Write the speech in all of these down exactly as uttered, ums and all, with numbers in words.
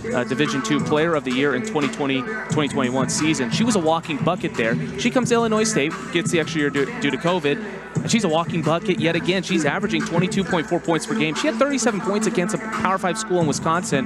uh, Division two Player of the Year in twenty twenty twenty twenty-one season. She was a walking bucket there. She comes to Illinois State, gets the extra year due, due to COVID, and she's a walking bucket yet again. She's averaging twenty-two point four points per game. She had thirty-seven points against a Power five school in Wisconsin.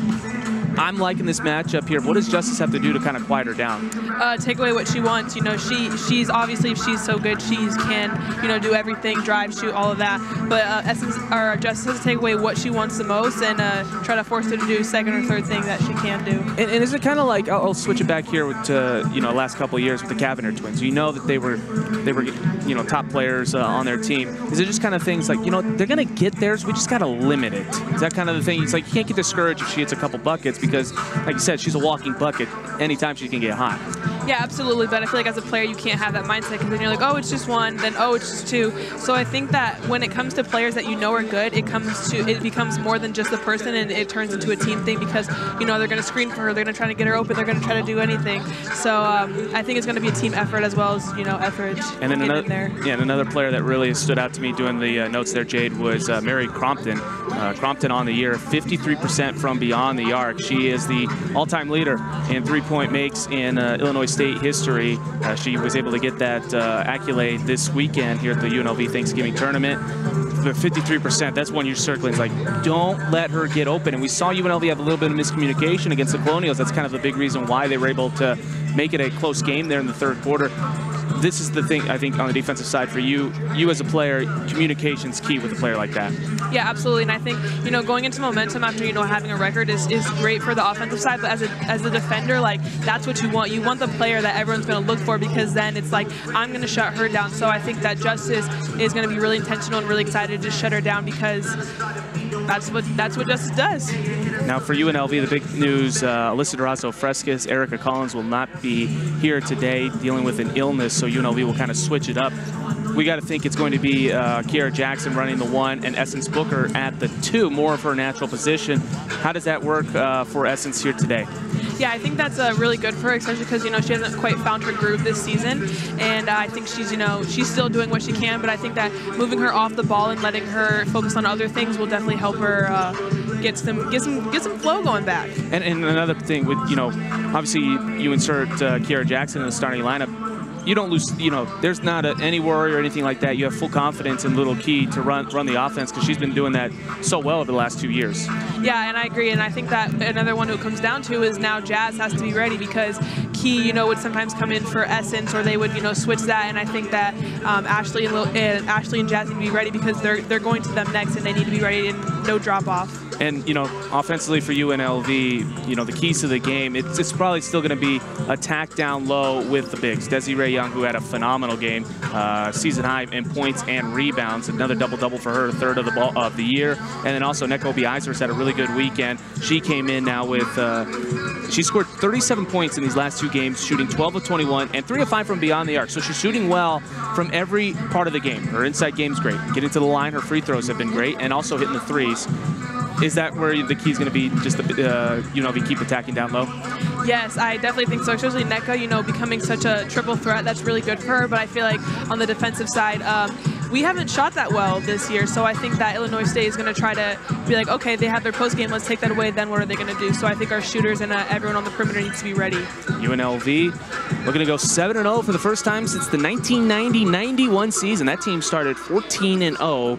I'm liking this matchup here. What does Justice have to do to kind of quiet her down? Uh, take away what she wants. You know, she she's obviously, if she's so good, she can, you know, do everything, drive, shoot, all of that. But uh, Essence, or Justice has to take away what she wants the most and uh, try to force her to do second or third thing that she can do. And, and is it kind of like, I'll, I'll switch it back here with, uh, you know, last couple of years with the Cavanagh twins. You know that they were, they were, you know, top players uh, on their team. Is it just kind of things like, you know, they're going to get there, so we just got to limit it? Is that kind of the thing? It's like, you can't get discouraged if she hits a couple buckets because, like you said, she's a walking bucket. Anytime she can get hot. Yeah, absolutely. But I feel like as a player, you can't have that mindset because then you're like, oh, it's just one, then oh, it's just two. So I think that when it comes to players that you know are good, it comes to it becomes more than just the person, and it turns into a team thing because you know they're going to screen for her, they're going to try to get her open, they're going to try to do anything. So um, I think it's going to be a team effort as well as you know effort. And then another, there. yeah, and another player that really stood out to me doing the uh, notes there, Jade, was uh, Mary Crompton. Uh, Crompton on the year, fifty-three percent from beyond the arc. She is the all-time leader in three-point makes in uh, Illinois State history. Uh, she was able to get that uh, accolade this weekend here at the U N L V Thanksgiving Tournament. The fifty-three percent, that's one you're circling. It's like, don't let her get open. And we saw U N L V have a little bit of miscommunication against the Colonials. That's kind of the big reason why they were able to make it a close game there in the third quarter. This is the thing, I think, on the defensive side for you. You as a player, communication's key with a player like that. Yeah, absolutely. And I think, you know, going into momentum after, you know, having a record is, is great for the offensive side. But as a, as a defender, like, that's what you want. You want the player that everyone's going to look for because then it's like, I'm going to shut her down. So I think that Justice is going to be really intentional and really excited to shut her down because that's what that's what Justice does. Now for U N L V, the big news, uh, Alyssa Durazo-Frescas, Erica Collins will not be here today dealing with an illness, so U N L V will kind of switch it up. We got to think it's going to be uh, Kiara Jackson running the one and Essence Booker at the two, more of her natural position. How does that work uh, for Essence here today? Yeah, I think that's uh, really good for her, especially because, you know, she hasn't quite found her groove this season. And uh, I think she's, you know, she's still doing what she can, but I think that moving her off the ball and letting her focus on other things will definitely help her uh, get some get some get some flow going back. And, and another thing with, you know, obviously you insert uh, Kiara Jackson in the starting lineup. You don't lose, you know, there's not a, any worry or anything like that. You have full confidence in Little Key to run run the offense because she's been doing that so well over the last two years. Yeah, and I agree. And I think that another one who it comes down to is now Jazz has to be ready because Key, you know, would sometimes come in for Essence or they would, you know, switch that. And I think that um, Ashley and, Lil, and Ashley and Jazz need to be ready because they're they're going to them next and they need to be ready and no drop off. And, you know, offensively for U N L V, you know, the keys to the game, it's, it's probably still going to be attack down low with the bigs. Desiree Young, who had a phenomenal game, uh, season high in points and rebounds. Another double-double for her, third of the ball of the year. And then also Neko Beizers had a really good weekend. She came in now with, uh, she scored thirty-seven points in these last two games, shooting twelve of twenty-one and three of five from beyond the arc. So she's shooting well from every part of the game. Her inside game's great. Getting to the line, her free throws have been great, and also hitting the threes. Is that where the key is going to be, just the, uh, you know, we keep attacking down low? Yes, I definitely think so, especially Neko, you know, becoming such a triple threat. That's really good for her, but I feel like on the defensive side, um, we haven't shot that well this year, so I think that Illinois State is going to try to be like, okay, they have their post game, let's take that away, then what are they going to do? So I think our shooters and uh, everyone on the perimeter needs to be ready. U N L V looking to go seven and oh for the first time since the nineteen ninety ninety-one season. That team started fourteen and oh.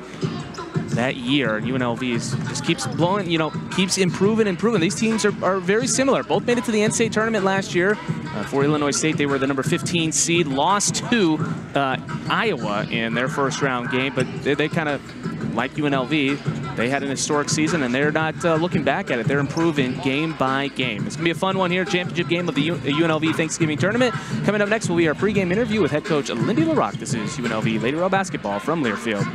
That year, U N L V is, just keeps blowing, you know, keeps improving, improving. These teams are, are very similar. Both made it to the N C A A tournament last year. Uh, for Illinois State, they were the number fifteen seed, lost to uh, Iowa in their first round game, but they, they kind of, like U N L V, they had an historic season, and they're not uh, looking back at it. They're improving game by game. It's going to be a fun one here, championship game of the U N L V Thanksgiving Tournament. Coming up next will be our pregame interview with head coach Lindy LaRock. This is U N L V Lady Rebels basketball from Learfield.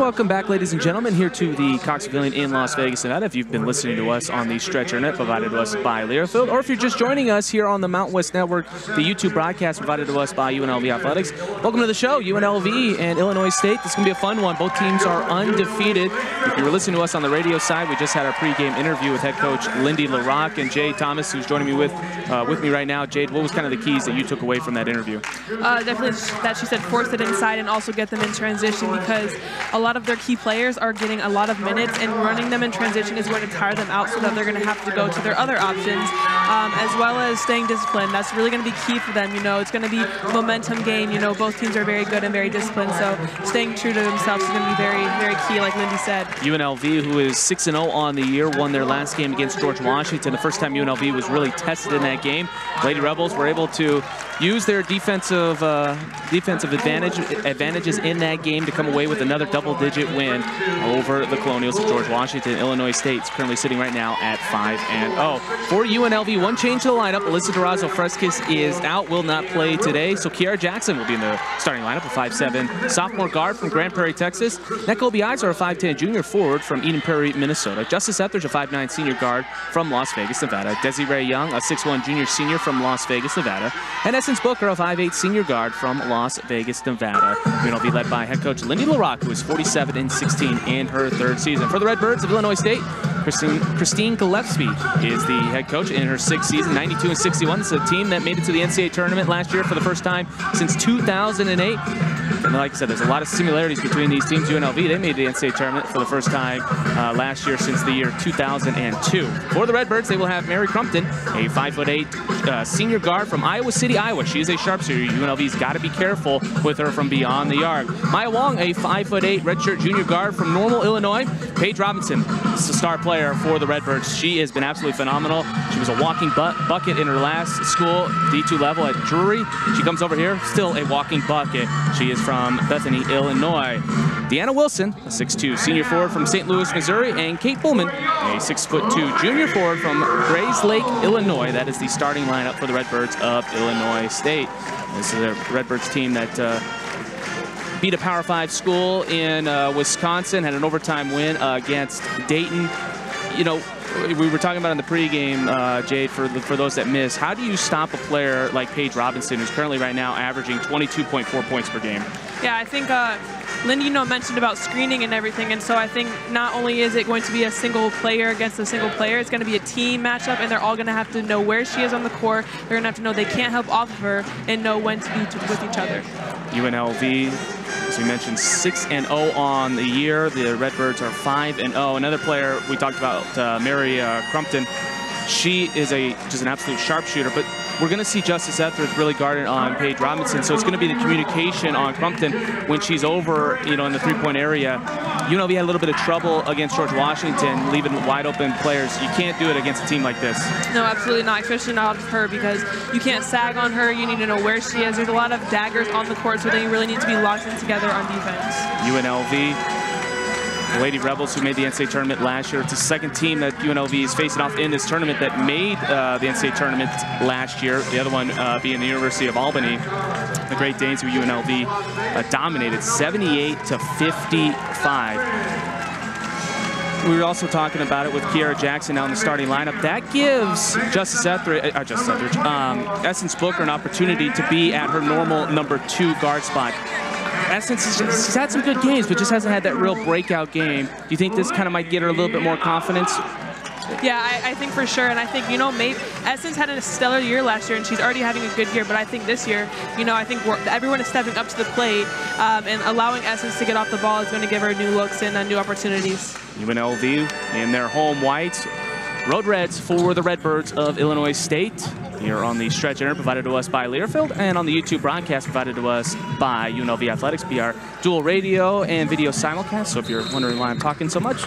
Welcome back, ladies and gentlemen, here to the Cox Pavilion in Las Vegas, Nevada. If you've been listening to us on the Stretcher Net provided to us by Learfield, or if you're just joining us here on the Mountain West Network, the YouTube broadcast provided to us by U N L V Athletics. Welcome to the show, U N L V and Illinois State. This is going to be a fun one. Both teams are undefeated. If you were listening to us on the radio side, we just had our pregame interview with head coach Lindy LaRocque and Jade Thomas, who's joining me with uh, with me right now. Jade, what was kind of the keys that you took away from that interview? Uh, definitely that she said force it inside and also get them in transition, because a lot of their key players are getting a lot of minutes, and running them in transition is going to tire them out, so that they're going to have to go to their other options, um, as well as staying disciplined. That's really going to be key for them. You know, it's going to be a momentum game. You know, both teams are very good and very disciplined, so staying true to themselves is going to be very, very key, like Lindy said. U N L V, who is six and oh on the year, won their last game against George Washington. The first time U N L V was really tested in that game. Lady Rebels were able to use their defensive uh, defensive advantage advantages in that game to come away with another double-digit win over the Colonials of George Washington. Illinois State's currently sitting right now at five and oh. For U N L V, one change to the lineup. Alyssa Durazo Fresquez is out, will not play today. So Kiara Jackson will be in the starting lineup, a five seven sophomore guard from Grand Prairie, Texas. Neko Biaizer, a five ten junior forward from Eden Prairie, Minnesota. Justice Etheridge, a five nine senior guard from Las Vegas, Nevada. Desiree Young, a six one junior senior from Las Vegas, Nevada. And Essence Booker, a five eight senior guard from Las Vegas, Nevada. U N L V led by head coach Lindy LaRocque, who is forty-seven and sixteen in her third season. For the Redbirds of Illinois State, Christine, Christine Gillespie is the head coach in her sixth season, ninety-two and sixty-one. This is a team that made it to the N C double A tournament last year for the first time since two thousand eight. And like I said, there's a lot of similarities between these teams. U N L V, they made the N C double A tournament for the first time uh, last year since the year two thousand two. For the Redbirds, they will have Mary Crumpton, a five foot eight uh, senior guard from Iowa City, Iowa. She is a sharpshooter. U N L V's got to be careful with her from beyond the arc. Maya Wong, a five foot eight redshirt junior guard from Normal, Illinois. Paige Robinson is the star player for the Redbirds. She has been absolutely phenomenal. She was a walking bu bucket in her last school, D two level at Drury. She comes over here, still a walking bucket. She is from Bethany, Illinois. Deanna Wilson, a six two senior forward from Saint Louis, Missouri, and Kate Pullman, a six foot two junior forward from Grays Lake, Illinois. That is the starting lineup for the Redbirds of Illinois State. This is a Redbirds team that uh, beat a Power Five school in uh, Wisconsin, had an overtime win uh, against Dayton. You know, we were talking about in the pregame, uh, Jade, for the, for those that miss, how do you stop a player like Paige Robinson, who's currently right now averaging twenty-two point four points per game? Yeah, I think uh, Lindy, you know, mentioned about screening and everything, and so I think not only is it going to be a single player against a single player, it's going to be a team matchup, and they're all going to have to know where she is on the court. They're going to have to know they can't help off of her and know when to be with each other. U N L V, as we mentioned, six and oh on the year. The Redbirds are five and oh. Another player we talked about, uh, Mary uh, Crumpton. She is a just an absolute sharpshooter, but we're going to see Justice Etheridge really guarded on Paige Robinson, so it's going to be the communication on Crumpton when she's over, you know, in the three-point area. U N L V had a little bit of trouble against George Washington, leaving wide open players. You can't do it against a team like this. No, absolutely not, especially not with her, because you can't sag on her. You need to know where she is. There's a lot of daggers on the court, so they really need to be locked in together on defense. U N L V, the Lady Rebels, who made the N C double A tournament last year. It's the second team that U N L V is facing off in this tournament that made uh, the N C double A tournament last year. The other one uh, being the University of Albany. The Great Danes, who U N L V uh, dominated seventy-eight to fifty-five. We were also talking about it with Kiara Jackson now in the starting lineup. That gives Justice Etheridge, uh, Justice Etheridge, um, Essence Booker an opportunity to be at her normal number two guard spot. Essence, has just, she's had some good games, but just hasn't had that real breakout game. Do you think this kind of might get her a little bit more confidence? Yeah, I, I think for sure, and I think, you know, maybe Essence had a stellar year last year, and she's already having a good year, but I think this year, you know, I think we're, everyone is stepping up to the plate, um, and allowing Essence to get off the ball is going to give her new looks and uh, new opportunities. U N L V in their home whites. Road Reds for the Redbirds of Illinois State. Here on the Stretch Internet provided to us by Learfield, and on the YouTube broadcast provided to us by U N L V Athletics, be our dual radio and video simulcast. So if you're wondering why I'm talking so much,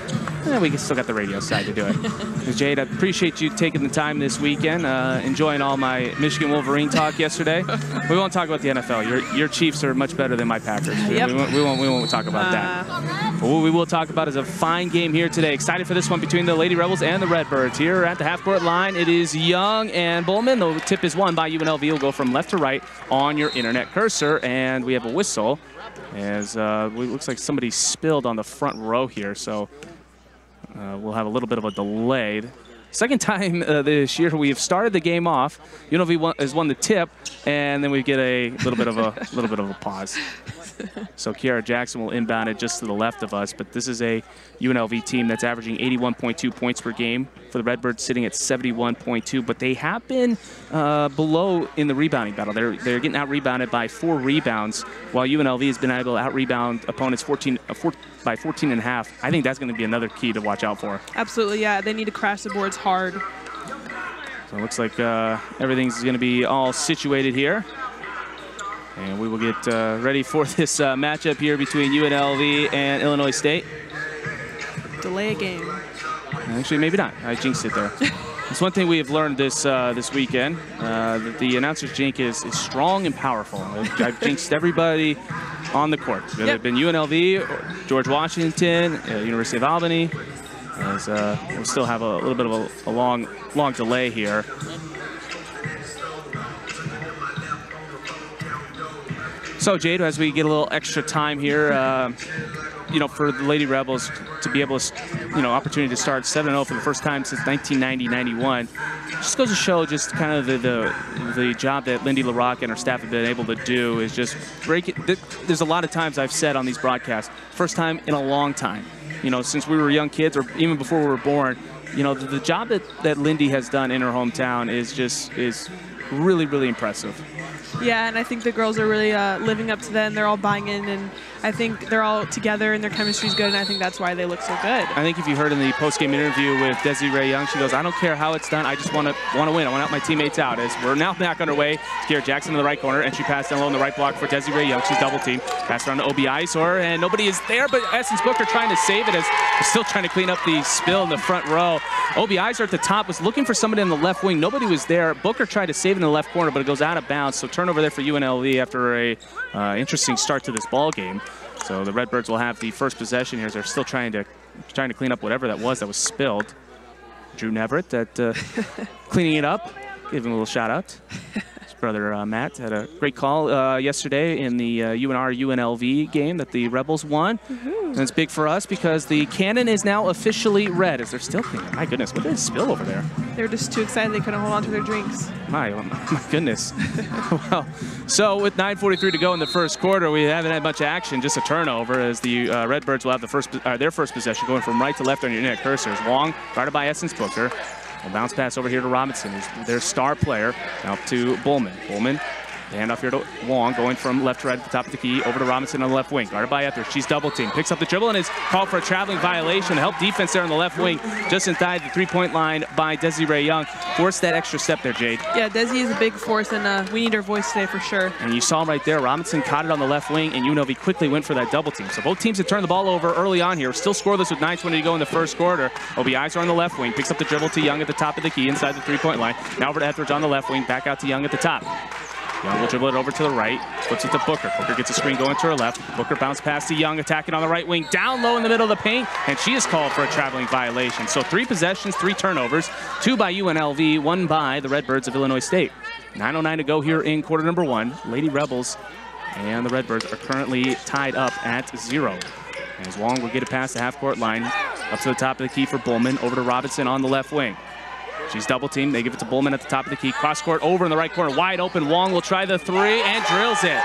eh, we still got the radio side to do it. Jade, I appreciate you taking the time this weekend, uh, enjoying all my Michigan Wolverine talk yesterday. We won't talk about the N F L. Your your Chiefs are much better than my Packers. Yep. We, won't, we won't we won't talk about uh. that. But what we will talk about is a fine game here today. Excited for this one between the Lady Rebels and the Redbirds. Here at the half-court line, it is Young and Bowman. The tip is won by U N L V. Will go from left to right on your internet cursor, and we have a whistle. As uh, it looks like somebody spilled on the front row here, so uh, we'll have a little bit of a delay. Second time uh, this year we have started the game off. U N L V won, has won the tip, and then we get a little bit of a little bit of a pause. So Kiara Jackson will inbound it just to the left of us, but this is a U N L V team that's averaging eighty-one point two points per game. For the Redbirds, sitting at seventy-one point two, but they have been uh, below in the rebounding battle. They're they're getting out rebounded by four rebounds, while U N L V has been able to out rebound opponents fourteen uh, four, by fourteen and a half. I think that's going to be another key to watch out for. Absolutely, yeah. They need to crash the boards hard. So it looks like uh, everything's going to be all situated here. And we will get uh, ready for this uh, matchup here between U N L V and Illinois State. Delay a game. Actually, maybe not. I jinxed it there. It's one thing we have learned this uh, this weekend, uh, that the announcer's jinx is, is strong and powerful. I've, I've jinxed everybody on the court. Whether Yep. it's been U N L V, or George Washington, uh, University of Albany. As uh, we'll still have a little bit of a, a long, long delay here. So, Jade, as we get a little extra time here, uh, you know, for the Lady Rebels to be able to, you know, opportunity to start seven and oh for the first time since nineteen ninety ninety-one, just goes to show just kind of the, the the job that Lindy LaRocque and her staff have been able to do is just break it. There's a lot of times I've said on these broadcasts, first time in a long time, you know, since we were young kids or even before we were born, you know, the, the job that, that Lindy has done in her hometown is just, is really, really impressive. Yeah, and I think the girls are really uh, living up to that, and they're all buying in, and I think they're all together, and their chemistry's good, and I think that's why they look so good. I think if you heard in the post-game interview with Desiree Young, she goes, I don't care how it's done, I just want to want to win. I want to help my teammates out. As we're now back underway, Kiara Jackson in the right corner, entry pass down low in the right block for Desiree Young. She's double-teamed. Pass around to Obi Isor, and nobody is there, but Essence Booker trying to save it as they're still trying to clean up the spill in the front row. Obi Isor at the top was looking for somebody in the left wing. Nobody was there. Booker tried to save it in the left corner, but it goes out of bounds. So turnover there for U N L V after a uh, interesting start to this ball game. So the Redbirds will have the first possession here as they're still trying to trying to clean up whatever that was that was spilled. Drew Neverett that uh, cleaning it up. Give him a little shout out. His brother uh, Matt had a great call uh, yesterday in the uh, U N R U N L V game that the Rebels won. Mm-hmm. And it's big for us because the cannon is now officially red as they're still cleaning. My goodness, what did it spill over there? They were just too excited they couldn't hold on to their drinks. My, my goodness. Well, so with nine forty-three to go in the first quarter, we haven't had much action, just a turnover as the uh, Redbirds will have the first, uh, their first possession going from right to left on your internet cursors. Wong guarded by Essence Booker. A bounce pass over here to Robinson, who's their star player. Now to Bowman. Bowman, the handoff here to Wong, going from left to right at the top of the key, over to Robinson on the left wing. Guarded by Ether. She's double teamed. Picks up the dribble and is called for a traveling violation. Help defense there on the left wing, just inside the three-point line by Desiree Young. Forced that extra step there, Jade. Yeah, Desi is a big force, and uh, we need her voice today for sure. And you saw right there, Robinson caught it on the left wing, and U N L V quickly went for that double team. So both teams have turned the ball over early on here. Still scoreless with nine twenty to go in the first quarter. Obi Isor on the left wing, picks up the dribble to Young at the top of the key, inside the three-point line. Now over to Etheridge on the left wing, back out to Young at the top. Young will dribble it over to the right, flips it to Booker. Booker gets a screen going to her left. Booker bounce pass to Young, attacking on the right wing, down low in the middle of the paint, and she is called for a traveling violation. So three possessions, three turnovers, two by U N L V, one by the Redbirds of Illinois State. nine oh nine to go here in quarter number one. Lady Rebels and the Redbirds are currently tied up at zero. As Wong will get it past the half-court line, up to the top of the key for Bowman, over to Robinson on the left wing. She's double teamed. They give it to Bowman at the top of the key. Cross court over in the right corner. Wide open. Wong will try the three and drills it.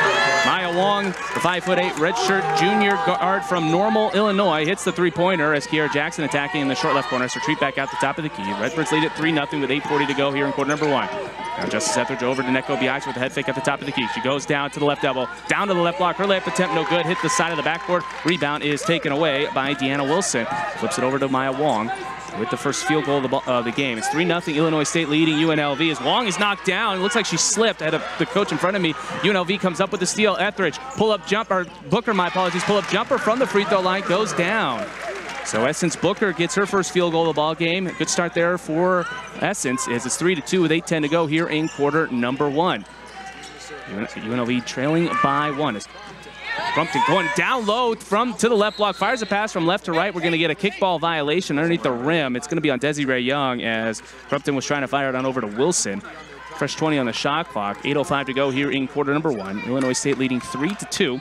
Maya Wong, the five foot eight redshirt junior guard from Normal, Illinois, hits the three-pointer as Kiara Jackson attacking in the short left corner. So retreat back out the top of the key. Redbirds lead at three nothing with eight forty to go here in quarter number one. Now Justice Etheridge over to Neko Biax with the head fake at the top of the key. She goes down to the left elbow, down to the left block. Her layup attempt no good. Hit the side of the backboard. Rebound is taken away by Deanna Wilson. Flips it over to Maya Wong with the first field goal of the, uh, the game. It's three nothing Illinois State leading U N L V as Wong is knocked down. It looks like she slipped. I had a, the coach in front of me. U N L V comes up with the steal. Etheridge, pull-up jumper, Booker, my apologies, pull-up jumper from the free throw line, goes down. So Essence Booker gets her first field goal of the ball game. Good start there for Essence as it's three to two with eight ten to go here in quarter number one. U N L V trailing by one. Crumpton going down low from to the left block, fires a pass from left to right. We're going to get a kickball violation underneath the rim. It's going to be on Desiree Young as Crumpton was trying to fire it on over to Wilson. Fresh twenty on the shot clock. eight oh five to go here in quarter number one. Illinois State leading three to two.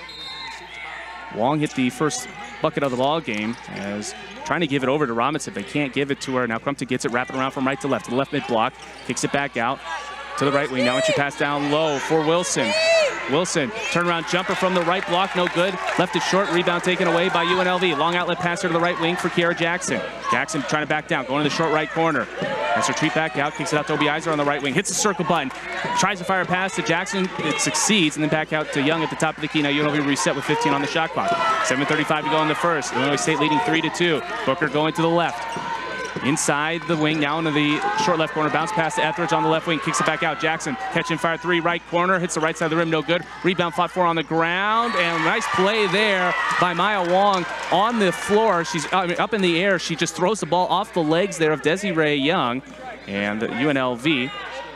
Wong hit the first bucket of the ball game as trying to give it over to Robinson. They can't give it to her. Now Crumpton gets it, wrapping around from right to left. To the left mid block, kicks it back out to the right wing. Now she pass down low for Wilson. Wilson, turnaround jumper from the right block, no good. Left it short, rebound taken away by U N L V. Long outlet passer to the right wing for Kiara Jackson. Jackson trying to back down, going to the short right corner. Has her retreat back out, kicks it out to Obi Iser on the right wing. Hits the circle button, tries to fire a pass to Jackson. It succeeds, and then back out to Young at the top of the key. Now U N L V reset with fifteen on the shot clock. seven thirty-five to go in the first. Illinois State leading three to two. Booker going to the left. Inside the wing, now into the short left corner. Bounce pass to Etheridge on the left wing. Kicks it back out. Jackson catch and fire three, right corner. Hits the right side of the rim, no good. Rebound fought for on the ground. And nice play there by Maya Wong on the floor. She's I mean, up in the air. She just throws the ball off the legs there of Desiree Young. And U N L V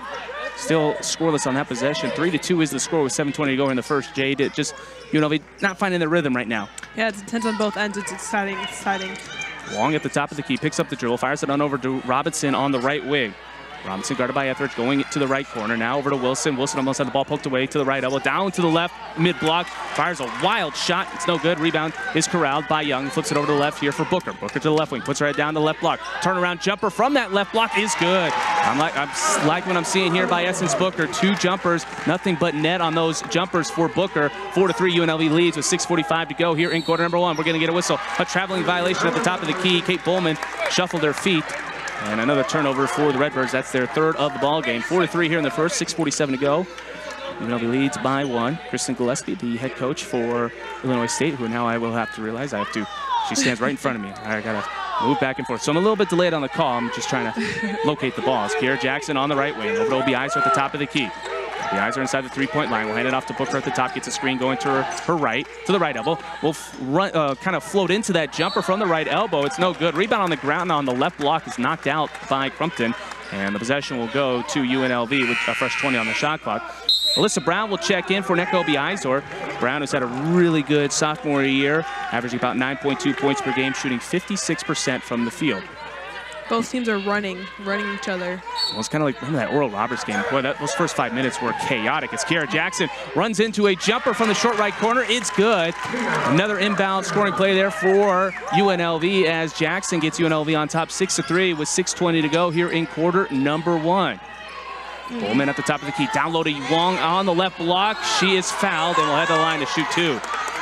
still scoreless on that possession. Three to two is the score with seven twenty to go in the first. Jade, it just U N L V not finding their rhythm right now. Yeah, it's intense on both ends. It's exciting, exciting. Wong at the top of the key, picks up the dribble, fires it on over to Robinson on the right wing. Robinson guarded by Etheridge, going to the right corner. Now over to Wilson. Wilson almost had the ball poked away to the right elbow. Down to the left, mid-block. Fires a wild shot. It's no good. Rebound is corralled by Young. Flips it over to the left here for Booker. Booker to the left wing. Puts her head down the left block. Turnaround jumper from that left block is good. I'm like, I'm like what I'm seeing here by Essence Booker. Two jumpers. Nothing but net on those jumpers for Booker. Four to three, U N L V leads with six forty-five to go here in quarter number one. We're going to get a whistle. A traveling violation at the top of the key. Kate Bowman shuffled her feet. And another turnover for the Redbirds. That's their third of the ball game. Four to three here in the first, six forty-seven to go. U N L V leads by one. Kristen Gillespie, the head coach for Illinois State, who now I will have to realize I have to, she stands right in front of me. I gotta move back and forth. So I'm a little bit delayed on the call. I'm just trying to locate the balls. Kiara Jackson on the right wing, over to Obi Iser at the top of the key. The eyes are inside the three-point line. We'll hand it off to Booker at the top. Gets a screen going to her, her right, to the right elbow. We'll run, uh, kind of float into that jumper from the right elbow. It's no good. Rebound on the ground on the left block is knocked out by Crumpton. And the possession will go to U N L V with a fresh twenty on the shot clock. Alyssa Brown will check in for Neko Obi Iser. Brown has had a really good sophomore year, averaging about nine point two points per game, shooting fifty-six percent from the field. Both teams are running, running each other. Well, it's kind of like, remember that Oral Roberts game? Boy, that, those first five minutes were chaotic. It's Kiara Jackson, runs into a jumper from the short right corner. It's good. Another inbound scoring play there for U N L V as Jackson gets U N L V on top six to three with six twenty to go here in quarter number one. Mm. Bowman at the top of the key. Down low to Wong on the left block. She is fouled and will head to the line to shoot two.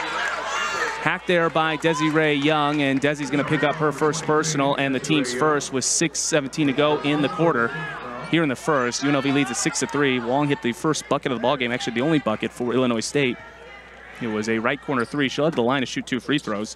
Hacked there by Desiree Young, and Desi's going to pick up her first personal and the team's first with six seventeen to go in the quarter. Here in the first, U N L V leads at six to three. Wong hit the first bucket of the ball game, actually the only bucket for Illinois State. It was a right corner three. She'll head to the line to shoot two free throws.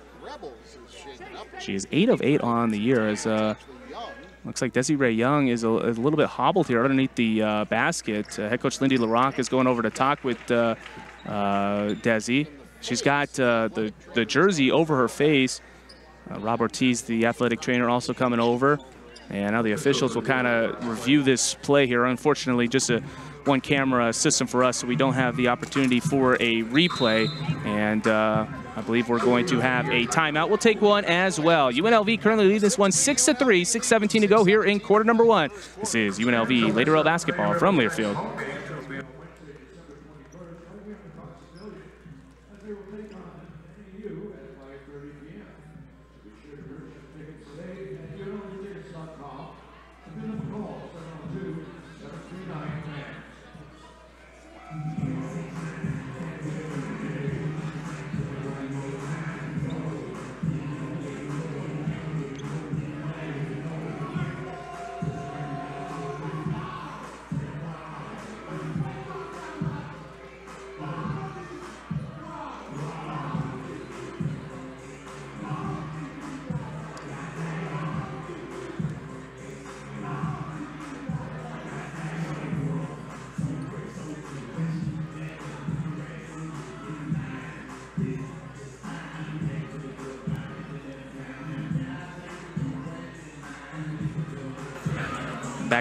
She is eight of eight on the year. As uh, looks like Desiree Young is a, a little bit hobbled here underneath the uh, basket. Uh, head coach Lindy LaRocque is going over to talk with uh, uh, Desi. She's got uh, the, the jersey over her face. Uh, Rob Ortiz, the athletic trainer, also coming over. And now the officials will kind of review this play here. Unfortunately, just a one camera system for us, so we don't have the opportunity for a replay. And uh, I believe we're going to have a timeout. We'll take one as well. U N L V currently leads this one six to three, six seventeen to go here in quarter number one. This is U N L V Lady Rebels basketball from Learfield.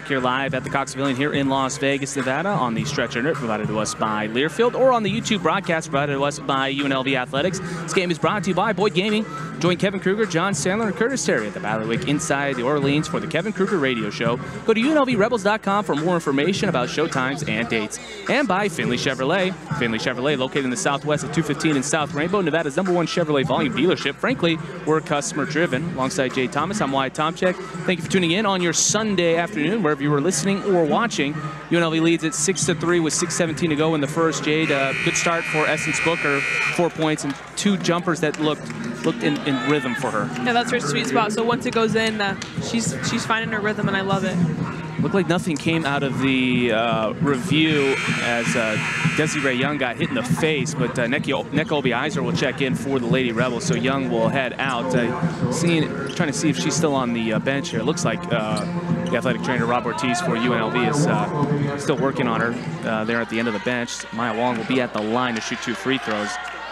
back here live at the Cox Pavilion here in Las Vegas, Nevada on the Stretch Internet provided to us by Learfield, or on the YouTube broadcast provided to us by U N L V Athletics. This game is brought to you by Boyd Gaming. Join Kevin Kruger, John Sandler, and Curtis Terry at the Bailiwick inside the Orleans for the Kevin Kruger Radio Show. Go to U N L V Rebels dot com for more information about showtimes and dates. And by Finley Chevrolet. Finley Chevrolet, located in the Southwest at two fifteen in South Rainbow, Nevada's number one Chevrolet volume dealership. Frankly, we're customer driven. Alongside Jay Thomas, I'm Wyatt Tomczyk. Thank you for tuning in on your Sunday afternoon, wherever you were listening or watching. U N L V leads at six to three with six seventeen to go in the first. Jade, uh, good start for Essence Booker, four points and two jumpers that looked looked in, in rhythm for her. Yeah, that's her sweet spot. So once it goes in, uh, she's she's finding her rhythm, and I love it. Looked like nothing came out of the uh, review as uh, Desiree Young got hit in the face, but uh, Nneka Obi-Izer will check in for the Lady Rebels, so Young will head out. Uh, seeing, trying to see if she's still on the uh, bench here. It looks like uh, the athletic trainer Rob Ortiz for U N L V is uh, still working on her uh, there at the end of the bench. Maya Wong will be at the line to shoot two free throws.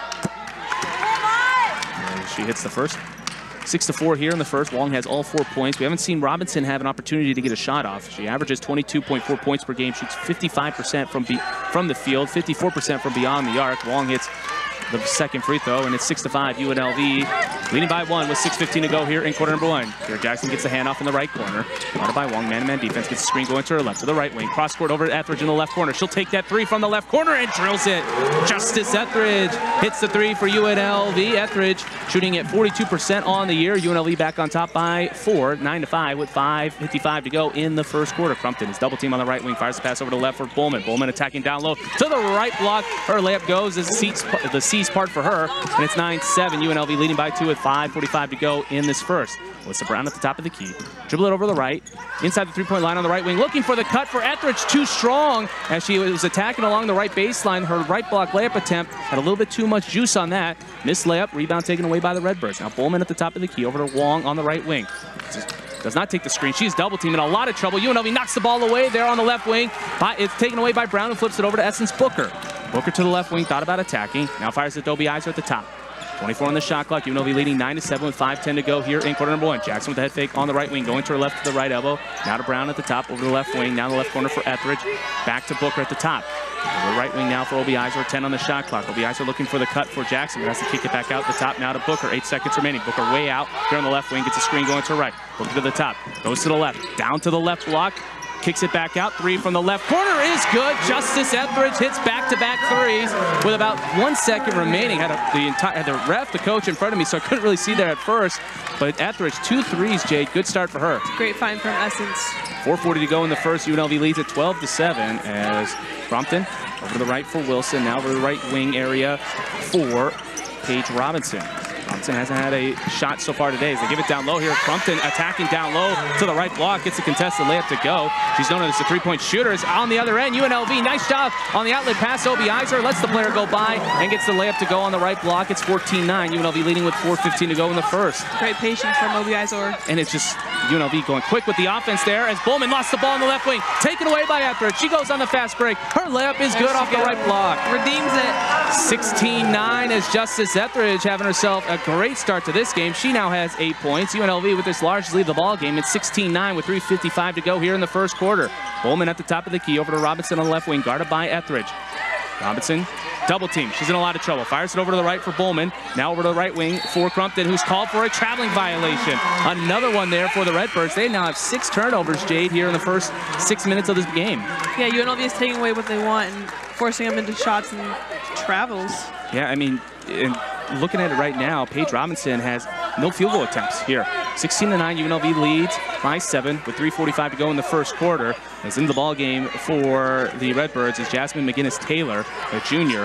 And she hits the first. Six to four here in the first. Wong has all four points. We haven't seen Robinson have an opportunity to get a shot off. She averages twenty-two point four points per game, shoots fifty-five percent from be from the field, fifty-four percent from beyond the arc. Wong hits the second free throw, and it's six to five. U N L V leading by one with six fifteen to go here in quarter number one. Kira Jackson gets the handoff in the right corner. Guarded by Wong, man-to-man defense, gets the screen going to her left, to the right wing. Cross court over to Etheridge in the left corner. She'll take that three from the left corner and drills it. Justice Etheridge hits the three for U N L V. Etheridge shooting at forty-two percent on the year. U N L V back on top by four, nine to five with five fifty-five to go in the first quarter. Crumpton is double team on the right wing, fires the pass over to the left for Bowman. Bowman attacking down low to the right block. Her layup goes as seats, the C's part for her, and it's nine seven. U N L V leading by two with five forty-five to go in this first. Alyssa Brown at the top of the key. Dribble it over the right. Inside the three-point line on the right wing. Looking for the cut for Etheridge. Too strong as she was attacking along the right baseline. Her right block layup attempt had a little bit too much juice on that. Missed layup. Rebound taken away by the Redbirds. Now Bowman at the top of the key over to Wong on the right wing. Does not take the screen. She's double teaming in a lot of trouble. U N L V knocks the ball away there on the left wing. It's taken away by Brown, who flips it over to Essence Booker. Booker to the left wing, thought about attacking. Now fires it to Obi-Izer at the top. twenty-four on the shot clock. U N L V leading nine to seven with five ten to go here in quarter number one. Jackson with the head fake on the right wing, going to her left to the right elbow. Now to Brown at the top, over the left wing. Now the left corner for Etheridge. Back to Booker at the top. Over the right wing now for Obi-Izer, ten on the shot clock. Obi-Izer looking for the cut for Jackson, but has to kick it back out the top now to Booker. Eight seconds remaining. Booker way out here on the left wing, gets a screen going to her right. Booker to the top, goes to the left, down to the left block. Kicks it back out. Three from the left corner is good. Justice Etheridge hits back-to-back threes with about one second remaining. Had a, the entire had the ref, the coach in front of me, so I couldn't really see there at first. But Etheridge, two threes, Jade. Good start for her. Great find from Essence. four forty to go in the first. U N L V leads at twelve to seven as Crumpton over to the right for Wilson. Now over to the right wing area for Paige Robinson. Robinson hasn't had a shot so far today as they give it down low here. Crumpton attacking down low to the right block, gets a contested layup to go. She's known as a three-point shooter. Is on the other end. U N L V, nice job on the outlet pass. Obi-Izer lets the player go by and gets the layup to go on the right block. It's fourteen nine. U N L V leading with four fifteen to go in the first. Great patience from Obi-Izer. And it's just U N L V going quick with the offense there as Bowman lost the ball in the left wing. Taken away by Etheridge. She goes on the fast break. Her layup is good off the right block. Redeems it. sixteen nine as Justice Etheridge having herself a great start to this game. She now has eight points. U N L V with this large lead of the ball game. It's sixteen nine with three fifty-five to go here in the first quarter. Bowman at the top of the key over to Robinson on the left wing, guarded by Etheridge. Robinson, double team. She's in a lot of trouble. Fires it over to the right for Bowman. Now over to the right wing for Crumpton, who's called for a traveling violation. Another one there for the Redbirds. They now have six turnovers, Jade, here in the first six minutes of this game. Yeah, U N L V is taking away what they want and forcing them into shots and travels. Yeah, I mean, and looking at it right now, Paige Robinson has no field goal attempts here. sixteen to nine, U N L V leads by seven with three forty-five to go in the first quarter. It's in the ball game for the Redbirds is Jasmine McGinnis-Taylor, a junior.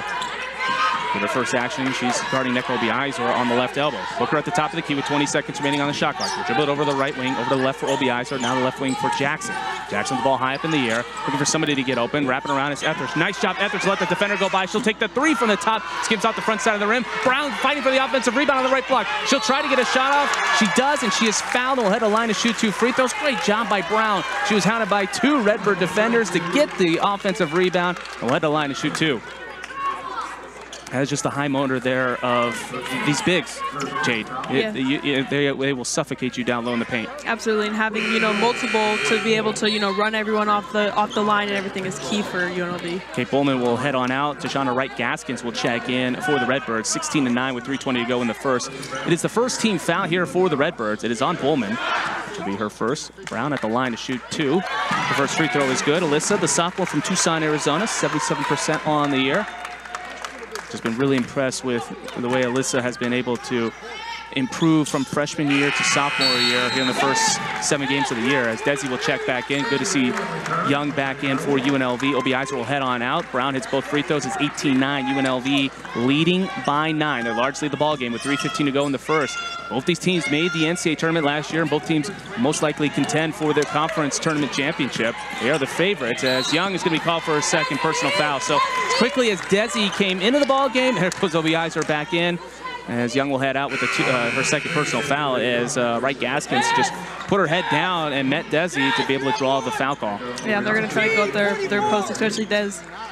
With her first action, she's guarding Nneka Obi-Izer on the left elbow. Booker at the top of the key with twenty seconds remaining on the shot clock. We'll dribble it over the right wing, over to the left for Obi-Izer, now the left wing for Jackson. Jackson with the ball high up in the air, looking for somebody to get open, wrapping around is Etheridge. Nice job, Etheridge, let the defender go by. She'll take the three from the top, skims out the front side of the rim. Brown fighting for the offensive rebound on the right block. She'll try to get a shot off. She does, and she is fouled and will head a line to shoot two free throws. Great job by Brown. She was hounded by two Redbird defenders to get the offensive rebound and will head a line to shoot two. has just the high motor there of these bigs, Jade. Yeah. It, you, you, they, they will suffocate you down low in the paint. Absolutely, and having, you know, multiple to be able to, you know, run everyone off the off the line and everything is key for U N L V. Kate Bowman will head on out. Tashana Wright-Gaskins will check in for the Redbirds. sixteen to nine with three twenty to go in the first. It is the first team foul here for the Redbirds. It is on Bowman. Which will be her first. Brown at the line to shoot two. The first free throw is good. Alyssa, the sophomore from Tucson, Arizona, seventy-seven percent on the year. Just been really impressed with the way Alyssa has been able to improve from freshman year to sophomore year here in the first seven games of the year, as Desi will check back in. Good to see Young back in for U N L V. Obi Iser will head on out. Brown hits both free throws. It's eighteen nine. U N L V leading by nine. They're largely the ball game with three fifteen to go in the first. Both these teams made the N C double A tournament last year, and both teams most likely contend for their conference tournament championship. They are the favorites, as Young is going to be called for a second personal foul. So as quickly as Desi came into the ball game, there goes Obi Iser back in, as Young will head out with the two, uh, her second personal foul, as uh, Wright-Gaskins just put her head down and met Desi to be able to draw the foul call. Yeah, they're going to try to go up their, their post, especially Des.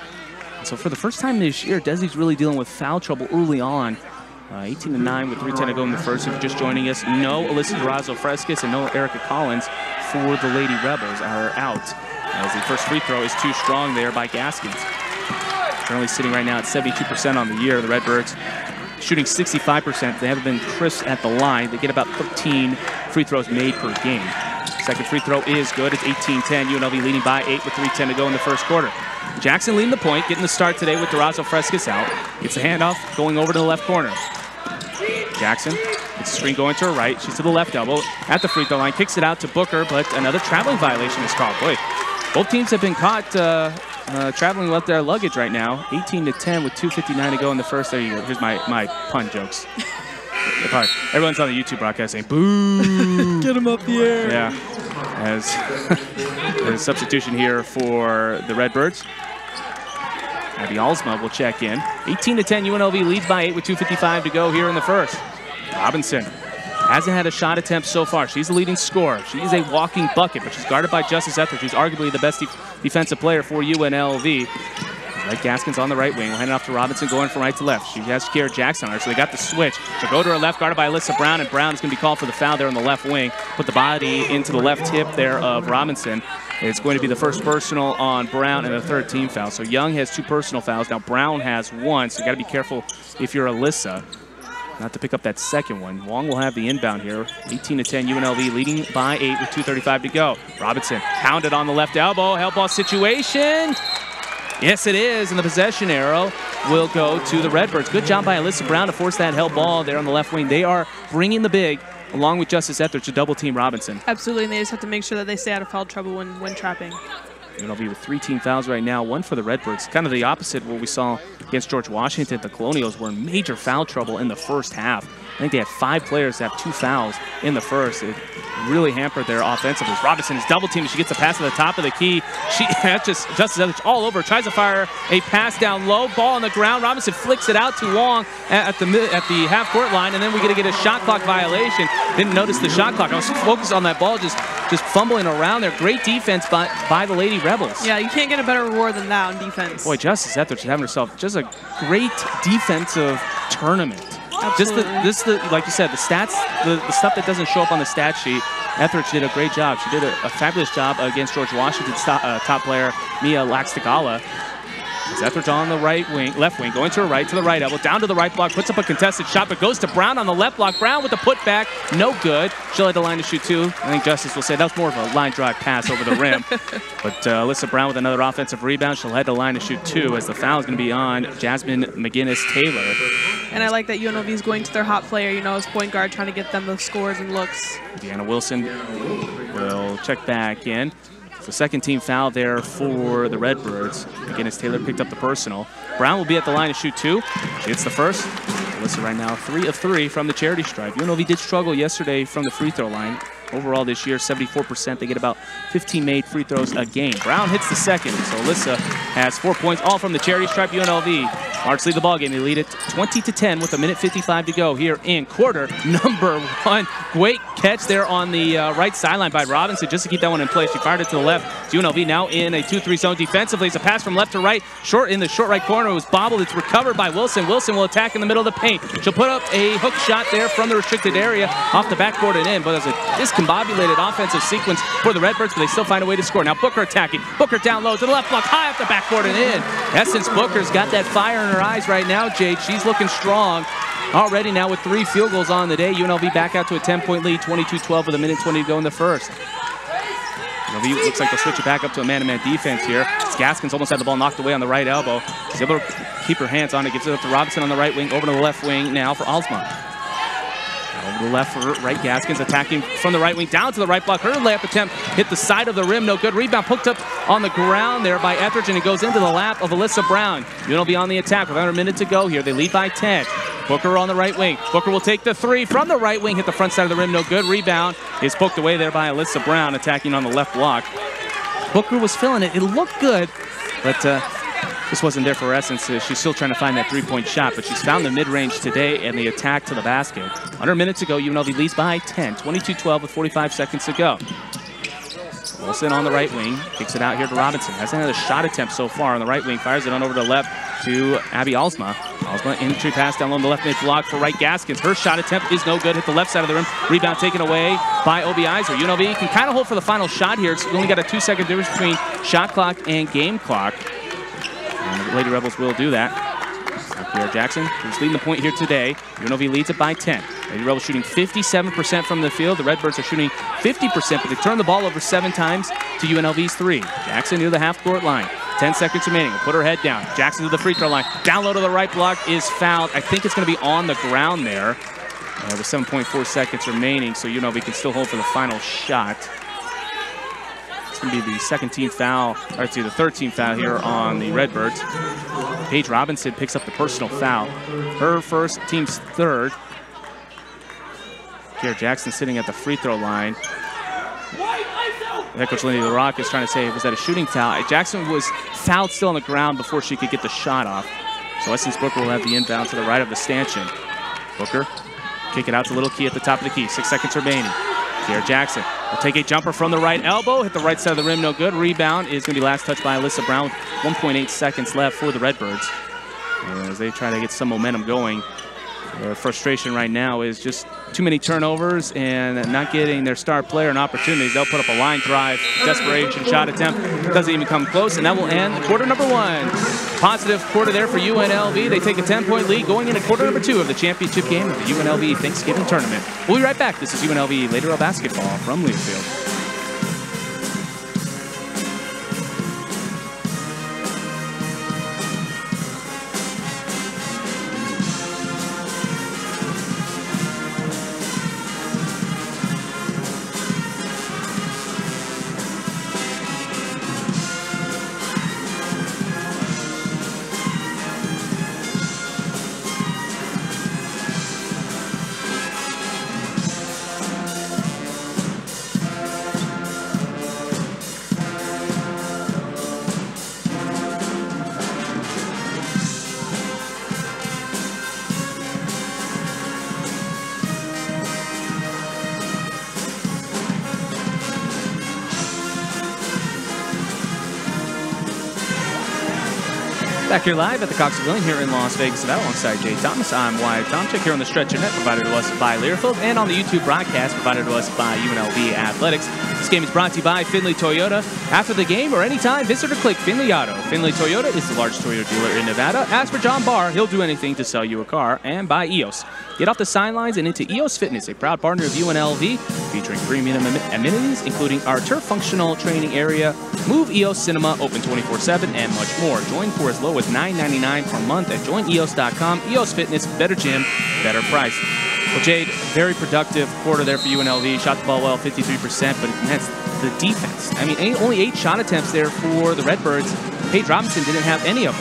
So for the first time this year, Desi's really dealing with foul trouble early on. Uh, eighteen to nine with three ten to go in the first. If you're just joining us, no Alyssa Durazo-Frescas and no Erica Collins for the Lady Rebels are out, as the first free throw is too strong there by Gaskins. Currently sitting right now at seventy-two percent on the year. The Redbirds shooting sixty-five percent. They haven't been crisp at the line. They get about thirteen free throws made per game. Second free throw is good. It's eighteen ten. U N L V leading by eight with three ten to go in the first quarter. Jackson leading the point, getting the start today with Durazo-Frescas out. Gets the handoff, going over to the left corner. Jackson gets a screen going to her right. She's to the left elbow at the free throw line. Kicks it out to Booker, but another traveling violation is called. Boy, both teams have been caught uh, uh, traveling with their luggage right now. eighteen to ten with two fifty-nine to go in the first. There you go. Here's my, my pun jokes. Everyone's on the YouTube broadcast saying, boo! Get him up the air. Yeah. As a substitution here for the Redbirds. Abby Alsma will check in. eighteen to ten, U N L V leads by eight with two fifty-five to go here in the first. Robinson hasn't had a shot attempt so far. She's the leading scorer. She is a walking bucket, but she's guarded by Justice Etheridge, who's arguably the best de defensive player for U N L V. Wright-Gaskins on the right wing. We'll hand it off to Robinson, going from right to left. She has Shakira Jackson on her, so they got the switch. She'll go to her left, guarded by Alyssa Brown, and Brown is going to be called for the foul there on the left wing. Put the body into the left hip there of Robinson. It's going to be the first personal on Brown and the third team foul. So Young has two personal fouls. Now Brown has one, so you got to be careful if you're Alyssa not to pick up that second one. Wong will have the inbound here. eighteen to ten, U N L V leading by eight with two thirty-five to go. Robinson pounded on the left elbow. Help ball situation. Yes, it is, and the possession arrow will go to the Redbirds. Good job by Alyssa Brown to force that held ball there on the left wing. They are bringing the big, along with Justice Etheridge, to double team Robinson. Absolutely, and they just have to make sure that they stay out of foul trouble when, when trapping. U N L V with three team fouls right now, one for the Redbirds. Kind of the opposite of what we saw against George Washington. The Colonials were in major foul trouble in the first half. I think they had five players that have two fouls in the first. It really hampered their offensively. Robinson is double teamed. She gets a pass at the top of the key. She that's just Justice Etheridge all over. Tries to fire a pass down low. Ball on the ground. Robinson flicks it out to Wong at the at the half court line, and then we're gonna get a shot clock violation. Didn't notice the shot clock. I was focused on that ball, just just fumbling around there. Great defense by by the Lady Rebels. Yeah, you can't get a better reward than that on defense. Boy, Justice Etheridge is having herself just a great defensive tournament. Absolutely. Just the, this, the, like you said, the stats, the, the stuff that doesn't show up on the stat sheet. Etheridge did a great job. She did a, a fabulous job against George Washington's top, uh, top player, Mia Laxtigala. Etheridge on the right wing, left wing, going to her right, to the right elbow, down to the right block, puts up a contested shot, but goes to Brown on the left block. Brown with the putback, no good. She'll head the line to shoot two. I think Justice will say that was more of a line drive pass over the rim. But uh, Alyssa Brown with another offensive rebound. She'll head the line to shoot two, as the foul is going to be on Jasmine McGinnis-Taylor. And I like that U N L V is going to their hot player, you know, as point guard, trying to get them those scores and looks. Deanna Wilson will check back in. The second team foul there for the Redbirds. McGinnis-Taylor picked up the personal. Brown will be at the line to shoot two. She hits the first. Alyssa right now three of three from the charity stripe. U N L V did struggle yesterday from the free throw line. Overall this year, seventy-four percent. They get about fifteen made free throws a game. Brown hits the second, so Alyssa has four points, all from the charity stripe. U N L V Marks lead the ball game. They lead it twenty to ten with a minute fifty-five to go here in quarter number one. Great catch there on the uh, right sideline by Robinson just to keep that one in place. She fired it to the left. U N L V now in a two three zone defensively. It's a pass from left to right, short in the short right corner. It was bobbled. It's recovered by Wilson. Wilson will attack in the middle of the paint. She'll put up a hook shot there from the restricted area off the backboard and in, but there's a discombobulated offensive sequence for the Redbirds, but they still find a way to score. Now Booker attacking. Booker down low to the left block, high off the backboard and in. Essence Booker's got that fire in her eyes right now, Jade. She's looking strong already now with three field goals on the day. U N L V back out to a ten point lead, twenty-two twelve with a minute twenty to go in the first. U N L V looks like they'll switch it back up to a man-to-man defense here. Gaskins almost had the ball knocked away on the right elbow. She's able to keep her hands on it, gives it up to Robinson on the right wing, over to the left wing now for Alsma. Over to the left for right, Gaskins attacking from the right wing down to the right block. Her layup attempt hit the side of the rim, no good. Rebound poked up on the ground there by Etheridge, and it goes into the lap of Alyssa Brown. U N L V on the attack with under a minute to go here. They lead by ten. Booker on the right wing. Booker will take the three from the right wing, hit the front side of the rim, no good. Rebound is poked away there by Alyssa Brown, attacking on the left block. Booker was feeling it. It looked good, but uh, this wasn't there for Essence. Uh, she's still trying to find that three-point shot, but she's found the mid-range today and the attack to the basket. Under a minute to go, U N L V leads by ten, twenty-two twelve with forty-five seconds to go. Wilson on the right wing, kicks it out here to Robinson. Hasn't had a shot attempt so far on the right wing. Fires it on over to the left to Abby Alsma. Alsma entry pass down low on the left mid block for right Gaskins. Her shot attempt is no good. Hit the left side of the rim. Rebound taken away by Obi Iser. U N L V can kind of hold for the final shot here. It's only got a two-second difference between shot clock and game clock. And the Lady Rebels will do that. Pierre Jackson, who's leading the point here today. U N L V leads it by ten. Lady Rebels shooting fifty-seven percent from the field. The Redbirds are shooting fifty percent, but they turn the ball over seven times to U N L V's three. Jackson near the half-court line. ten seconds remaining. We'll put her head down. Jackson to the free throw line. Down low to the right block is fouled. I think it's going to be on the ground there. Uh, with seven point four seconds remaining, so U N L V can still hold for the final shot. It's going to be the second team foul, or it's the third team foul here on the Redbirds. Paige Robinson picks up the personal foul. Her first, team's third. Pierre Jackson sitting at the free throw line. Head coach Lindy LaRock is trying to say, was that a shooting foul? Jackson was fouled still on the ground before she could get the shot off. So Essence Booker will have the inbound to the right of the stanchion. Booker, kick it out to Little Key at the top of the key. Six seconds remaining. Pierre Jackson will take a jumper from the right elbow, hit the right side of the rim, no good. Rebound is going to be last touched by Alyssa Brown with one point eight seconds left for the Redbirds. As they try to get some momentum going. Their frustration right now is just too many turnovers and not getting their star player an opportunity. They'll put up a line drive, desperation shot attempt, doesn't even come close, and that will end quarter number one. Positive quarter there for U N L V. They take a ten point lead going into quarter number two of the championship game of the U N L V Thanksgiving Tournament. We'll be right back. This is U N L V Lady Rebels basketball from Learfield. Back here live at the Cox Pavilion here in Las Vegas, Nevada, alongside Jay Thomas. I'm Wyatt Tomczyk here on the Stretch Net, provided to us by Learfield, and on the YouTube broadcast, provided to us by U N L V Athletics. This game is brought to you by Finley Toyota. After the game or anytime, visit or click Finley Auto. Finley Toyota is the largest Toyota dealer in Nevada. As for John Barr, he'll do anything to sell you a car. And by E O S. Get off the sidelines and into E O S Fitness, a proud partner of U N L V, featuring premium amenities, including our turf functional training area, Move E O S Cinema, open twenty-four seven, and much more. Join for as low as nine ninety-nine per month at join E O S dot com. E O S Fitness, better gym, better price. Well, Jade, very productive quarter there for U N L V. Shot the ball well, fifty-three percent, but that's the defense. I mean, only eight shot attempts there for the Redbirds. Paige Robinson didn't have any of them.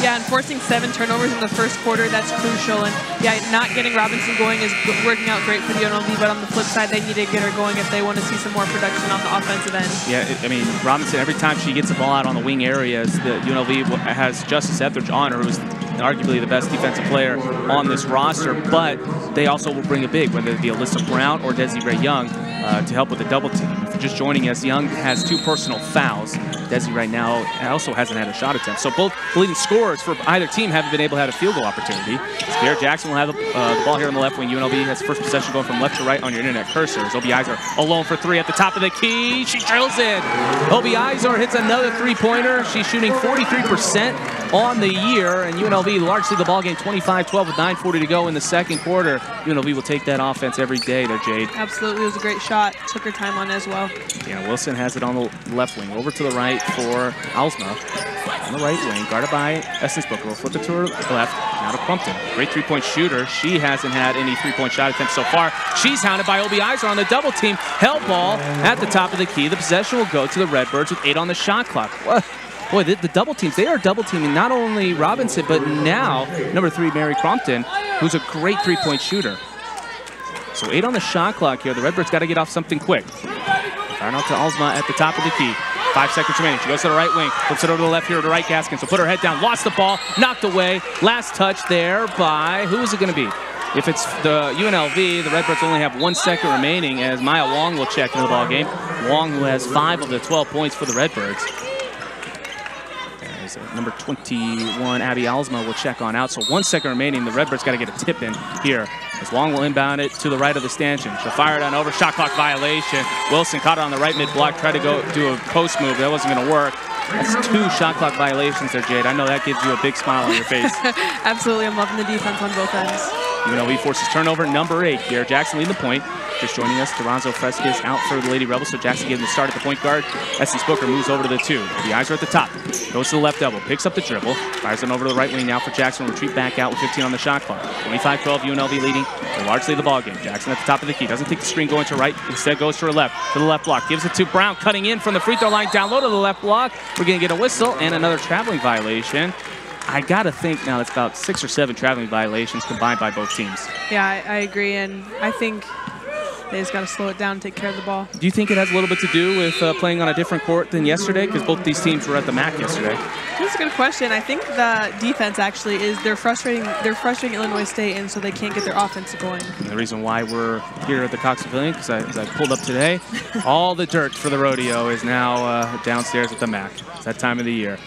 Yeah, and forcing seven turnovers in the first quarter, that's crucial. And yeah, not getting Robinson going is working out great for the U N L V, but on the flip side, they need to get her going if they want to see some more production on the offensive end. Yeah, I mean, Robinson, every time she gets the ball out on the wing areas, the U N L V has Justice Etheridge on her, who's arguably the best defensive player on this roster, but they also will bring a big, whether it be Alyssa Brown or Desiree Young, uh, to help with the double team. If you're just joining us, Young has two personal fouls. Desi right now also hasn't had a shot attempt. So both the leading scorers for either team haven't been able to have a field goal opportunity. Garrett Jackson will have the, uh, the ball here on the left wing. U N L V has first possession going from left to right on your internet cursors. Obi Izar alone for three at the top of the key. She drills in. Obi Izar hits another three-pointer. She's shooting forty-three percent on the year, and U N L V largely the ball game twenty-five twelve with nine forty to go in the second quarter. U N L V will take that offense every day there, Jade. Absolutely, it was a great shot. Took her time on it as well. Yeah, Wilson has it on the left wing. Over to the right for Alsma. On the right wing, guarded by Essence Booker. We'll flip it to her left. Now to Crumpton. Great three-point shooter. She hasn't had any three-point shot attempts so far. She's hounded by Obi Izar on the double team. Held ball at the top of the key. The possession will go to the Redbirds with eight on the shot clock. What? Boy, the, the double teams, they are double teaming not only Robinson, but now number three, Mary Crompton, who's a great three-point shooter. So eight on the shot clock here. The Redbirds got to get off something quick. Firing out to Alsma at the top of the key. Five seconds remaining. She goes to the right wing, flips it over to the left here to right Gaskins. So put her head down, lost the ball, knocked away. Last touch there by, who is it going to be? If it's the U N L V, the Redbirds only have one second remaining as Maya Wong will check into the ball game. Wong, who has five of the twelve points for the Redbirds. Number twenty-one, Abby Alsma, will check on out. So one second remaining. The Redbirds got to get a tip in here. As Wong will inbound it to the right of the stanchion. She'll fire it on over. Shot clock violation. Wilson caught it on the right mid block. Tried to go do a post move. That wasn't going to work. That's two shot clock violations there, Jade. I know that gives you a big smile on your face. Absolutely. I'm loving the defense on both ends. U N L V forces turnover. Number eight, Garrett Jackson leading the point. Just joining us, Duranzo Fresquez out for the Lady Rebels, so Jackson gives him the start at the point guard. Essence Booker moves over to the two. The eyes are at the top. Goes to the left elbow, picks up the dribble, fires it over to the right wing now for Jackson. Retreat back out with fifteen on the shot clock. twenty-five twelve, U N L V leading. They're largely the ball game. Jackson at the top of the key. Doesn't take the screen going to right. Instead goes to her left, to the left block. Gives it to Brown, cutting in from the free throw line, down low to the left block. We're going to get a whistle and another traveling violation. I got to think now it's about six or seven traveling violations combined by both teams. Yeah, I, I agree, and I think they just got to slow it down and take care of the ball. Do you think it has a little bit to do with uh, playing on a different court than yesterday? Because both these teams were at the M A C yesterday. That's a good question. I think the defense actually is they're frustrating. They're frustrating Illinois State, and so they can't get their offense going. And the reason why we're here at the Cox Pavilion, because as I pulled up today, all the dirt for the rodeo is now uh, downstairs at the M A C. It's that time of the year.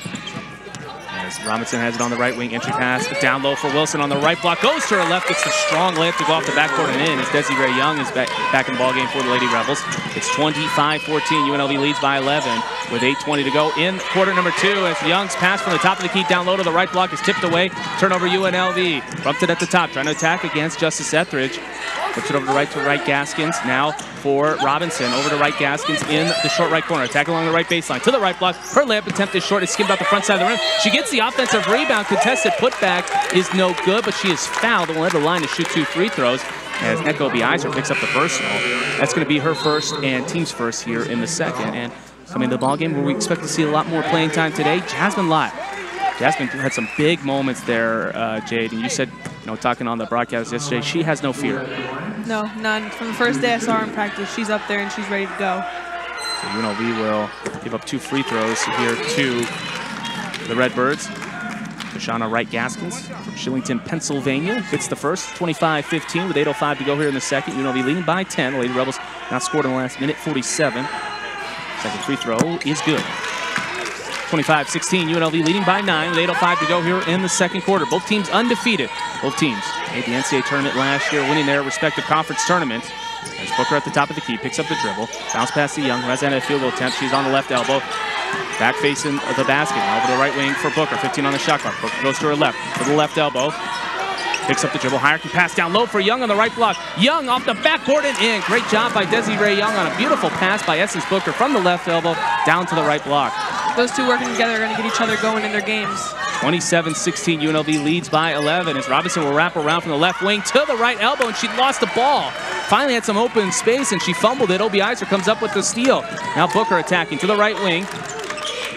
As Robinson has it on the right wing, entry pass, down low for Wilson on the right block, goes to her left, gets the strong layup to go off the backboard and in as Desiree Young is back, back in the ballgame for the Lady Rebels. It's twenty-five fourteen, U N L V leads by eleven with eight twenty to go in quarter number two as Young's pass from the top of the key down low to the right block is tipped away. Turnover U N L V. Crumpton at the top, trying to attack against Justice Etheridge. Flips it over to right to right Gaskins. Now for Robinson, over to right Gaskins in the short right corner. Attack along the right baseline to the right block. Her layup attempt is short. It's skimmed out the front side of the rim. She gets the offensive rebound. Contested putback is no good, but she is fouled and will have the line to shoot two free throws as Echo Bizer picks up the personal. That's going to be her first and team's first here in the second. And coming to the ballgame where we expect to see a lot more playing time today, Jasmine Lott. Jasmine had some big moments there, uh, Jade, and you said, you know, talking on the broadcast yesterday, she has no fear. No, none. From the first day I saw her in practice, she's up there and she's ready to go. So U N L V will give up two free throws here to the Redbirds. Deshauna Wright Gaskins from Shillington, Pennsylvania hits the first, twenty-five fifteen with eight oh five to go here in the second. U N L V leading by ten. The Lady Rebels not scored in the last minute, forty-seven. Second free throw is good. twenty-five sixteen, U N L V leading by nine with eight oh five to go here in the second quarter. Both teams undefeated. Both teams made the N C double A tournament last year, winning their respective conference tournament. There's Booker at the top of the key, picks up the dribble, bounce past the Young, who hasn't had a field goal attempt. She's on the left elbow, back facing the basket. Now over the right wing for Booker, fifteen on the shot clock. Booker goes to her left, to the left elbow. Picks up the dribble, hierarchy pass down low for Young on the right block. Young off the backboard and in. Great job by Desiree Young on a beautiful pass by Essence Booker from the left elbow down to the right block. Those two working together are going to get each other going in their games. twenty-seven sixteen, U N L V leads by eleven as Robinson will wrap around from the left wing to the right elbow, and she lost the ball. Finally had some open space, and she fumbled it. Obi Iser comes up with the steal. Now Booker attacking to the right wing.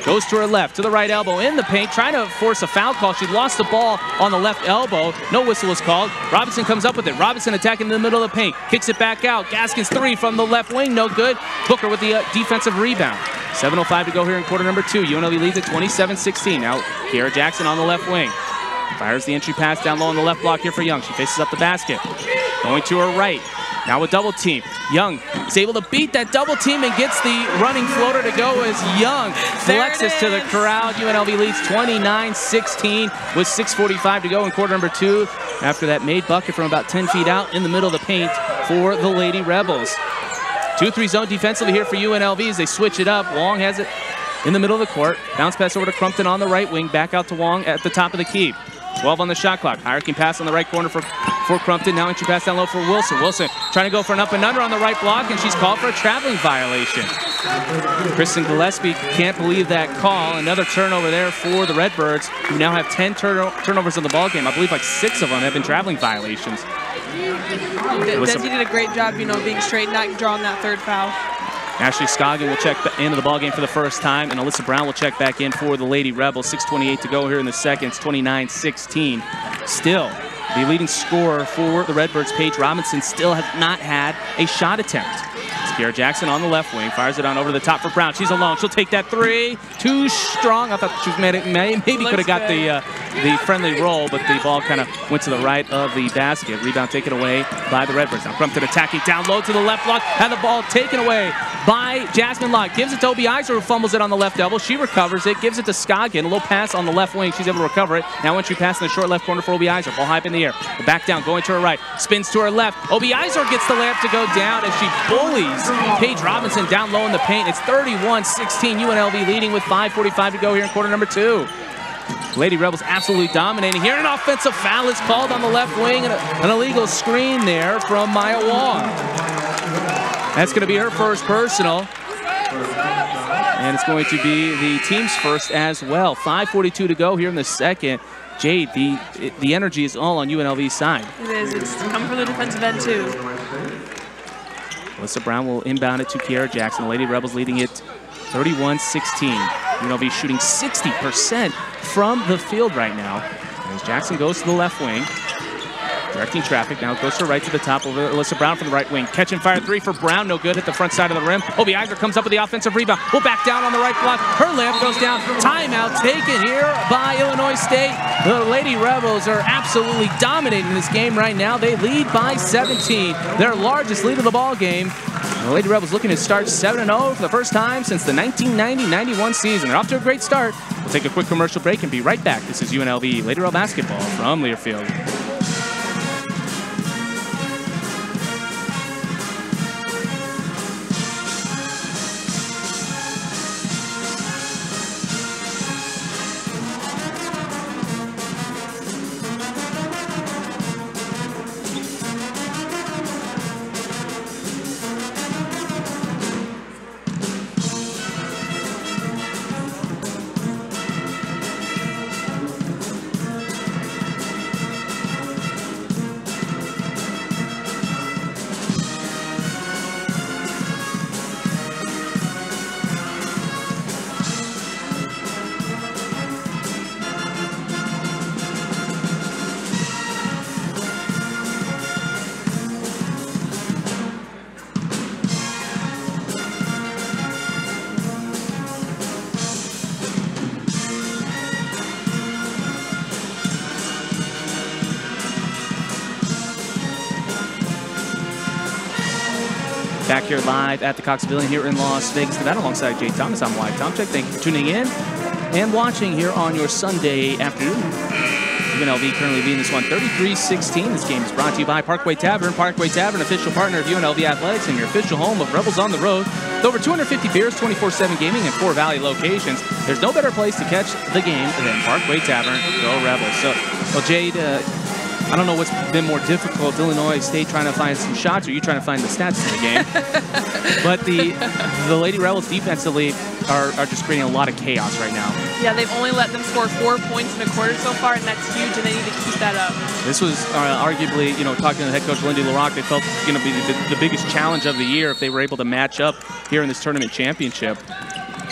Goes to her left, to the right elbow, in the paint, trying to force a foul call. She lost the ball on the left elbow. No whistle was called. Robinson comes up with it. Robinson attacking in the middle of the paint. Kicks it back out. Gaskins three from the left wing, no good. Booker with the uh, defensive rebound. seven oh five to go here in quarter number two. U N L V leads at twenty-seven sixteen. Now, Kiara Jackson on the left wing. Fires the entry pass down low on the left block here for Young. She faces up the basket. Going to her right. Now with double team. Young is able to beat that double team and gets the running floater to go as Young flexes to the crowd. U N L V leads twenty-nine sixteen with six forty-five to go in quarter number two. After that made bucket from about ten feet out in the middle of the paint for the Lady Rebels. two three zone defensively here for U N L V as they switch it up. Wong has it in the middle of the court. Bounce pass over to Crumpton on the right wing. Back out to Wong at the top of the key. twelve on the shot clock. Hierarchy pass on the right corner for, for Crumpton. Now entry pass down low for Wilson. Wilson trying to go for an up and under on the right block, and she's called for a traveling violation. Kristen Gillespie can't believe that call. Another turnover there for the Redbirds, who now have ten turno turnovers in the ballgame. I believe like six of them have been traveling violations. Desi did a great job, you know, being straight, not drawing that third foul. Ashley Scoggin will check into the ballgame for the first time, and Alyssa Brown will check back in for the Lady Rebels. six twenty-eight to go here in the second. It's twenty-nine sixteen. Still, the leading scorer for the Redbirds, Paige Robinson, still has not had a shot attempt. Kiara Jackson on the left wing, fires it on over the top for Brown. She's alone. She'll take that three. Too strong. I thought she was made it, maybe could have got the uh, the friendly roll, but the ball kind of went to the right of the basket. Rebound taken away by the Redbirds. Now Crumpton attacking down low to the left block. Had the ball taken away by Jasmine Locke. Gives it to Obi Iser, who fumbles it on the left elbow. She recovers it. Gives it to Scoggin. A little pass on the left wing. She's able to recover it. Now entry pass in the short left corner for Obi Iser. Ball high up in the air. Back down, going to her right. Spins to her left. Obi Iser gets the layup to go down as she bullies Paige Robinson down low in the paint. It's thirty-one sixteen. U N L V leading with five forty-five to go here in quarter number two. Lady Rebels absolutely dominating here. An offensive foul is called on the left wing, and a, an illegal screen there from Maya Wong. That's going to be her first personal. And it's going to be the team's first as well. five forty-two to go here in the second. Jade, the the energy is all on U N L V's side. It is. It's come from the defensive end, too. Alyssa Brown will inbound it to Kiara Jackson. The Lady Rebels leading it thirty-one sixteen. U N L V shooting sixty percent from the field right now. As Jackson goes to the left wing, directing traffic. Now it goes to right to the top over Alyssa Brown from the right wing. Catch and fire three for Brown. No good at the front side of the rim. Obi Iser comes up with the offensive rebound. Will back down on the right block. Her layup goes down. Timeout taken here by Illinois State. The Lady Rebels are absolutely dominating this game right now. They lead by seventeen. Their largest lead of the ball game. The Lady Rebels looking to start seven and oh for the first time since the nineteen ninety ninety-one season. They're off to a great start. We'll take a quick commercial break and be right back. This is U N L V Lady Rebel basketball from Learfield. Back here live at the Cox Pavilion here in Las Vegas, Nevada, alongside Jay Thomas. I'm Wyatt Tomczyk. Thank you for tuning in and watching here on your Sunday afternoon. U N L V currently leading this one thirty-three sixteen. This game is brought to you by Parkway Tavern. Parkway Tavern, official partner of U N L V Athletics and your official home of Rebels on the Road. With over two hundred fifty beers, twenty-four seven gaming, and four Valley locations, there's no better place to catch the game than Parkway Tavern. Go Rebels. So, well, Jade, uh, I don't know what's been more difficult, Illinois State trying to find some shots or you trying to find the stats in the game. But the the Lady Rebels defensively are, are just creating a lot of chaos right now. Yeah, they've only let them score four points in a quarter so far, and that's huge, and they need to keep that up. This was uh, arguably, you know, talking to the head coach, Lindy LaRocque, they felt going to be the, the biggest challenge of the year if they were able to match up here in this tournament championship.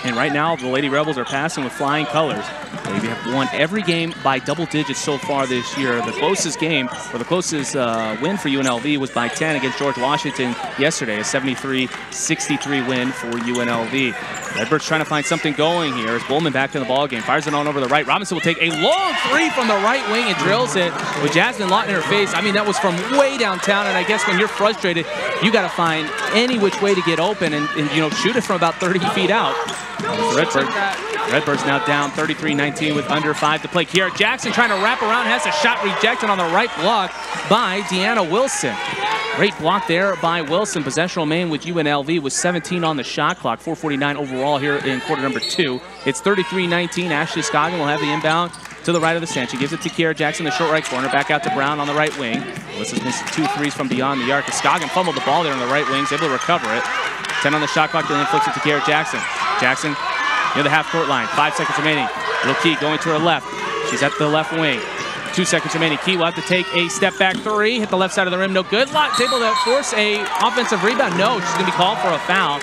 And right now, the Lady Rebels are passing with flying colors. They have won every game by double digits so far this year. The closest game, or the closest uh, win for U N L V was by ten against George Washington yesterday, a seventy-three sixty-three win for U N L V. Redbirds trying to find something going here as Bowman back in the ballgame. Fires it on over the right. Robinson will take a long three from the right wing and drills it with Jasmine Lott in her face. I mean, that was from way downtown, and I guess when you're frustrated, you got to find any which way to get open and, and you know, shoot it from about thirty feet out. Redbird, Redbirds now down thirty-three nineteen with under five to play. Kiara Jackson trying to wrap around, has a shot rejected on the right block by Deanna Wilson. Great block there by Wilson. Possessional main with U N L V with seventeen on the shot clock. four forty-nine overall here in quarter number two. It's thirty-three nineteen. Ashley Scoggin will have the inbound to the right of the stand. She gives it to Kiara Jackson, the short right corner. Back out to Brown on the right wing. Alyssa's missed two threes from beyond the arc. Scoggin fumbled the ball there on the right wing. Is able to recover it. ten on the shot clock, then flips it to Kiara Jackson. Jackson near the half-court line. Five seconds remaining. Little Key going to her left. She's at the left wing. Two seconds remaining. Key will have to take a step-back three. Hit the left side of the rim. No good. Lott's able to force a offensive rebound. No, she's going to be called for a foul.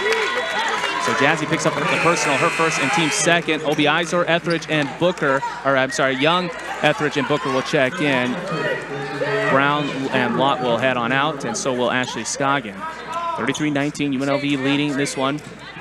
So Jazzy picks up the personal, her first and team second. Obi Izor, Etheridge, and Booker, or I'm sorry, Young, Etheridge, and Booker will check in. Brown and Lott will head on out, and so will Ashley Scoggin. thirty-three nineteen, U N L V leading this one.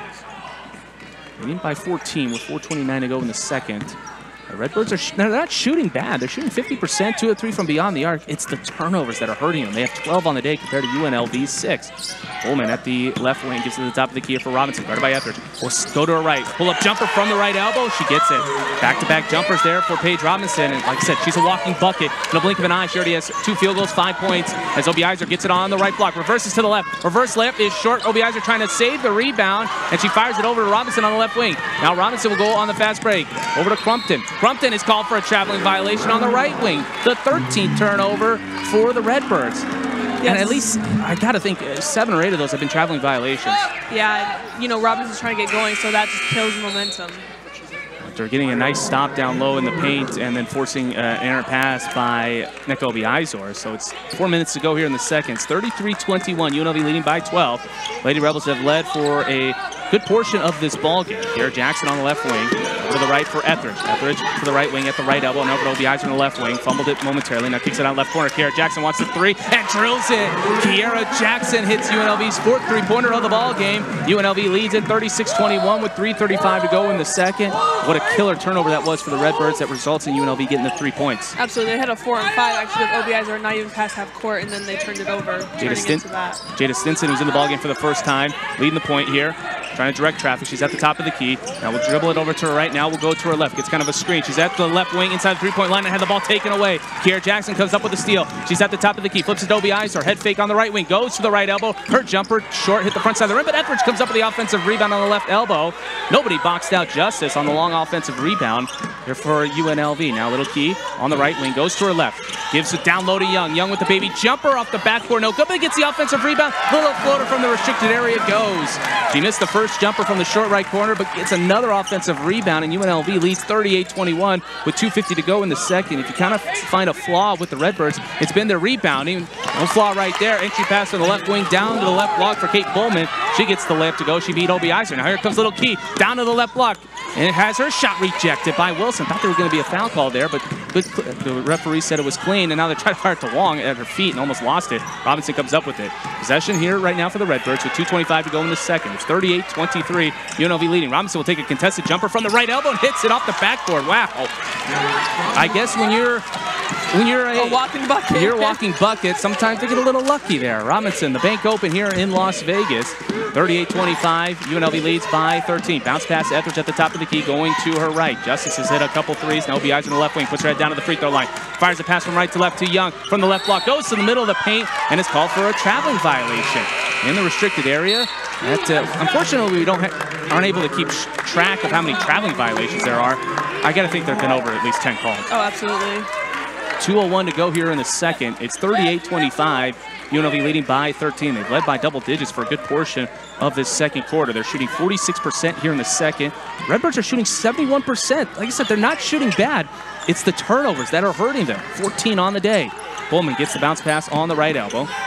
Leading by fourteen with four twenty-nine to go in the second. The Redbirds are sh they're not shooting bad. They're shooting fifty percent, two or three from beyond the arc. It's the turnovers that are hurting them. They have twelve on the day compared to U N L V's six. Bowman at the left wing gives it to the top of the key for Robinson, guarded by Etheridge. Will go to her right. Pull-up jumper from the right elbow. She gets it. Back-to-back jumpers there for Paige Robinson. And like I said, she's a walking bucket. In a blink of an eye, she already has two field goals, five points. As Obi Izor gets it on the right block. Reverses to the left. Reverse left is short. Obi Izor trying to save the rebound, and she fires it over to Robinson on the left wing. Now Robinson will go on the fast break. Over to Crumpton. Crumpton is called for a traveling violation on the right wing. The thirteenth turnover for the Redbirds. Yes. And at least, I got to think, seven or eight of those have been traveling violations. Yeah, you know, Robinson's trying to get going, so that just kills the momentum. They're getting a nice stop down low in the paint and then forcing uh, an errant pass by Nick Obi Izor. So it's four minutes to go here in the second. It's thirty-three twenty-one, U N L V leading by twelve. Lady Rebels have led for a good portion of this ball game. Kiara Jackson on the left wing, over to the right for Etheridge. Etheridge to the right wing at the right elbow, and over to Obi Izor on the left wing. Fumbled it momentarily, now kicks it out left corner. Kiara Jackson wants the three and drills it. Kiara Jackson hits U N L V's fourth three-pointer of the ball game. U N L V leads it thirty-six twenty-one with three thirty-five to go in the second. What a killer turnover that was for the Redbirds that results in U N L V getting the three points. Absolutely, they had a four and five actually with Obi Izor not even past half court, and then they turned it over. Jada, Stin Jada Stinson, who's in the ballgame for the first time, leading the point here. Trying to direct traffic. She's at the top of the key. Now we'll dribble it over to her right. Now we'll go to her left. Gets kind of a screen. She's at the left wing inside the three-point line and had the ball taken away. Kiara Jackson comes up with a steal. She's at the top of the key. Flips it to Obi Izor. Head fake on the right wing. Goes to the right elbow. Her jumper short. Hit the front side of the rim. But Etheridge comes up with the offensive rebound on the left elbow. Nobody boxed out Justice on the long offensive rebound here for U N L V. Now Little Key on the right wing. Goes to her left. Gives it down low to Young. Young with the baby jumper off the backboard. No good, but gets the offensive rebound. Little floater from the restricted area goes. She missed the first jumper from the short right corner, but gets another offensive rebound, and U N L V leads thirty-eight twenty-one with two fifty to go in the second. If you kind of find a flaw with the Redbirds, it's been their rebounding. No flaw right there. Entry pass to the left wing, down to the left block for Kate Bowman. She gets the layup to go. She beat Obi Izor. Now here comes Little Key, down to the left block, and it has her shot rejected by Wilson. Thought there was going to be a foul call there, but good, the referee said it was clean, and now they're trying to fire it to Wong at her feet and almost lost it. Robinson comes up with it. Possession here right now for the Redbirds with two twenty-five to go in the second. It's thirty-eight twenty-three, U N L V leading. Robinson will take a contested jumper from the right elbow and hits it off the backboard. Wow. I guess when you're when you're a, a walking bucket, you're a walking bucket, sometimes they get a little lucky there. Robinson, the bank open here in Las Vegas. thirty-eight twenty-five, U N L V leads by thirteen. Bounce pass Etheridge at the top of the key, going to her right. Justice has hit a couple threes. Now Obi Izor on the left wing, puts her head down to the free throw line. Fires a pass from right to left to Young. From the left block, goes to the middle of the paint, and is called for a traveling violation in the restricted area. That, uh, unfortunately, we don't aren't able to keep track of how many traveling violations there are. I got to think there have been over at least ten called. Oh, absolutely. two oh one to go here in the second. It's thirty-eight twenty-five. U N L V leading by thirteen. They've led by double digits for a good portion of this second quarter. They're shooting forty-six percent here in the second. Redbirds are shooting seventy-one percent. Like I said, they're not shooting bad. It's the turnovers that are hurting them. fourteen on the day. Bowman gets the bounce pass on the right elbow.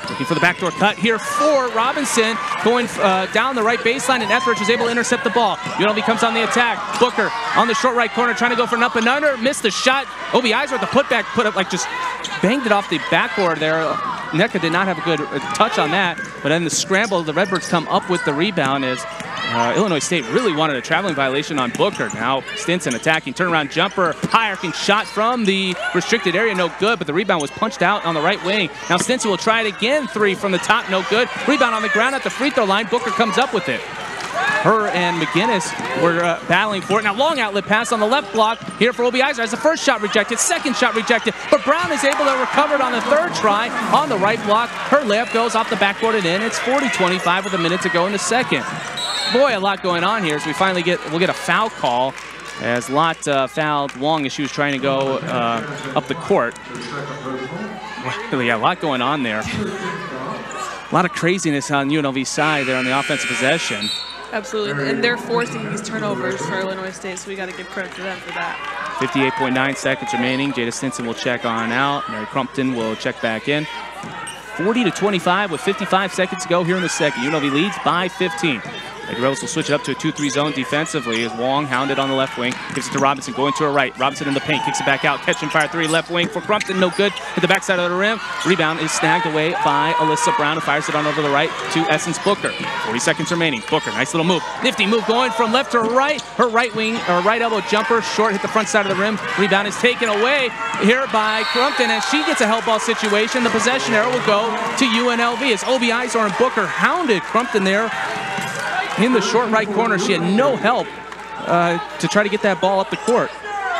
Looking for the backdoor cut here for Robinson, going uh, down the right baseline, and Etheridge is able to intercept the ball. U N L V comes on the attack. Booker on the short right corner, trying to go for an up and under, missed the shot. Obi Iser at the putback, put up like just banged it off the backboard there. N E C A did not have a good touch on that, but then the scramble, the Redbirds come up with the rebound as uh, Illinois State really wanted a traveling violation on Booker. Now Stinson attacking, turnaround jumper, high-arcing shot from the restricted area, no good, but the rebound was punched out on the right wing. Now Stinson will try it again, three from the top, no good. Rebound on the ground at the free throw line, Booker comes up with it. Her and McGinnis were uh, battling for it. Now long outlet pass on the left block here for Obi Iser as the first shot rejected, second shot rejected, but Brown is able to recover it on the third try on the right block. Her layup goes off the backboard and in. It's forty twenty-five with a minute to go in the second. Boy, a lot going on here as we finally get, we'll get a foul call as Lott uh, fouled Wong as she was trying to go uh, up the court. Yeah, a lot going on there. A lot of craziness on U N L V's side there on the offensive possession. Absolutely, and they're forcing these turnovers for Illinois State, so we got to give credit to them for that. fifty-eight point nine seconds remaining. Jada Stinson will check on out. Mary Crumpton will check back in. forty to twenty-five with fifty-five seconds to go here in the second. U N L V leads by fifteen. Lady Rebels will switch it up to a two three zone defensively as Wong hounded on the left wing. Gives it to Robinson, going to her right. Robinson in the paint, kicks it back out. Catch and fire three, left wing for Crumpton, no good. Hit the backside of the rim. Rebound is snagged away by Alyssa Brown, who fires it on over the right to Essence Booker. forty seconds remaining. Booker, nice little move. Nifty move going from left to right. Her right wing, or right elbow jumper, short, hit the front side of the rim. Rebound is taken away here by Crumpton as she gets a help ball situation. The possession arrow will go to U N L V as Obi Iser and Booker hounded Crumpton there in the short right corner. She had no help uh, to try to get that ball up the court.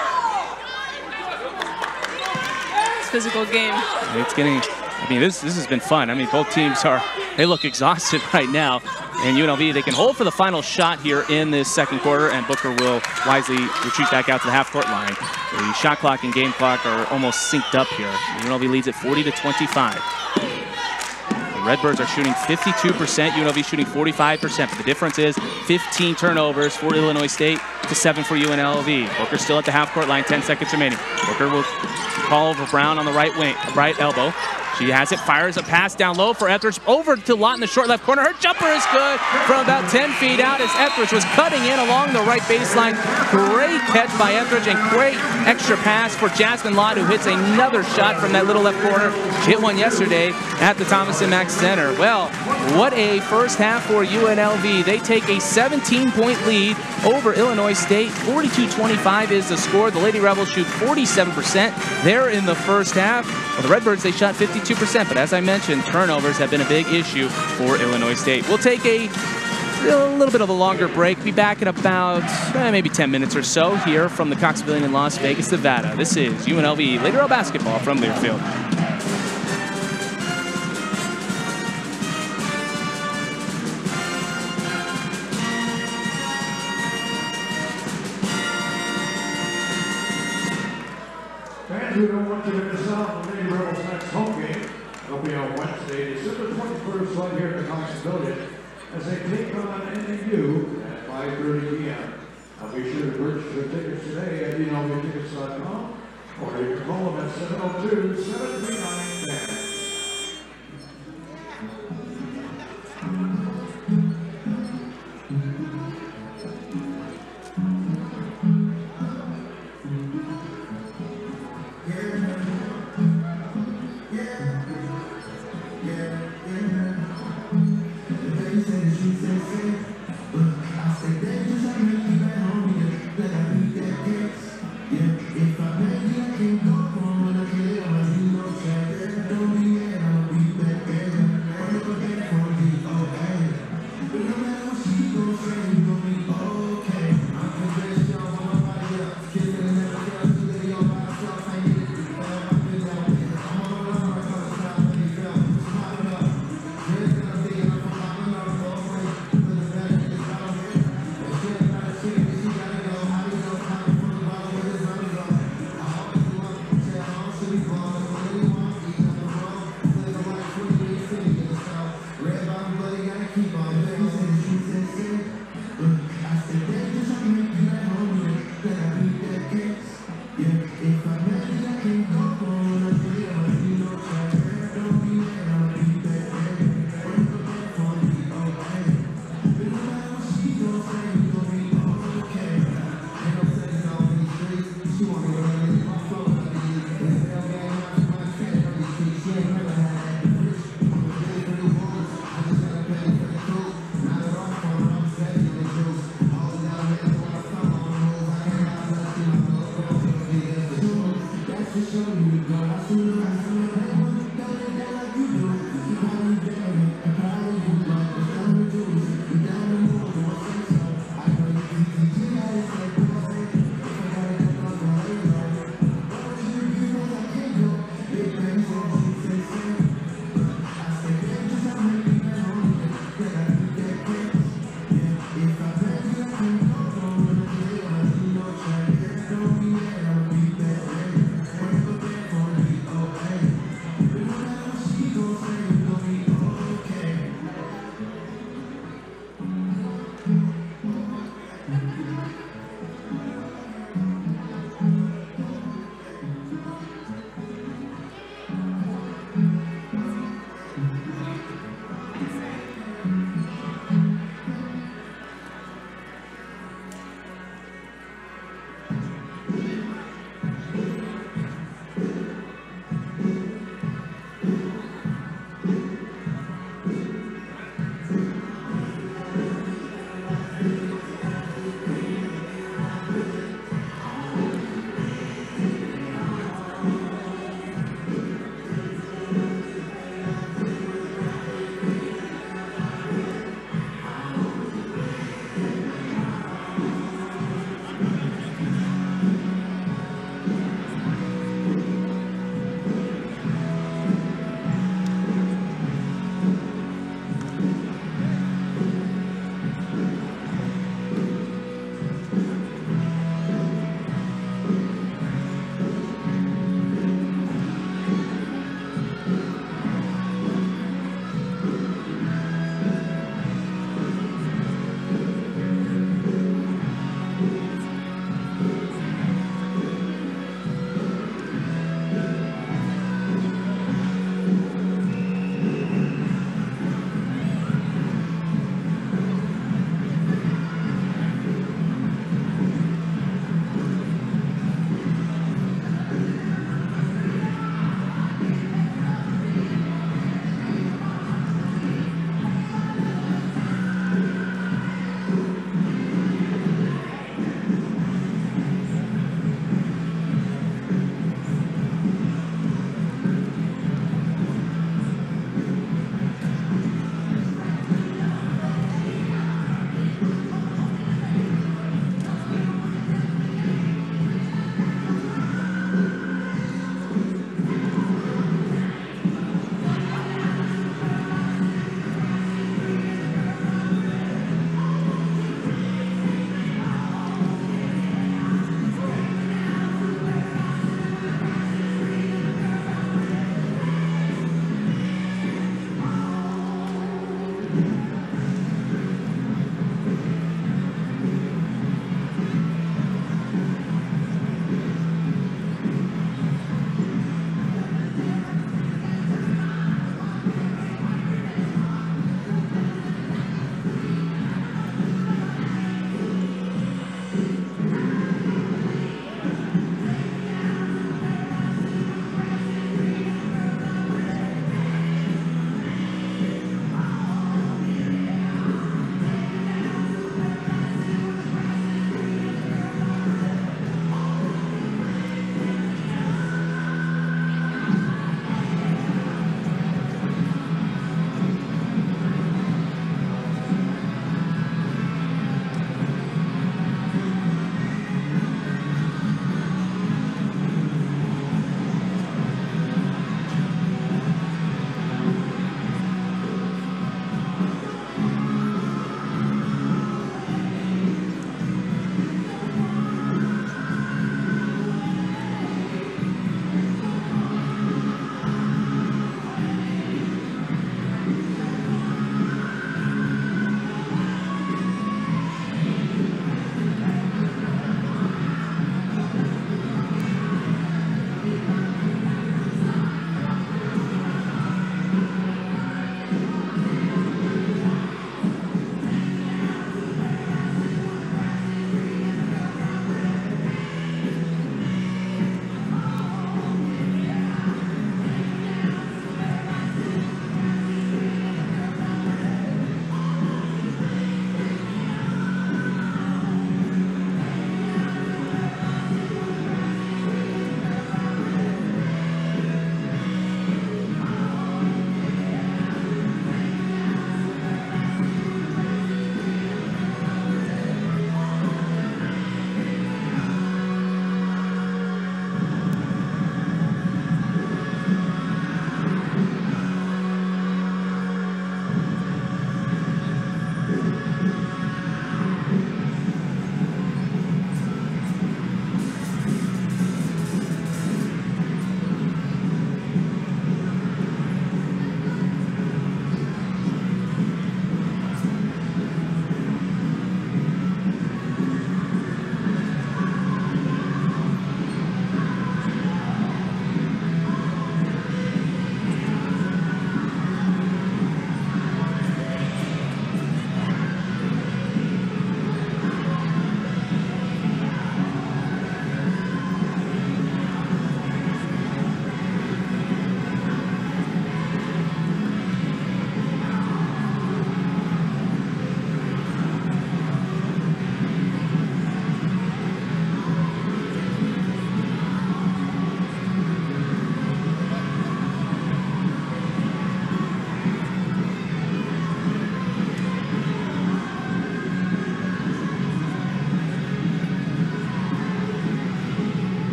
It's a physical game. It's getting, I mean, this this has been fun. I mean, both teams are, they look exhausted right now. And U N L V, they can hold for the final shot here in this second quarter, and Booker will wisely retreat back out to the half-court line. The shot clock and game clock are almost synced up here. U N L V leads at forty to twenty-five. Redbirds are shooting fifty-two percent, U N L V shooting forty-five percent, but the difference is fifteen turnovers for Illinois State to seven for U N L V. Booker still at the half-court line, ten seconds remaining. Booker will call over Brown on the right wing, right elbow. She has it, fires a pass down low for Etheridge, over to Lott in the short left corner. Her jumper is good from about ten feet out as Etheridge was cutting in along the right baseline. Great catch by Etheridge and great extra pass for Jasmine Lott, who hits another shot from that little left corner. She hit one yesterday at the Thomas and Mack Center. Well, what a first half for U N L V. They take a seventeen point lead over Illinois State. forty-two twenty-five is the score. The Lady Rebels shoot forty-seven percent there in the first half. Well, the Redbirds, they shot fifty-two percent, but as I mentioned, turnovers have been a big issue for Illinois State. We'll take a, a little bit of a longer break. Be back in about eh, maybe ten minutes or so here from the Cox Pavilion in Las Vegas, Nevada. This is U N L V Lady Rebel basketball from Learfield. Fans who don't want to miss out on the Lady Rebels' next home game, they'll be on Wednesday, December twenty-first, right here at the Cox Pavilion, as they take on N A U at five thirty p m Now be sure to purchase your tickets today at U N L V tickets dot com, or you can call them at seven oh two, seven three nine, ten. If I make you, I can't go on, I can't, I know,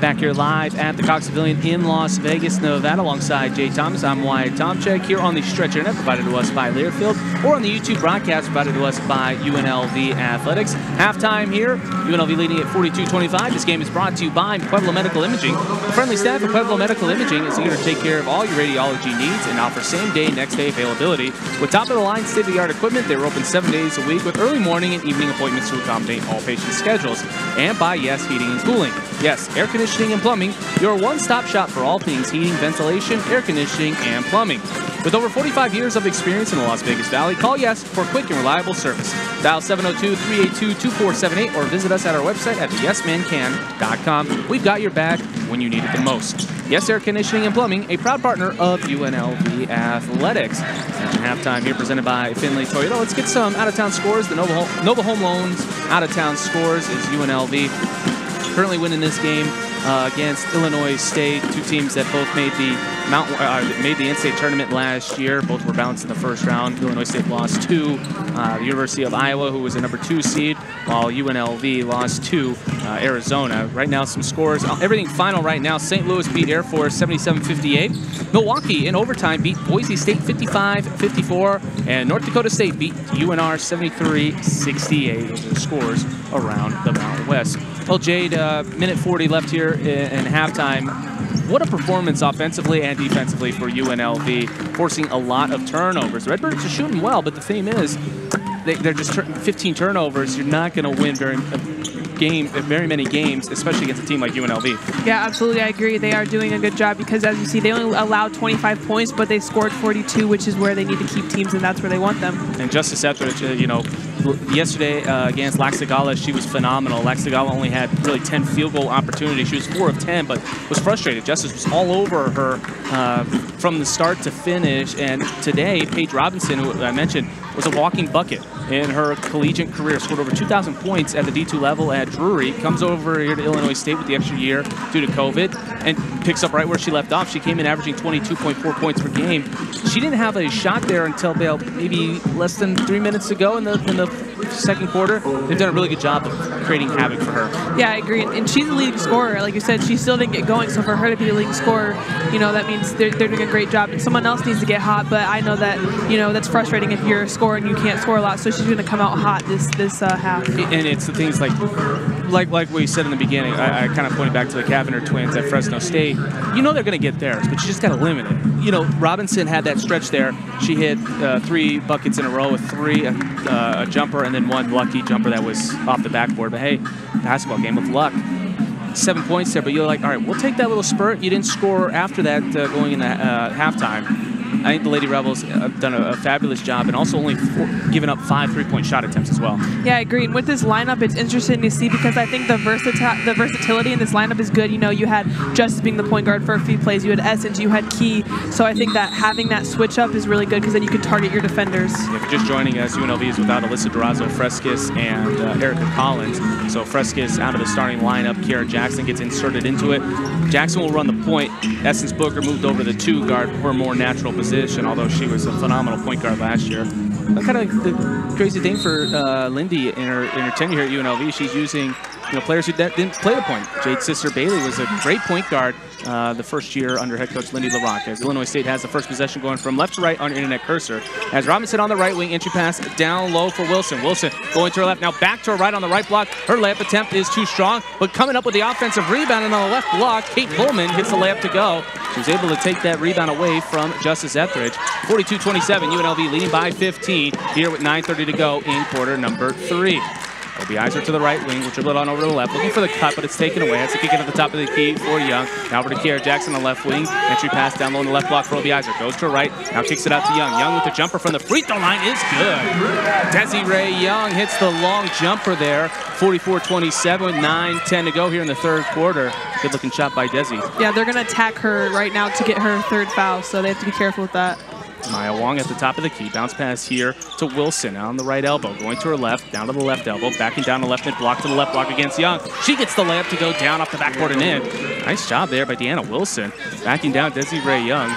Back here live at the Cox Pavilion in Las Vegas, Nevada, alongside Jay Thomas. I'm Wyatt Tomczyk here on the Stretch Internet, provided to us by Learfield, or on the YouTube broadcast provided to us by U N L V Athletics. Halftime here, U N L V leading at forty-two twenty-five. This game is brought to you by Pueblo Medical Imaging. The friendly staff of Pueblo Medical Imaging is here to take care of all your radiology needs and offer same-day, next-day availability. With top-of-the-line, state-of-the-art equipment, they were open seven days a week with early morning and evening appointments to accommodate all patient schedules. And by Yes Heating and Cooling. Yes, air conditioning and plumbing, your one-stop shop for all things heating, ventilation, air conditioning, and plumbing. With over forty-five years of experience in the Las Vegas Valley, call Yes for quick and reliable service. Dial seven oh two, three eight two, two four seven eight or visit us at our website at the yes man can dot com. We've got your back when you need it the most. Yes Air Conditioning and Plumbing, a proud partner of U N L V Athletics. And halftime here presented by Finley Toyota. Let's get some out-of-town scores. The Nova Home, Nova Home Loans out-of-town scores is U N L V currently winning this game uh, against Illinois State, two teams that both made the Mount uh, made the in-state tournament last year. Both were bounced in the first round. Illinois State lost to uh, the University of Iowa, who was a number two seed, while U N L V lost to uh, Arizona. Right now, some scores. Everything final right now. Saint Louis beat Air Force seventy-seven fifty-eight. Milwaukee in overtime beat Boise State fifty-five fifty-four. And North Dakota State beat U N R seventy-three sixty-eight. Those are the scores around the Mountain West. Well, Jade, uh, minute forty left here in, in halftime. What a performance offensively and defensively for U N L V, forcing a lot of turnovers. The Redbirds are shooting well, but the theme is they, they're just fifteen turnovers. You're not going to win very game, very many games, especially against a team like U N L V. Yeah, absolutely. I agree. They are doing a good job because, as you see, they only allowed twenty-five points, but they scored forty-two, which is where they need to keep teams, and that's where they want them. And Justice Etheridge, uh, you know, yesterday uh, against Laxagala, she was phenomenal. Laxagala only had really ten field goal opportunities. She was four of ten, but was frustrated. Justice was all over her uh, from the start to finish. And today, Paige Robinson, who I mentioned, was a walking bucket in her collegiate career. Scored over two thousand points at the D two level at Drury. Comes over here to Illinois State with the extra year due to COVID and picks up right where she left off. She came in averaging twenty-two point four points per game. She didn't have a shot there until about maybe less than three minutes ago in the in the second quarter. They've done a really good job of creating havoc for her. Yeah, I agree. And she's the leading scorer. Like you said, she still didn't get going. So for her to be the leading scorer, you know, that means they're, they're doing a great job. And someone else needs to get hot. But I know that, you know, that's frustrating if you're a scorer and you can't score a lot. So she's going to come out hot this this uh, half. And it's the things like, like like what you said in the beginning. I, I kind of pointed back to the Cavener twins at Fresno State. You know they're going to get theirs, but you just got to limit it. You know, Robinson had that stretch there. She hit uh, three buckets in a row with three, uh, a jumper, and then one lucky jumper that was off the backboard. But hey, basketball game of luck. Seven points there, but you're like, all right, we'll take that little spurt. You didn't score after that uh, going into uh, halftime. I think the Lady Rebels have done a, a fabulous job and also only four, given up five three-point shot attempts as well. Yeah, I agree. And with this lineup, it's interesting to see because I think the, versati the versatility in this lineup is good. You know, you had Justice being the point guard for a few plays. You had Essence. You had Key. So I think that having that switch up is really good because then you can target your defenders. Yeah, if you're just joining us, U N L V is without Alyssa Durazo, Frescus, and uh, Erica Collins. So Frescus out of the starting lineup. Kiara Jackson gets inserted into it. Jackson will run the point. Essence Booker moved over the two guard, her more natural position, although she was a phenomenal point guard last year. Kind of the crazy thing for uh, Lindy in her, in her tenure here at U N L V, she's using you know, players who didn't play the point. Jade's sister Bailey was a great point guard uh, the first year under head coach Lindy LaRocque, as Illinois State has the first possession going from left to right on your internet cursor. As Robinson on the right wing, entry pass down low for Wilson. Wilson going to her left, now back to her right on the right block. Her layup attempt is too strong, but coming up with the offensive rebound and on the left block, Kate Pullman gets the layup to go. She was able to take that rebound away from Justice Etheridge. forty-two twenty-seven, U N L V leading by fifteen here with nine thirty to go in quarter number three. Obiizer to the right wing, will dribble it on over to the left, looking for the cut, but it's taken away. Has to kick it at the top of the key for Young. Now over to Kiara Jackson on the left wing. Entry pass down low in the left block for Obiizer. Goes to her right, now kicks it out to Young. Young with the jumper from the free throw line is good. Desiree Young hits the long jumper there. forty-four twenty-seven with nine ten to go here in the third quarter. Good looking shot by Desi. Yeah, they're going to attack her right now to get her third foul, so they have to be careful with that. Maya Wong at the top of the key. Bounce pass here to Wilson on the right elbow. Going to her left, down to the left elbow. Backing down the left mid block to the left block against Young. She gets the layup to go down off the backboard and in. Nice job there by Deanna Wilson. Backing down Desiree Young.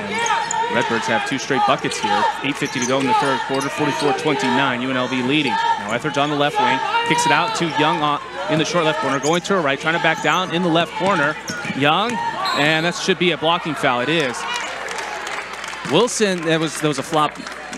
And Redbirds have two straight buckets here. eight fifty to go in the third quarter. forty-four twenty-nine. U N L V leading. Now Etheridge on the left wing. Kicks it out to Young on, in the short left corner, going to her right, trying to back down in the left corner. Young, and that should be a blocking foul. It is. Wilson, that was, that was a flop,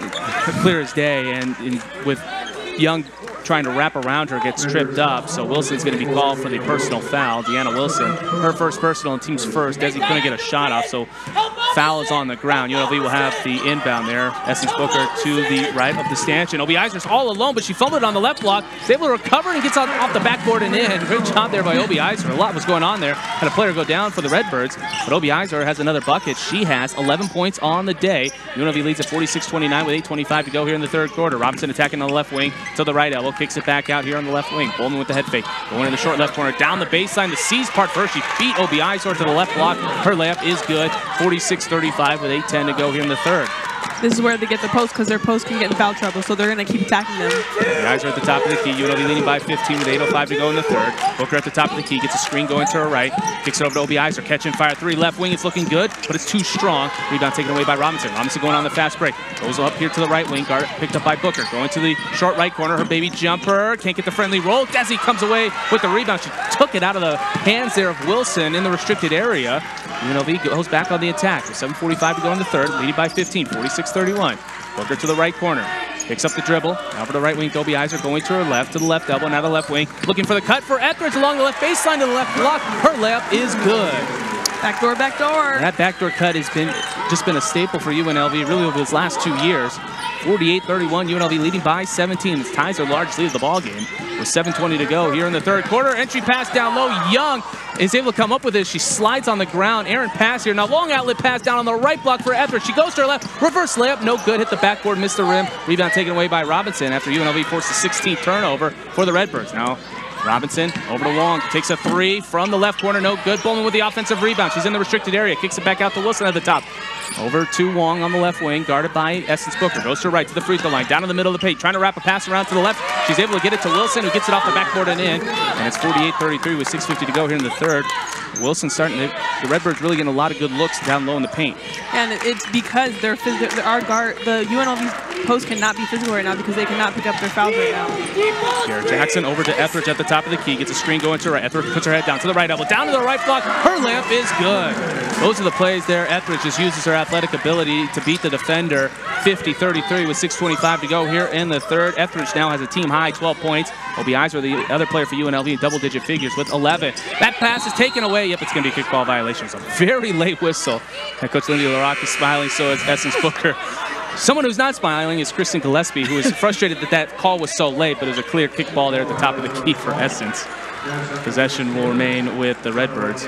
clear as day, and, and with Young trying to wrap around her, gets tripped up, so Wilson's going to be called for the personal foul. Deanna Wilson, her first personal and team's first. Desi couldn't get a shot off, so foul is on the ground. U N L V will have the inbound there. Essence Booker to the right of the stanchion. Obi Eisner's all alone, but she fumbled on the left block. Is able to recover and gets on, off the backboard and in. Great job there by Obi Eisner. A lot was going on there. Had a player go down for the Redbirds, but Obi Eisner has another bucket. She has eleven points on the day. U N L V leads at forty-six twenty-nine with eight twenty-five to go here in the third quarter. Robinson attacking on the left wing to the right elbow. Kicks it back out here on the left wing. Bowman with the head fake. Going in the short left corner. Down the baseline. The C's part first. She beat Obi Eisner to the left block. Her layup is good. forty-six thirty-five with eight ten to go here in the third. This is where they get the post because their post can get in foul trouble, so they're going to keep attacking them. The guys are at the top of the key. U N L V leading by fifteen with eight oh five to go in the third. Booker at the top of the key. Gets a screen going to her right. Kicks it over to Obi Eisner. Catch and fire three. Left wing. It's looking good, but it's too strong. Rebound taken away by Robinson. Robinson going on the fast break. Goes up here to the right wing. Guard picked up by Booker. Going to the short right corner. Her baby jumper. Can't get the friendly roll. Desi comes away with the rebound. She took it out of the hands there of Wilson in the restricted area. U N L V goes back on the attack. With seven forty-five to go in the third. Leading by fifteen. forty-six thirty-one. Booker to the right corner. Picks up the dribble. Now for the right wing, Obi Eisner going to her left, to the left elbow, now the left wing. Looking for the cut for Etheridge along the left baseline to the left block. Her layup is good. Backdoor, backdoor. That backdoor cut has been just been a staple for U N L V really over his last two years. forty-eight thirty-one, U N L V leading by seventeen. The ties are large lead of the ball game with seven twenty to go here in the third quarter. Entry pass down low. Young is able to come up with it. She slides on the ground. Aaron pass here. Now long outlet pass down on the right block for Etheridge. She goes to her left. Reverse layup. No good. Hit the backboard. Missed the rim. Rebound taken away by Robinson after U N L V forced the sixteenth turnover for the Redbirds. Now Robinson over to Wong. Takes a three from the left corner. No good. Bowman with the offensive rebound. She's in the restricted area. Kicks it back out to Wilson at the top. Over to Wong on the left wing, guarded by Essence Booker. Goes to her right to the free throw line, down in the middle of the paint, trying to wrap a pass around to the left. She's able to get it to Wilson, who gets it off the backboard and in. And it's forty-eight thirty-three with six fifty to go here in the third. Wilson starting to, the Redbirds really getting a lot of good looks down low in the paint. And it's because they're phys our guard, the U N L V post cannot be physical right now because they cannot pick up their fouls right now. Garrett Jackson over to Etheridge at the top of the key, gets a screen going to her right. Etheridge puts her head down to the right elbow, down to the right block. Her layup is good. Those are the plays there. Etheridge just uses her athletic ability to beat the defender. fifty thirty-three with six twenty-five to go here in the third. Etheridge now has a team high twelve points. Obi Eisner, the other player for U N L V, in double-digit figures with eleven. That pass is taken away. Yep, it's going to be a kickball violation. It's a very late whistle. And Coach Lindy LaRocque is smiling, so is Essence Booker. Someone who's not smiling is Kristen Gillespie, who is frustrated that that call was so late, but it was a clear kickball there at the top of the key for Essence. Possession will remain with the Redbirds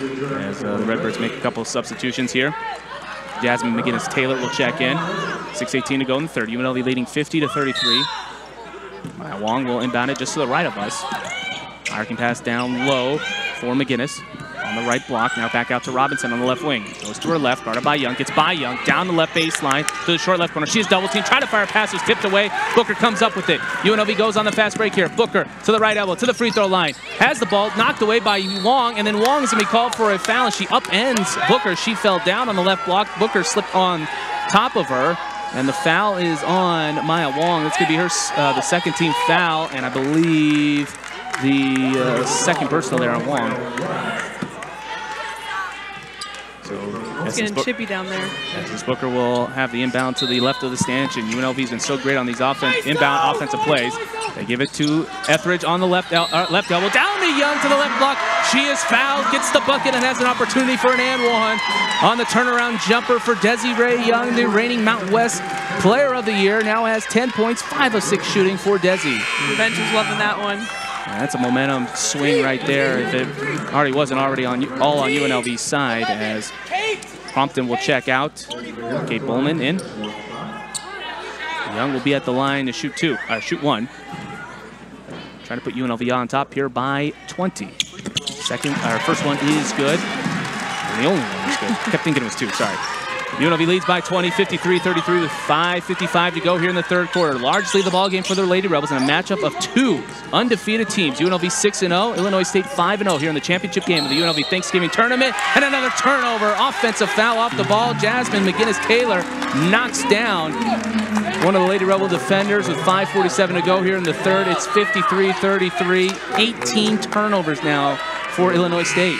as uh, the Redbirds make a couple of substitutions here. Jasmine McGinnis-Taylor will check in. six eighteen to go in the third. U N L V leading fifty to thirty-three. Maya Wong will inbound it just to the right of us. Arcing pass down low for McGinnis. On the right block, now back out to Robinson on the left wing. Goes to her left, guarded by Young, gets by Young, down the left baseline to the short left corner. She is double teamed, trying to fire a pass, is tipped away. Booker comes up with it. U N L V goes on the fast break here. Booker to the right elbow, to the free throw line. Has the ball, knocked away by Wong, and then Wong is going to be called for a foul, and she upends Booker. She fell down on the left block. Booker slipped on top of her, and the foul is on Maya Wong. That's going to be her uh, the second team foul, and I believe the uh, second personal there on Wong. So it's getting chippy down there. Essence Booker will have the inbound to the left of the stanchion. U N L V's been so great on these offense, inbound offensive plays. They give it to Etheridge on the left, el uh, left elbow. Down to Young to the left block. She is fouled, gets the bucket, and has an opportunity for an and one. On the turnaround jumper for Desiree Young, the reigning Mountain West Player of the Year, now has ten points, five of six shooting for Desi. The bench is loving that one. Yeah, that's a momentum swing right there. If it already wasn't already on all on U N L V's side, as Prompton will check out. Kate Bowman in. Young will be at the line to shoot two, uh, shoot one. Trying to put U N L V on top here by twenty. Second, our first one is good. And the only one is good. Kept thinking it was two. Sorry. U N L V leads by twenty, fifty-three thirty-three with five fifty-five to go here in the third quarter. Largely the ball game for the Lady Rebels in a matchup of two undefeated teams. U N L V six and oh, Illinois State five and oh here in the championship game of the U N L V Thanksgiving tournament. And another turnover, offensive foul off the ball. Jasmine McGinnis-Taylor knocks down one of the Lady Rebel defenders with five forty-seven to go here in the third. It's fifty-three thirty-three, eighteen turnovers now for Illinois State.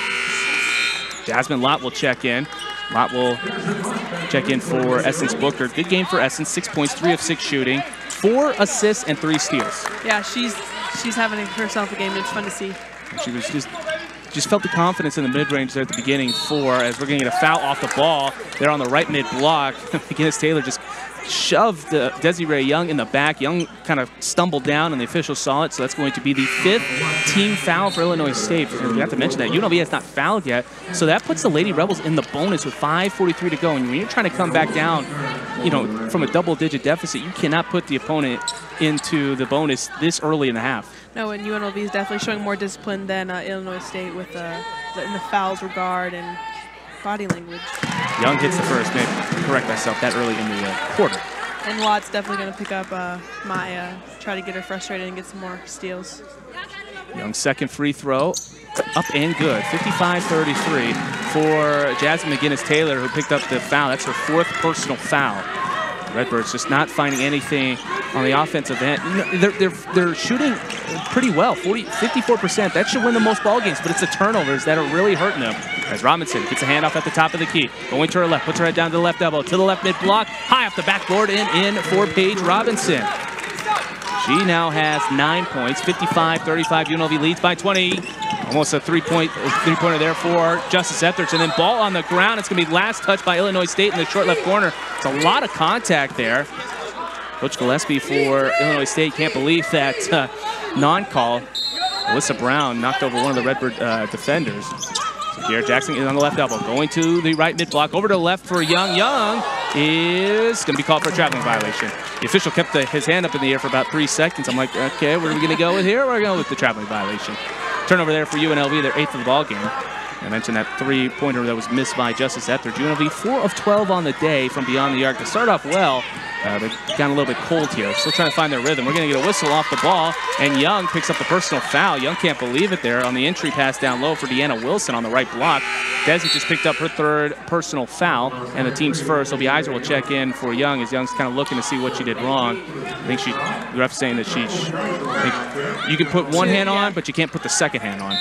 Jasmine Lott will check in. Lott will check in for Essence Booker. Good game for Essence, six points, three of six shooting, four assists and three steals. Yeah, she's she's having herself a game. It's fun to see. And she was just just felt the confidence in the mid-range there at the beginning. Four, as we're going to get a foul off the ball. They're on the right mid block. McGinnis Taylor just shoved uh, Desiree Young in the back. Young kind of stumbled down, and the officials saw it, so that's going to be the fifth team foul for Illinois State. We forgot to mention that. U N L V has not fouled yet, so that puts the Lady Rebels in the bonus with five forty-three to go. And when you're trying to come back down, you know, from a double-digit deficit, you cannot put the opponent into the bonus this early in the half. No, and U N L V is definitely showing more discipline than uh, Illinois State with uh, the, in the fouls regard and body language. Young hits the first, maybe correct myself, that early in the uh, quarter. And Lott's definitely going to pick up uh, Maya, try to get her frustrated and get some more steals. Young's second free throw, up and good, fifty-five thirty-three for Jasmine McGinnis Taylor, who picked up the foul. That's her fourth personal foul. Redbirds just not finding anything on the offensive end. You know, they're, they're, they're shooting pretty well, forty, fifty-four percent. That should win them most ball games, but it's the turnovers that are really hurting them. As Robinson gets a handoff at the top of the key, going to her left, puts her head down to the left elbow, to the left mid block, high off the backboard and in for Paige Robinson. She now has nine points, fifty-five thirty-five. U N L V leads by twenty. Almost a three-point three-pointer there for Justice Etheridge. And then ball on the ground. It's going to be last touch by Illinois State in the short left corner. It's a lot of contact there. Coach Gillespie for Illinois State can't believe that uh, non-call. Alyssa Brown knocked over one of the Redbird uh, defenders. So Garrett Jackson is on the left elbow, going to the right mid-block, over to the left for Young. Young is going to be called for a traveling violation. The official kept the, his hand up in the air for about three seconds. I'm like, okay, where are we going to go with here? We're going with the traveling violation. Turnover there for U N L V, their eighth of the ball game. I mentioned that three-pointer that was missed by Justice Etheridge. U N L V four of twelve on the day from beyond the arc. To start off well, uh, they've gotten a little bit cold here. Still trying to find their rhythm. We're going to get a whistle off the ball, and Young picks up the personal foul. Young can't believe it there on the entry pass down low for Deanna Wilson on the right block. Desi just picked up her third personal foul, and the team's first. Obie Iser will check in for Young, as Young's kind of looking to see what she did wrong. I think she, the ref's saying that she, you can put one hand on, but you can't put the second hand on.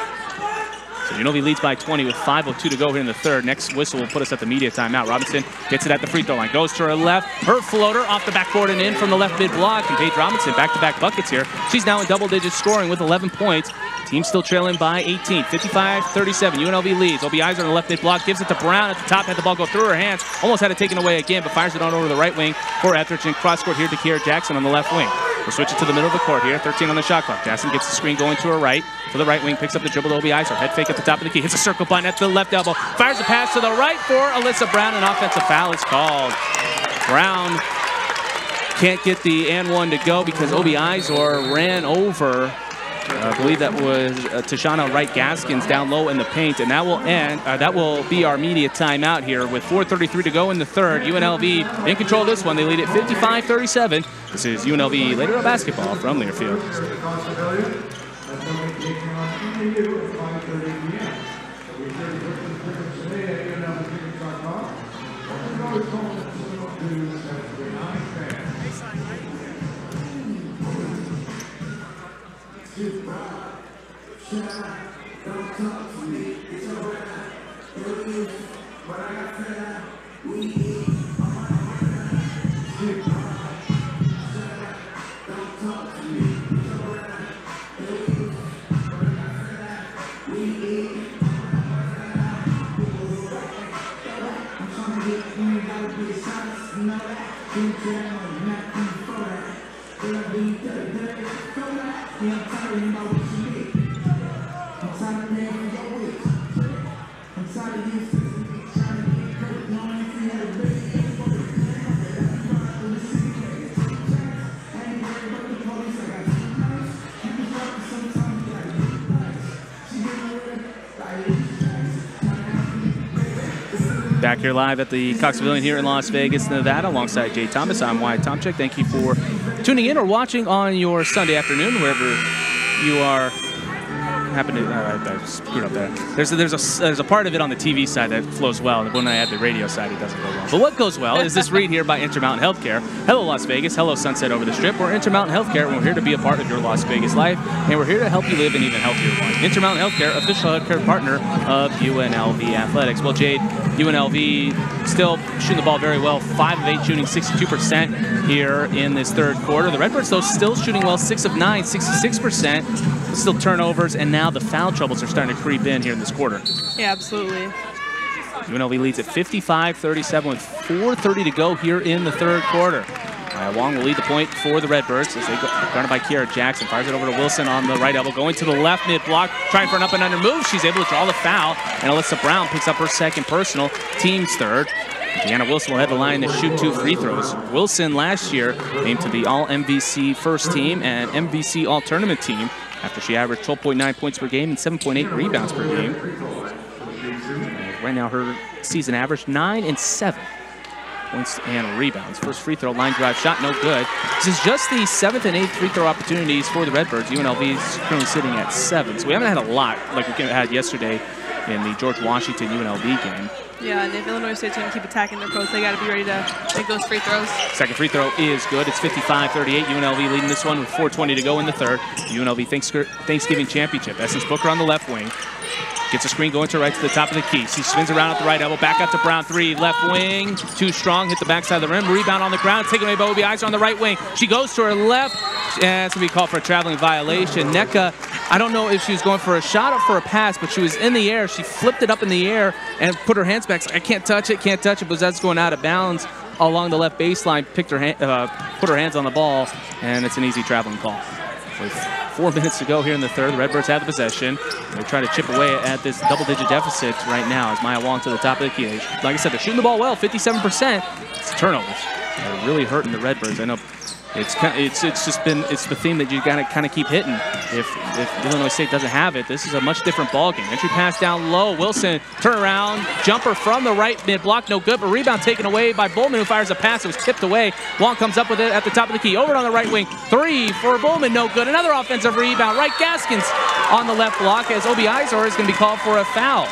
So U N L V leads by twenty with five oh two to go here in the third. Next whistle will put us at the media timeout. Robinson gets it at the free throw line, goes to her left. Her floater off the backboard and in from the left mid block. And Paige Robinson back-to-back buckets here. She's now in double-digit scoring with eleven points. Team still trailing by eighteen, fifty-five thirty-seven. U N L V leads. Obie Iser on the left mid block, gives it to Brown at the top, had the ball go through her hands. Almost had it taken away again, but fires it on over the right wing for Etheridge. And cross court here to Kiera Jackson on the left wing. We'll switch it to the middle of the court here. thirteen on the shot clock. Jackson gets the screen going to her right. To the right wing, picks up the dribble to Obie Iser. Head fake at the top of the key. Hits a circle button at the left elbow. Fires a pass to the right for Alyssa Brown. An offensive foul is called. Brown can't get the and one to go because Obie Iser ran over, I believe that was uh, Tashana Wright-Gaskins down low in the paint, and that will end. Uh, that will be our media timeout here with four thirty-three to go in the third. U N L V in control of this one. They lead at fifty-five thirty-seven. This is U N L V Lady Rebels basketball from Learfield. Back here live at the Cox Pavilion here in Las Vegas, Nevada, alongside Jay Thomas. I'm Wyatt Tomczyk. Thank you for tuning in or watching on your Sunday afternoon, wherever you are happened to, uh, I screwed up there. There's a, there's, a, there's a part of it on the T V side that flows well, and when I add the radio side, it doesn't go well. But what goes well is this read here by Intermountain Healthcare. Hello, Las Vegas. Hello, Sunset over the Strip. We're Intermountain Healthcare, and we're here to be a part of your Las Vegas life, and we're here to help you live an even healthier one. Intermountain Healthcare, official healthcare partner of U N L V Athletics. Well, Jade, U N L V still shooting the ball very well. five of eight shooting, sixty-two percent here in this third quarter. The Redbirds, though, still shooting well, six of nine, sixty-six percent. Still turnovers, and now the foul troubles are starting to creep in here in this quarter. Yeah, absolutely. U N L V leads at fifty-five thirty-seven with four thirty to go here in the third quarter. Uh, Wong will lead the point for the Redbirds as they go guarded by Kiara Jackson. Fires it over to Wilson on the right elbow, going to the left mid block, trying for an up and under move. She's able to draw the foul, and Alyssa Brown picks up her second personal, team's third. Deanna Wilson will head the line to shoot two free throws. Wilson last year named to the All-M V C first team and M V C All-Tournament team after she averaged twelve point nine points per game and seven point eight rebounds per game. And right now her season average nine and seven points and rebounds. First free throw, line drive shot, no good. This is just the seventh and eighth free throw opportunities for the Redbirds. U N L V is currently sitting at seven, so we haven't had a lot like we had yesterday in the George Washington U N L V game. Yeah, and if Illinois State's going to keep attacking their post, they got to be ready to make those free throws. Second free throw is good. It's fifty-five thirty-eight. U N L V leading this one with four twenty to go in the third. U N L V Thanksgiving Championship. Essence Booker on the left wing. Gets a screen going to right to the top of the key. She spins around at the right elbow. Back out to Brown. Three. Left wing. Too strong. Hit the backside of the rim. Rebound on the ground. Taken away by Obi Iser on the right wing. She goes to her left. And it's going to be called for a traveling violation. Nneka, I don't know if she was going for a shot or for a pass, but she was in the air. She flipped it up in the air and put her hands back. I can't touch it, can't touch it, but that's going out of bounds along the left baseline. Picked her hand, uh, put her hands on the ball, and it's an easy traveling call. With four minutes to go here in the third, the Redbirds have the possession. They try to chip away at this double-digit deficit right now as Maya Wong to the top of the key. Like I said, they're shooting the ball well, fifty-seven percent. It's turnovers. They're really hurting the Redbirds. I know it's it's it's just been it's the theme that you gotta kind of keep hitting. If if Illinois State doesn't have it, this is a much different ball game. Entry pass down low. Wilson turn around jumper from the right mid block, no good. But rebound taken away by Bowman, who fires a pass. It was tipped away. Wong comes up with it at the top of the key. Over on the right wing, three for Bowman, no good. Another offensive rebound. Right Gaskins on the left block as Obi Iser is going to be called for a foul.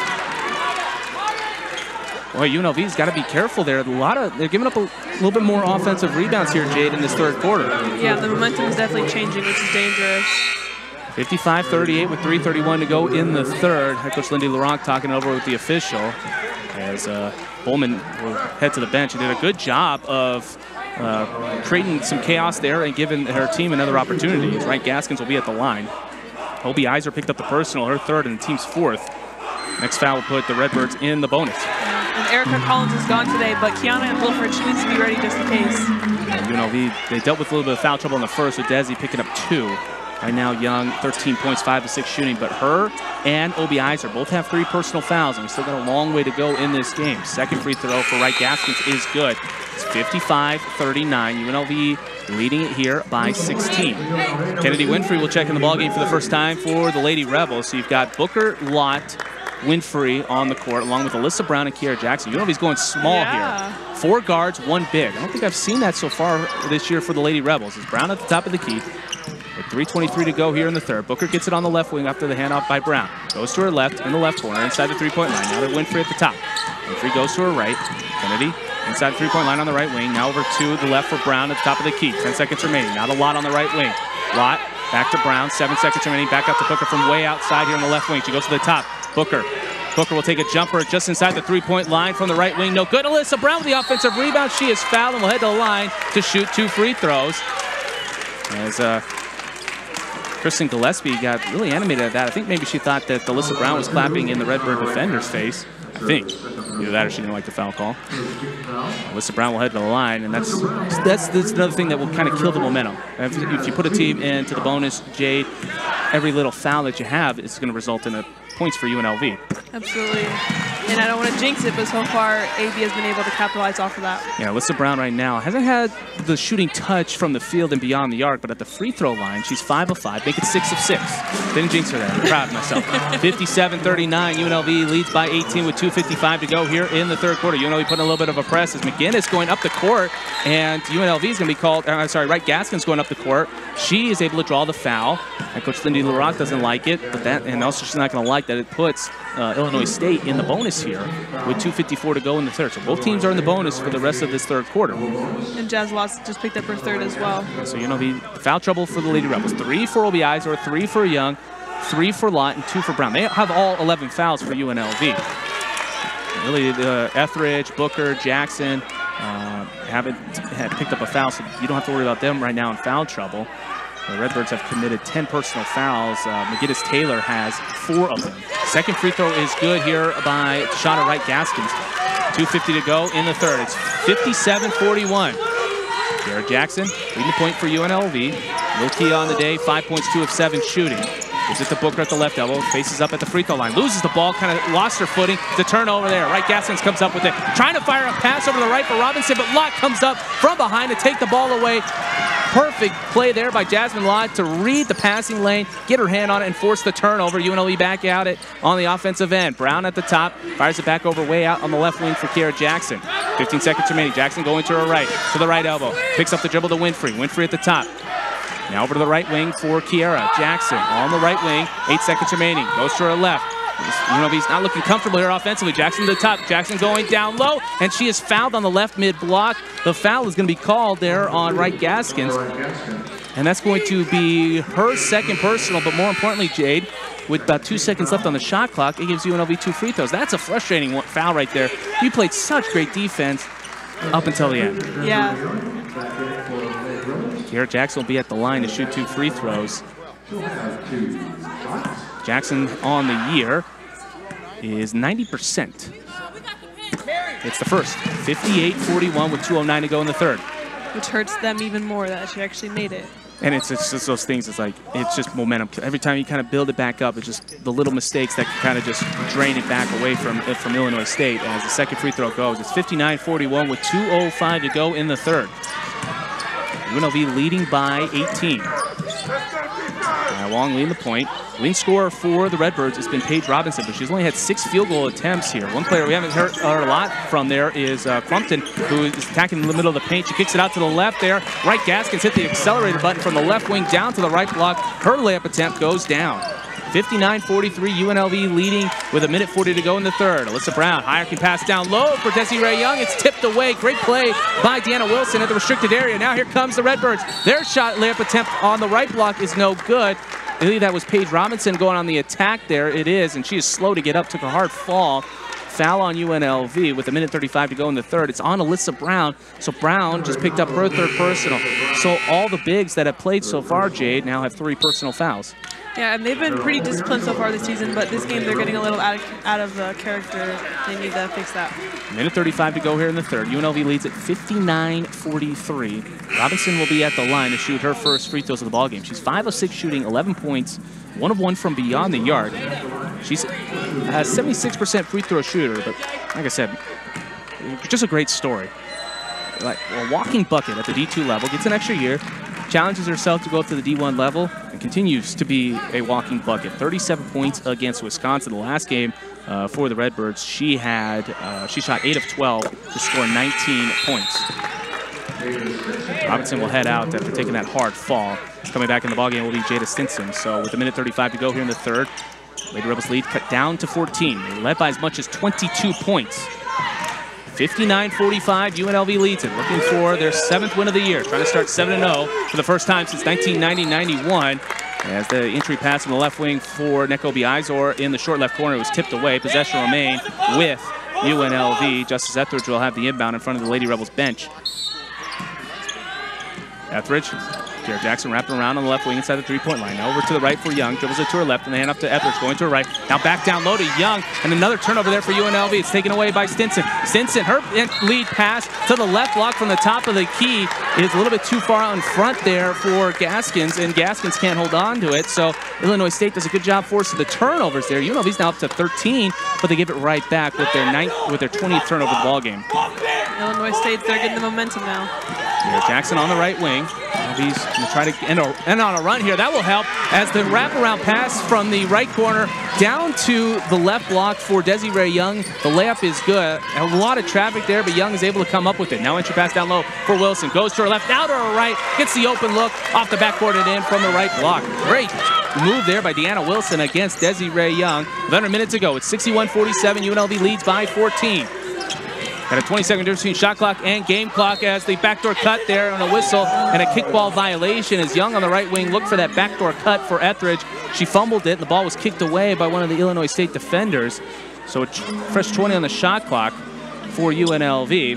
Boy, U N L V's got to be careful there. A lot of they're giving up a little bit more offensive rebounds here, Jade, in this third quarter. Yeah, the momentum is definitely changing, which is dangerous. fifty-five thirty-eight with three thirty-one to go in the third. Head coach Lindy Laurent talking over with the official as uh, Bowman will head to the bench. She did a good job of uh, creating some chaos there and giving her team another opportunity. Right, Gaskins will be at the line. Obi Iser picked up the personal, her third, and the team's fourth. Next foul will put the Redbirds in the bonus. And Erica Collins is gone today, but Kiana and Wilford, she needs to be ready just in case. And U N L V, they dealt with a little bit of foul trouble in the first with Desi picking up two. Right now, Young, thirteen points, five to six shooting, but her and Obi Iser both have three personal fouls, and we still got a long way to go in this game. Second free throw for Wright Gaskins is good. It's fifty-five thirty-nine. U N L V leading it here by sixteen. Kennedy Winfrey will check in the ballgame for the first time for the Lady Rebels. So you've got Booker, Lott, Winfrey on the court, along with Alyssa Brown and Kiara Jackson. U N L V's going small yeah. here. Four guards, one big. I don't think I've seen that so far this year for the Lady Rebels. It's Brown at the top of the key. With three twenty-three to go here in the third. Booker gets it on the left wing after the handoff by Brown. Goes to her left in the left corner, inside the three-point line. Now they're Winfrey at the top. Winfrey goes to her right. Kennedy inside the three-point line on the right wing. Now over to the left for Brown at the top of the key. Ten seconds remaining. Now the Lott on the right wing. Lott back to Brown. Seven seconds remaining. Back out to Booker from way outside here on the left wing. She goes to the top. Booker. Booker will take a jumper just inside the three-point line from the right wing. No good. Alyssa Brown with the offensive rebound. She is fouled and will head to the line to shoot two free throws. As uh, Kristen Gillespie got really animated at that. I think maybe she thought that Alyssa Brown was clapping in the Redbird defender's face. I think. Either that or she didn't like the foul call. Alyssa Brown will head to the line, and that's that's, that's another thing that will kind of kill the momentum. If, if you put a team into the bonus, Jade, every little foul that you have is going to result in a points for U N L V. Absolutely. And I don't want to jinx it, but so far, A B has been able to capitalize off of that. Yeah, Alyssa Brown right now hasn't had the shooting touch from the field and beyond the arc, but at the free throw line, she's five of five, make it six of six. Didn't jinx her there. I'm proud of myself. fifty-seven thirty-nine, U N L V leads by eighteen with two fifty-five to go here in the third quarter. U N L V putting a little bit of a press as McGinnis going up the court, and U N L V is going to be called, uh, sorry, Wright Gaskin's going up the court. She is able to draw the foul, and Coach Lindy LaRock doesn't like it, but that, and also she's not going to like that it puts uh, Illinois State in the bonus here with two fifty-four to go in the third. So both teams are in the bonus for the rest of this third quarter. And Jazz Loss just picked up her third as well. So U N L V foul trouble for the Lady Rebels. Three for Obi Izor, three for Young, three for Lott, and two for Brown. They have all eleven fouls for U N L V. Really, uh, Etheridge, Booker, Jackson uh, haven't had picked up a foul, so you don't have to worry about them right now in foul trouble. The Redbirds have committed ten personal fouls. Uh, McGinnis Taylor has four of them. Second free throw is good here by Tashana Wright Gaskins. two fifty to go in the third. It's fifty-seven forty-one. Garrett Jackson leading the point for U N L V. Low key on the day, five points, two of seven shooting. Gives it to Booker at the left elbow, faces up at the free throw line, loses the ball, kind of lost her footing. The turnover there. Wright Gaskins comes up with it, trying to fire a pass over to the right for Robinson, but Lott comes up from behind to take the ball away. Perfect play there by Jasmine Lott to read the passing lane, get her hand on it, and force the turnover. U N L V back out it on the offensive end. Brown at the top, fires it back over way out on the left wing for Kiara Jackson. fifteen seconds remaining. Jackson going to her right, to the right elbow. Picks up the dribble to Winfrey. Winfrey at the top. Now over to the right wing for Kiara Jackson on the right wing. Eight seconds remaining. Goes to her left. U N L V's not looking comfortable here offensively. Jackson to the top. Jackson going down low, and she is fouled on the left mid block. The foul is going to be called there on Wright Gaskins, and that's going to be her second personal. But more importantly, Jade, with about two seconds left on the shot clock, it gives U N L V two free throws. That's a frustrating one, foul right there. You played such great defense up until the end. Yeah. Kiara Jackson will be at the line to shoot two free throws. Jackson on the year is ninety percent. It's the first. fifty-eight forty-one with two oh nine to go in the third. Which hurts them even more that she actually made it. And it's, it's just those things, it's like, it's just momentum. Every time you kind of build it back up, it's just the little mistakes that can kind of just drain it back away from, from Illinois State. As the second free throw goes, it's fifty-nine forty-one with two oh five to go in the third. U N L V leading by eighteen. Uh, Wong leading the point. Leading scorer for the Redbirds has been Paige Robinson, but she's only had six field goal attempts here. One player we haven't heard, heard a lot from there is uh, Crumpton, who is attacking in the middle of the paint. She kicks it out to the left there. Wright Gaskins hit the accelerator button from the left wing down to the right block. Her layup attempt goes down. fifty-nine forty-three, U N L V leading with a minute forty to go in the third. Alyssa Brown, hierarchy pass down low for Desiree Young. It's tipped away. Great play by Deanna Wilson at the restricted area. Now here comes the Redbirds. Their shot layup attempt on the right block is no good. I believe that was Paige Robinson going on the attack there. It is, and she is slow to get up, took a hard fall. Foul on U N L V with a minute thirty-five to go in the third. It's on Alyssa Brown. So Brown just picked up her third personal. So all the bigs that have played so far, Jade, now have three personal fouls. Yeah, and they've been pretty disciplined so far this season, but this game they're getting a little out of, out of uh, character. They need to fix that. minute thirty-five to go here in the third. U N L V leads at fifty-nine forty-three. Robinson will be at the line to shoot her first free throws of the ballgame. She's five of six shooting, eleven points, one of one from beyond the yard. She's a seventy-six percent free throw shooter, but like I said, just a great story. Like a walking bucket at the D two level, gets an extra year, challenges herself to go up to the D one level, and continues to be a walking bucket. thirty-seven points against Wisconsin. The last game uh, for the Redbirds, she had uh, she shot eight of twelve to score nineteen points. Robinson will head out after taking that hard fall. Coming back in the ballgame will be Jada Stinson. So with a minute thirty-five to go here in the third, Lady Rebels lead cut down to fourteen. They led by as much as twenty-two points. fifty-nine forty-five, U N L V leads it, looking for their seventh win of the year, trying to start seven and oh for the first time since nineteen ninety ninety-one. As the entry pass from the left wing for Nekobi Izor in the short left corner was tipped away. Possession remain with U N L V. Justice Etheridge will have the inbound in front of the Lady Rebels bench. Etheridge. Jared Jackson wrapping around on the left wing inside the three-point line. Now over to the right for Young. Dribbles it to her left, and they hand up to Etheridge, going to her right. Now back down low to Young, and another turnover there for U N L V. It's taken away by Stinson. Stinson, her lead pass to the left block from the top of the key is a little bit too far out in front there for Gaskins, and Gaskins can't hold on to it. So Illinois State does a good job forcing the turnovers there. U N L V's now up to thirteen, but they give it right back with their ninth, with their twentieth turnover of the ball game. Illinois State, they're getting the momentum now. Yeah, Jackson on the right wing. He's going to try to end, a, end on a run here. That will help as the wraparound pass from the right corner down to the left block for Desiree Young. The layup is good. A lot of traffic there, but Young is able to come up with it. Now entry pass down low for Wilson. Goes to her left, now to her right. Gets the open look off the backboard and in from the right block. Great move there by Deanna Wilson against Desiree Young. eleven minutes ago, it's sixty-one forty-seven. U N L V leads by fourteen. Got a twenty second difference between shot clock and game clock as the backdoor cut there on a whistle and a kickball violation as Young on the right wing looked for that backdoor cut for Etheridge. She fumbled it and the ball was kicked away by one of the Illinois State defenders. So a fresh twenty on the shot clock for U N L V.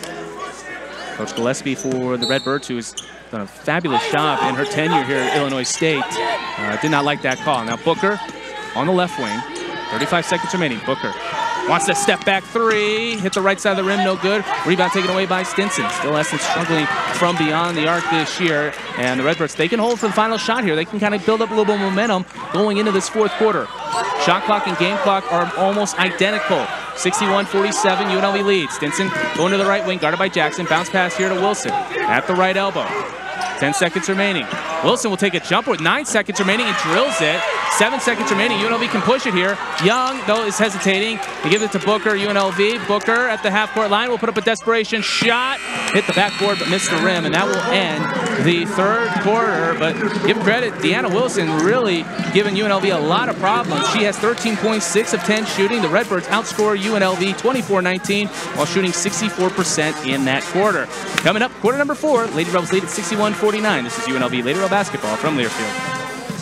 Coach Gillespie for the Redbirds, who has done a fabulous job in her tenure here at Illinois State, uh, did not like that call. Now Booker on the left wing, thirty-five seconds remaining. Booker wants to step back three, hit the right side of the rim, no good. Rebound taken away by Stinson. Still Essence struggling from beyond the arc this year. And the Redbirds, they can hold for the final shot here. They can kind of build up a little bit of momentum going into this fourth quarter. Shot clock and game clock are almost identical. sixty-one forty-seven, U N L V leads. Stinson going to the right wing, guarded by Jackson. Bounce pass here to Wilson at the right elbow. ten seconds remaining. Wilson will take a jumper with nine seconds remaining and drills it. Seven seconds remaining. U N L V can push it here. Young, though, is hesitating. They give it to Booker, U N L V. Booker at the half-court line will put up a desperation shot. Hit the backboard, but missed the rim, and that will end the third quarter. But give credit, Deanna Wilson really giving U N L V a lot of problems. She has thirteen point six of ten shooting. The Redbirds outscore U N L V twenty-four nineteen while shooting sixty-four percent in that quarter. Coming up, quarter number four, Lady Rebels lead at sixty-one forty-nine. This is U N L V Lady Rebel basketball from Learfield.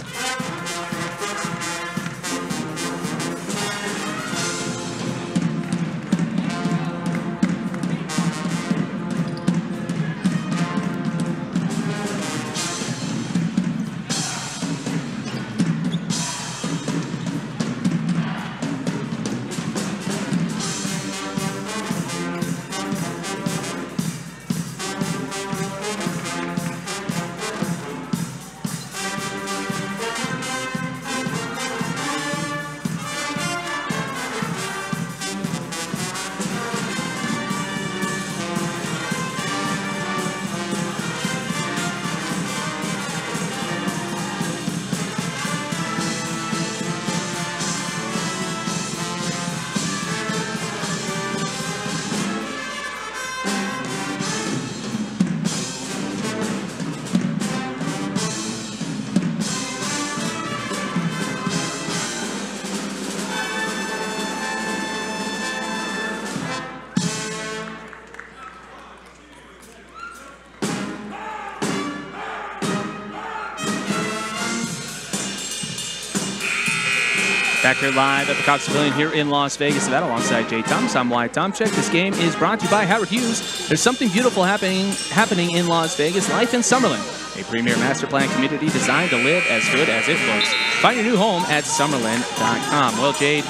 Back here live at the Cox Pavilion here in Las Vegas. So that alongside Jay Thomas, I'm Wyatt Tomczyk. This game is brought to you by Howard Hughes. There's something beautiful happening happening in Las Vegas. Life in Summerlin, a premier master plan community designed to live as good as it looks. Find your new home at summerlin dot com. Well, Jade,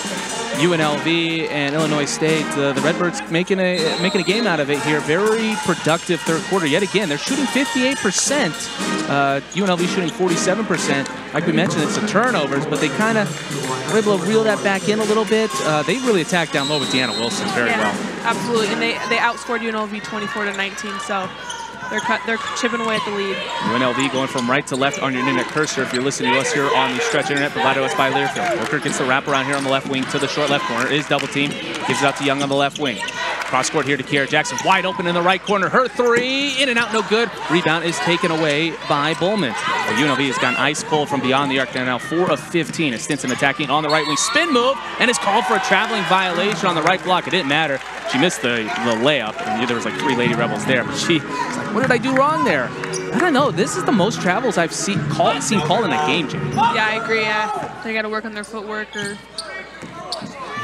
U N L V and Illinois State, uh, the Redbirds making a making a game out of it here. Very productive third quarter. Yet again, they're shooting fifty-eight percent. Uh, U N L V shooting forty-seven percent. Like we mentioned, it's the turnovers, but they kind of were able to reel that back in a little bit. Uh, they really attacked down low with Deanna Wilson very yeah, well. Absolutely, and they they outscored U N L V twenty-four to nineteen. So. They're, cut, they're chipping away at the lead. U N L V going from right to left on your internet cursor if you're listening to us here on the Stretch Internet provided to us by Learfield. Booker gets the wraparound here on the left wing to the short left corner. Is double team. Gives it out to Young on the left wing. Cross court here to Kiara Jackson. Wide open in the right corner. Her three. In and out, no good. Rebound is taken away by Bowman. Well, U N L V has gone ice cold from beyond the arc. They're now four of fifteen. As Stinson attacking on the right wing. Spin move. And is called for a traveling violation on the right block. It didn't matter. She missed the, the layup. And there was like three Lady Rebels there. But she was like, what did I do wrong there? I don't know. This is the most travels I've seen called seen called in a game, Jay. Yeah, I agree. Yeah, they got to work on their footwork. Or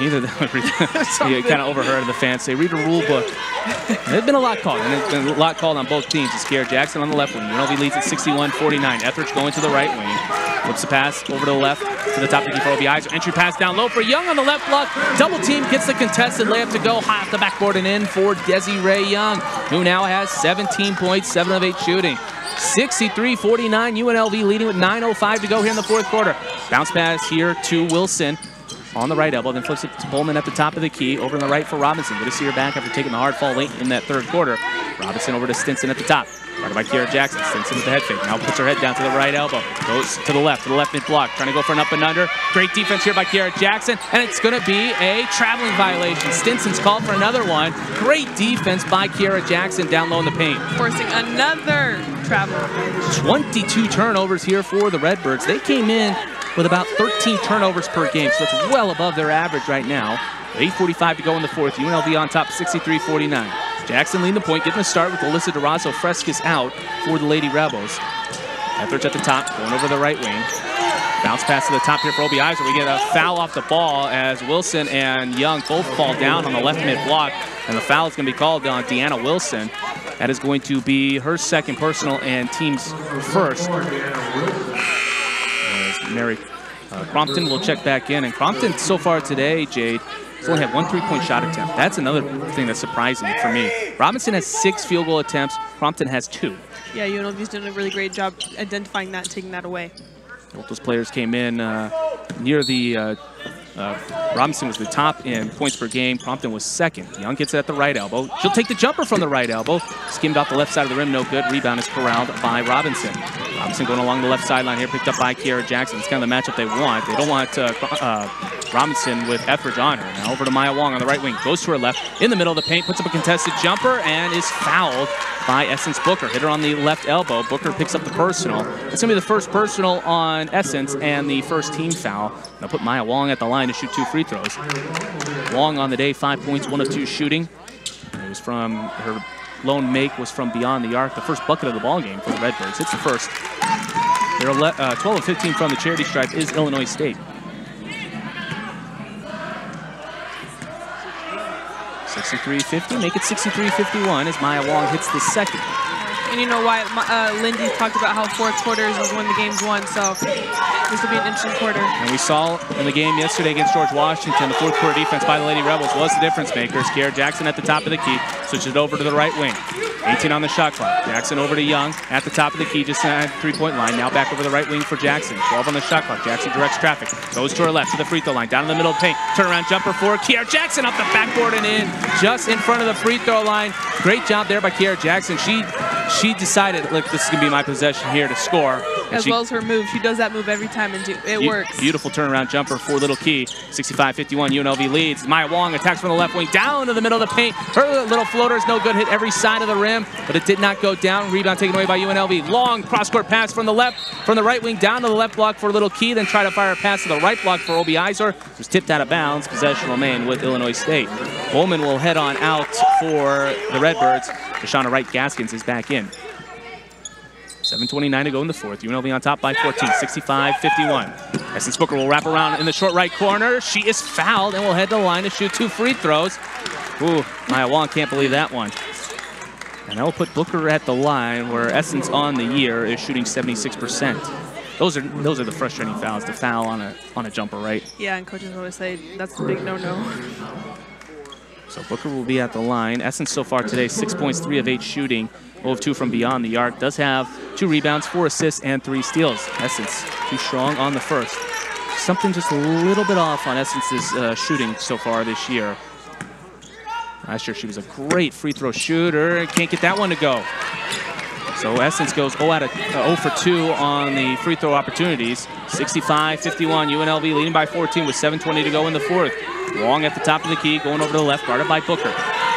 Either that, you kind of overheard the fans say, read a rule book. There's been a lot called, and there's been a lot called on both teams. It's Kiera Jackson on the left wing. U N L V leads at sixty-one forty-nine. Etheridge going to the right wing. Flips the pass over to the left to the top of the key for O B Iser. Entry pass down low for Young on the left block. Double team gets the contested layup to go high off the backboard and in for Desiree Young, who now has seventeen points, seven of eight shooting. sixty-three forty-nine, U N L V leading with nine oh five to go here in the fourth quarter. Bounce pass here to Wilson on the right elbow, then flips it to Pullman at the top of the key. Over on the right for Robinson. Good to see her back after taking the hard fall late in that third quarter. Robinson over to Stinson at the top. Guarded by Kiera Jackson. Stinson with the head fake. Now puts her head down to the right elbow. Goes to the left, to the left mid block. Trying to go for an up and under. Great defense here by Kiera Jackson. And it's going to be a traveling violation. Stinson's called for another one. Great defense by Kiera Jackson down low in the paint. Forcing another travel. twenty-two turnovers here for the Redbirds. They came in with about thirteen turnovers per game, so it's well above their average right now. eight forty-five to go in the fourth. U N L V on top, sixty-three forty-nine. Jackson leading the point, getting the start with Alyssa Durazo Frescas out for the Lady Rebels. Etheridge at the top, going over the right wing. Bounce pass to the top here for O B Iser. We get a foul off the ball as Wilson and Young both fall down on the left mid block, and the foul is going to be called on Deanna Wilson. That is going to be her second personal and team's first. Mary uh, Crompton will check back in, and Crompton so far today, Jade, has only had one three-point shot attempt. That's another thing that's surprising for me. Robinson has six field goal attempts. Crompton has two. Yeah, U N L V's doing a really great job identifying that and taking that away. Both those players came in uh, near the uh, Uh, Robinson was the top in points per game. Crompton was second. Young gets it at the right elbow. She'll take the jumper from the right elbow. Skimmed off the left side of the rim, no good. Rebound is corralled by Robinson. Robinson going along the left sideline here, picked up by Kiera Jackson. It's kind of the matchup they want. They don't want uh, uh, Robinson with Etheridge on her. Now over to Maya Wong on the right wing. Goes to her left, in the middle of the paint, puts up a contested jumper, and is fouled by Essence Booker. Hit her on the left elbow. Booker picks up the personal. It's going to be the first personal on Essence and the first team foul. They'll put Maya Wong at the line to shoot two free throws. Wong on the day, five points, one of two shooting. It was from, her lone make was from beyond the arc. The first bucket of the ball game for the Redbirds. It's the first. They're uh, twelve of fifteen from the charity stripe is Illinois State. sixty-three fifty, make it sixty-three fifty-one as Maya Wong hits the second. And you know why uh, Lindy talked about how fourth quarters is when the game's won, so this will be an interesting quarter. And we saw in the game yesterday against George Washington, the fourth quarter defense by the Lady Rebels was the difference makers. Kiera Jackson at the top of the key, switches it over to the right wing. eighteen on the shot clock. Jackson over to Young at the top of the key, just at the three-point line. Now back over the right wing for Jackson. twelve on the shot clock. Jackson directs traffic. Goes to her left to the free throw line. Down in the middle of the paint. Turnaround jumper for Kiera Jackson up the backboard and in. Just in front of the free throw line. Great job there by Kiera Jackson. She she decided, look, this is going to be my possession here to score. As she, well as her move. She does that move every time and do, it be, works. Beautiful turnaround jumper for Little Key. sixty-five fifty-one, U N L V leads. Maya Wong attacks from the left wing down to the middle of the paint. Her little floater is no good. Hit every side of the rim, but it did not go down. Rebound taken away by U N L V. Long cross-court pass from the left, from the right wing down to the left block for Little Key. Then try to fire a pass to the right block for O B Iser. Was tipped out of bounds. Possession remain with Illinois State. Bowman will head on out for the Redbirds. Deshauna Wright-Gaskins is back in. seven twenty-nine to go in the fourth. U N L V on top by fourteen, sixty-five fifty-one. Essence Booker will wrap around in the short right corner. She is fouled and will head to the line to shoot two free throws. Ooh, Maya Wong can't believe that one. And that will put Booker at the line where Essence on the year is shooting seventy-six percent. Those are those are the frustrating fouls, the foul on a on a jumper, right? Yeah, and coaches always say that's the big no-no. So Booker will be at the line. Essence so far today, six points, three of eight shooting. zero of two from beyond the arc. Does have two rebounds, four assists, and three steals. Essence too strong on the first. Something just a little bit off on Essence's uh, shooting so far this year. Last year she was a great free throw shooter. Can't get that one to go. So Essence goes zero out of uh, zero for two on the free throw opportunities. sixty-five fifty-one. U N L V leading by fourteen with seven twenty to go in the fourth. Wong at the top of the key, going over to the left, guarded by Booker.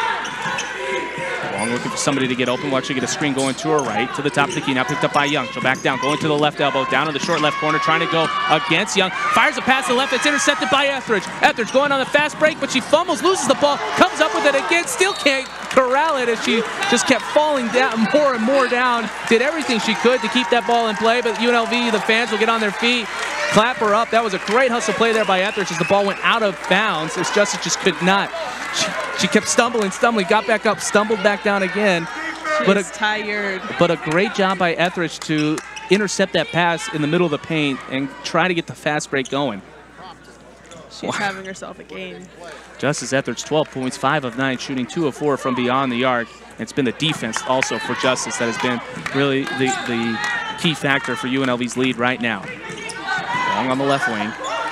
Wong looking for somebody to get open. We'll actually get a screen going to her right, to the top of the key. Now picked up by Young. She'll back down, going to the left elbow, down to the short left corner, trying to go against Young. Fires a pass to the left. It's intercepted by Etheridge. Etheridge going on the fast break, but she fumbles, loses the ball, comes up with it again, still can't corral it as she just kept falling down more and more down. Did everything she could to keep that ball in play, but U N L V, the fans will get on their feet. clap her up. That was a great hustle play there by Etheridge as the ball went out of bounds as Justice just could not. She, she kept stumbling, stumbling, got back up, stumbled back down again. She's but a, tired. But a great job by Etheridge to intercept that pass in the middle of the paint and try to get the fast break going. She's wow. having herself a game. Justice Etheridge, twelve points, five of nine, shooting two of four from beyond the arc. It's been the defense also for Justice that has been really the, the key factor for U N L V's lead right now. Long on the left wing.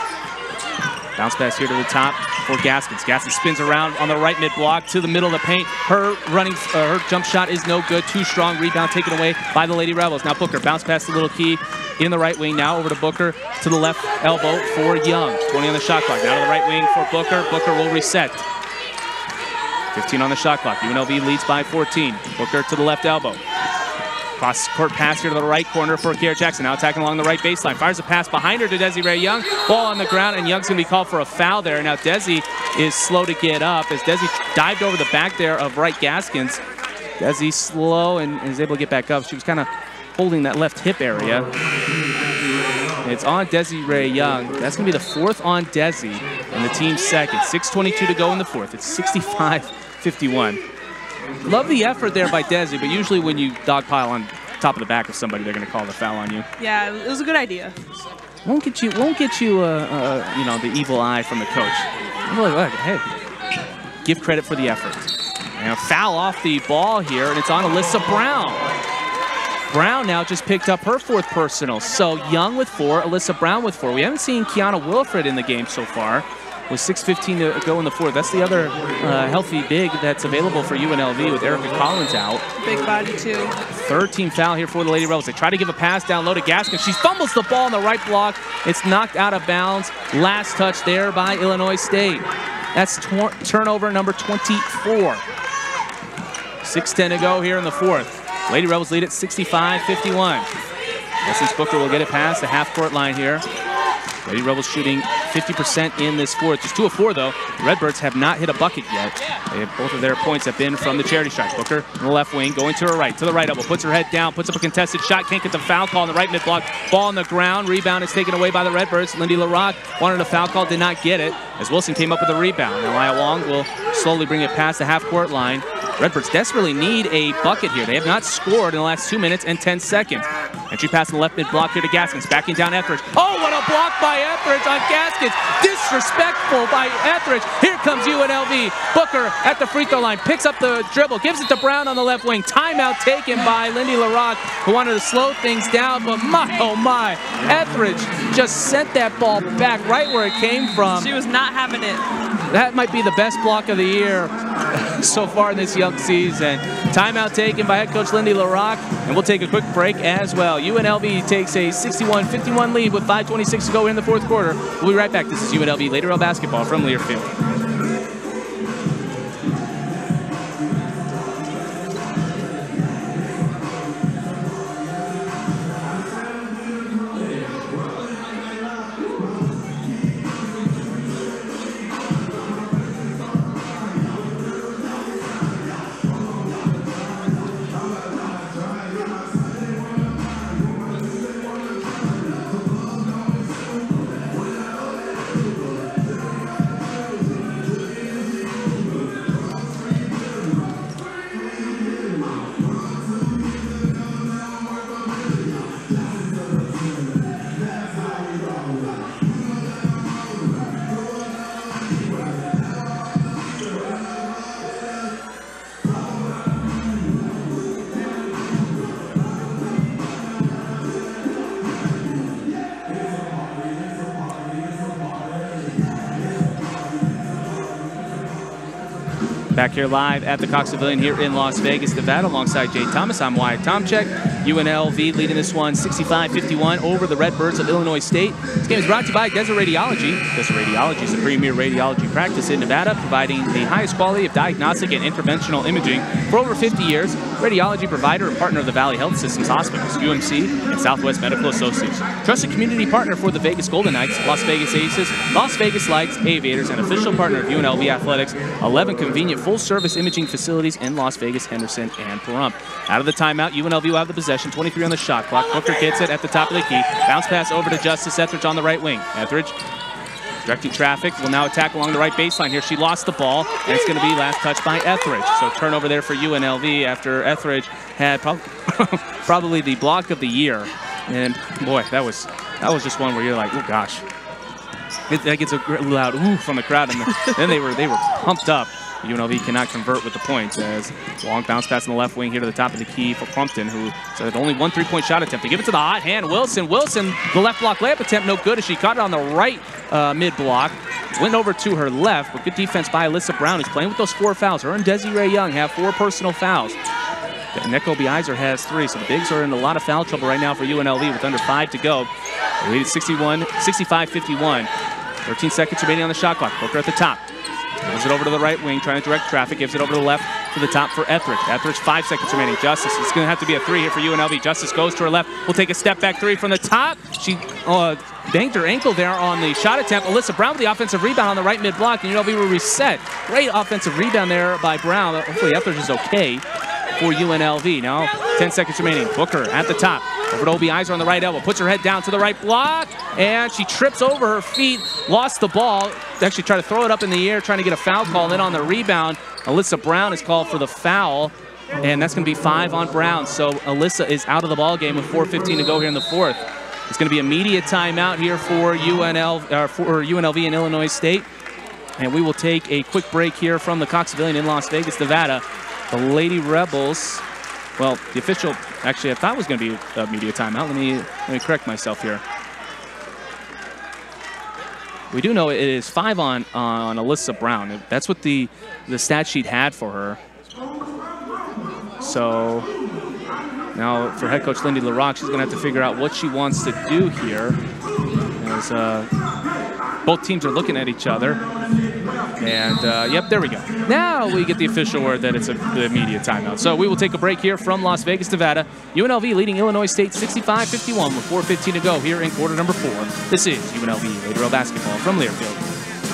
Bounce pass here to the top for Gaskins. Gaskins spins around on the right mid block to the middle of the paint. Her running, uh, her jump shot is no good. Too strong. Rebound taken away by the Lady Rebels. Now Booker bounce past the little key in the right wing. Now over to Booker to the left elbow for Young. twenty on the shot clock. Now to the right wing for Booker. Booker will reset. fifteen on the shot clock. U N L V leads by fourteen. Booker to the left elbow. Cross court pass here to the right corner for Kiara Jackson. Now attacking along the right baseline. Fires a pass behind her to Desiree Young. Ball on the ground, and Young's going to be called for a foul there. Now Desi is slow to get up as Desi dived over the back there of Wright Gaskins. Desi slow and is able to get back up. She was kind of holding that left hip area. It's on Desiree Young. That's going to be the fourth on Desi and the team's second. six twenty-two to go in the fourth. It's sixty-five fifty-one. Love the effort there by Desi, but usually when you dogpile on top of the back of somebody, they're going to call the foul on you. Yeah, it was a good idea. Won't get you, won't get you, uh, uh, you know, the evil eye from the coach. I'm like, look, hey, give credit for the effort. And a foul off the ball here, and it's on Alyssa Brown. Brown now just picked up her fourth personal. So Young with four, Alyssa Brown with four. We haven't seen Kiana Wilfred in the game so far. With six fifteen to go in the fourth. That's the other uh, healthy big that's available for U N L V with Erica Collins out. Big body too. Third team foul here for the Lady Rebels. They try to give a pass down low to Gaskins. She fumbles the ball on the right block. It's knocked out of bounds. Last touch there by Illinois State. That's turnover number twenty-four. six ten to go here in the fourth. Lady Rebels lead at sixty-five fifty-one. Essence Booker will get it past the half-court line here. Lady Rebels shooting fifty percent in this fourth. Just two of four, though. The Redbirds have not hit a bucket yet. They have, both of their points have been from the charity stripe. Booker in the left wing, going to her right, to the right elbow, puts her head down, puts up a contested shot, can't get the foul call on the right mid block. Ball on the ground, rebound is taken away by the Redbirds. Lindy LaRock wanted a foul call, did not get it, as Wilson came up with a rebound. And Elia Wong will slowly bring it past the half-court line. Redbirds desperately need a bucket here. They have not scored in the last two minutes and ten seconds. Entry pass in the left mid block here to Gaskins. Backing down Etheridge. Oh, what a block by Etheridge on Gaskins. Disrespectful by Etheridge. Here comes U N L V. Booker at the free throw line. Picks up the dribble. Gives it to Brown on the left wing. Timeout taken by Lindy LaRock, who wanted to slow things down. But my, oh my. Etheridge just sent that ball back right where it came from. She was not having it. That might be the best block of the year so far in this young season. Timeout taken by head coach Lindy LaRock, and we'll take a quick break as well. U N L V takes a sixty-one fifty-one lead with five twenty-six to go in the fourth quarter. We'll be right back. This is U N L V Lady Rebels basketball from Learfield. Back here live at the Cox Pavilion here in Las Vegas, Nevada, alongside Jay Thomas. I'm Wyatt Tomczyk. U N L V leading this one sixty-five fifty-one over the Redbirds of Illinois State. This game is brought to you by Desert Radiology. Desert Radiology is a premier radiology practice in Nevada, providing the highest quality of diagnostic and interventional imaging for over fifty years. Radiology provider and partner of the Valley Health Systems Hospitals, U M C, and Southwest Medical Associates. Trusted community partner for the Vegas Golden Knights, Las Vegas Aces, Las Vegas Lights, Aviators, and official partner of U N L V Athletics. eleven convenient full-service imaging facilities in Las Vegas, Henderson, and Pahrump. Out of the timeout, U N L V will have the possession. possession, twenty-three on the shot clock. Booker gets it at the top of the key. Bounce pass over to Justice Etheridge on the right wing. Etheridge directing traffic, will now attack along the right baseline here. She lost the ball, and it's going to be last touch by Etheridge. So turnover there for U N L V after Etheridge had prob probably the block of the year. And boy, that was that was just one where you're like, oh gosh. It, that gets a loud ooh from the crowd, and then they were they were pumped up. U N L V cannot convert with the points as long bounce pass in the left wing here to the top of the key for Crumpton, who said only one three-point shot attempt. To give it to the hot hand, Wilson. Wilson, the left block layup attempt, no good as she caught it on the right uh, mid block. Went over to her left, but good defense by Alyssa Brown, who's playing with those four fouls. Her and Desiree Young have four personal fouls. Neko Bizer has three, so the bigs are in a lot of foul trouble right now for U N L V with under five to go. They lead at sixty-one, sixty-five fifty-one. thirteen seconds remaining on the shot clock. Booker at the top. Moves it over to the right wing, trying to direct traffic. Gives it over to the left to the top for Etheridge. Etheridge, five seconds remaining. Justice, it's going to have to be a three here for U N L V. Justice goes to her left. Will take a step back three from the top. She uh, banged her ankle there on the shot attempt. Alyssa Brown with the offensive rebound on the right mid block, and U N L V will reset. Great offensive rebound there by Brown. Hopefully Etheridge is okay for U N L V. Now, ten seconds remaining. Booker at the top. Over to Obi Iser on the right elbow. Puts her head down to the right block, and she trips over her feet. Lost the ball. Actually tried to throw it up in the air, trying to get a foul call. Then on the rebound, Alyssa Brown is called for the foul, and that's going to be five on Brown. So Alyssa is out of the ball game with four fifteen to go here in the fourth. It's going to be immediate timeout here for U N L uh, for U N L V and Illinois State, and we will take a quick break here from the Cox Pavilion in Las Vegas, Nevada. The Lady Rebels. Well, the official, actually, I thought it was going to be a media timeout. Let me, let me correct myself here. We do know it is five on, on Alyssa Brown. That's what the, the stat sheet had for her. So now for head coach Lindy LaRock, she's going to have to figure out what she wants to do here. As uh, both teams are looking at each other. And, uh, yep, there we go. Now we get the official word that it's a, the immediate timeout. So we will take a break here from Las Vegas, Nevada. U N L V leading Illinois State sixty-five fifty-one with four fifteen to go here in quarter number four. This is U N L V Lady Rebels basketball from Learfield.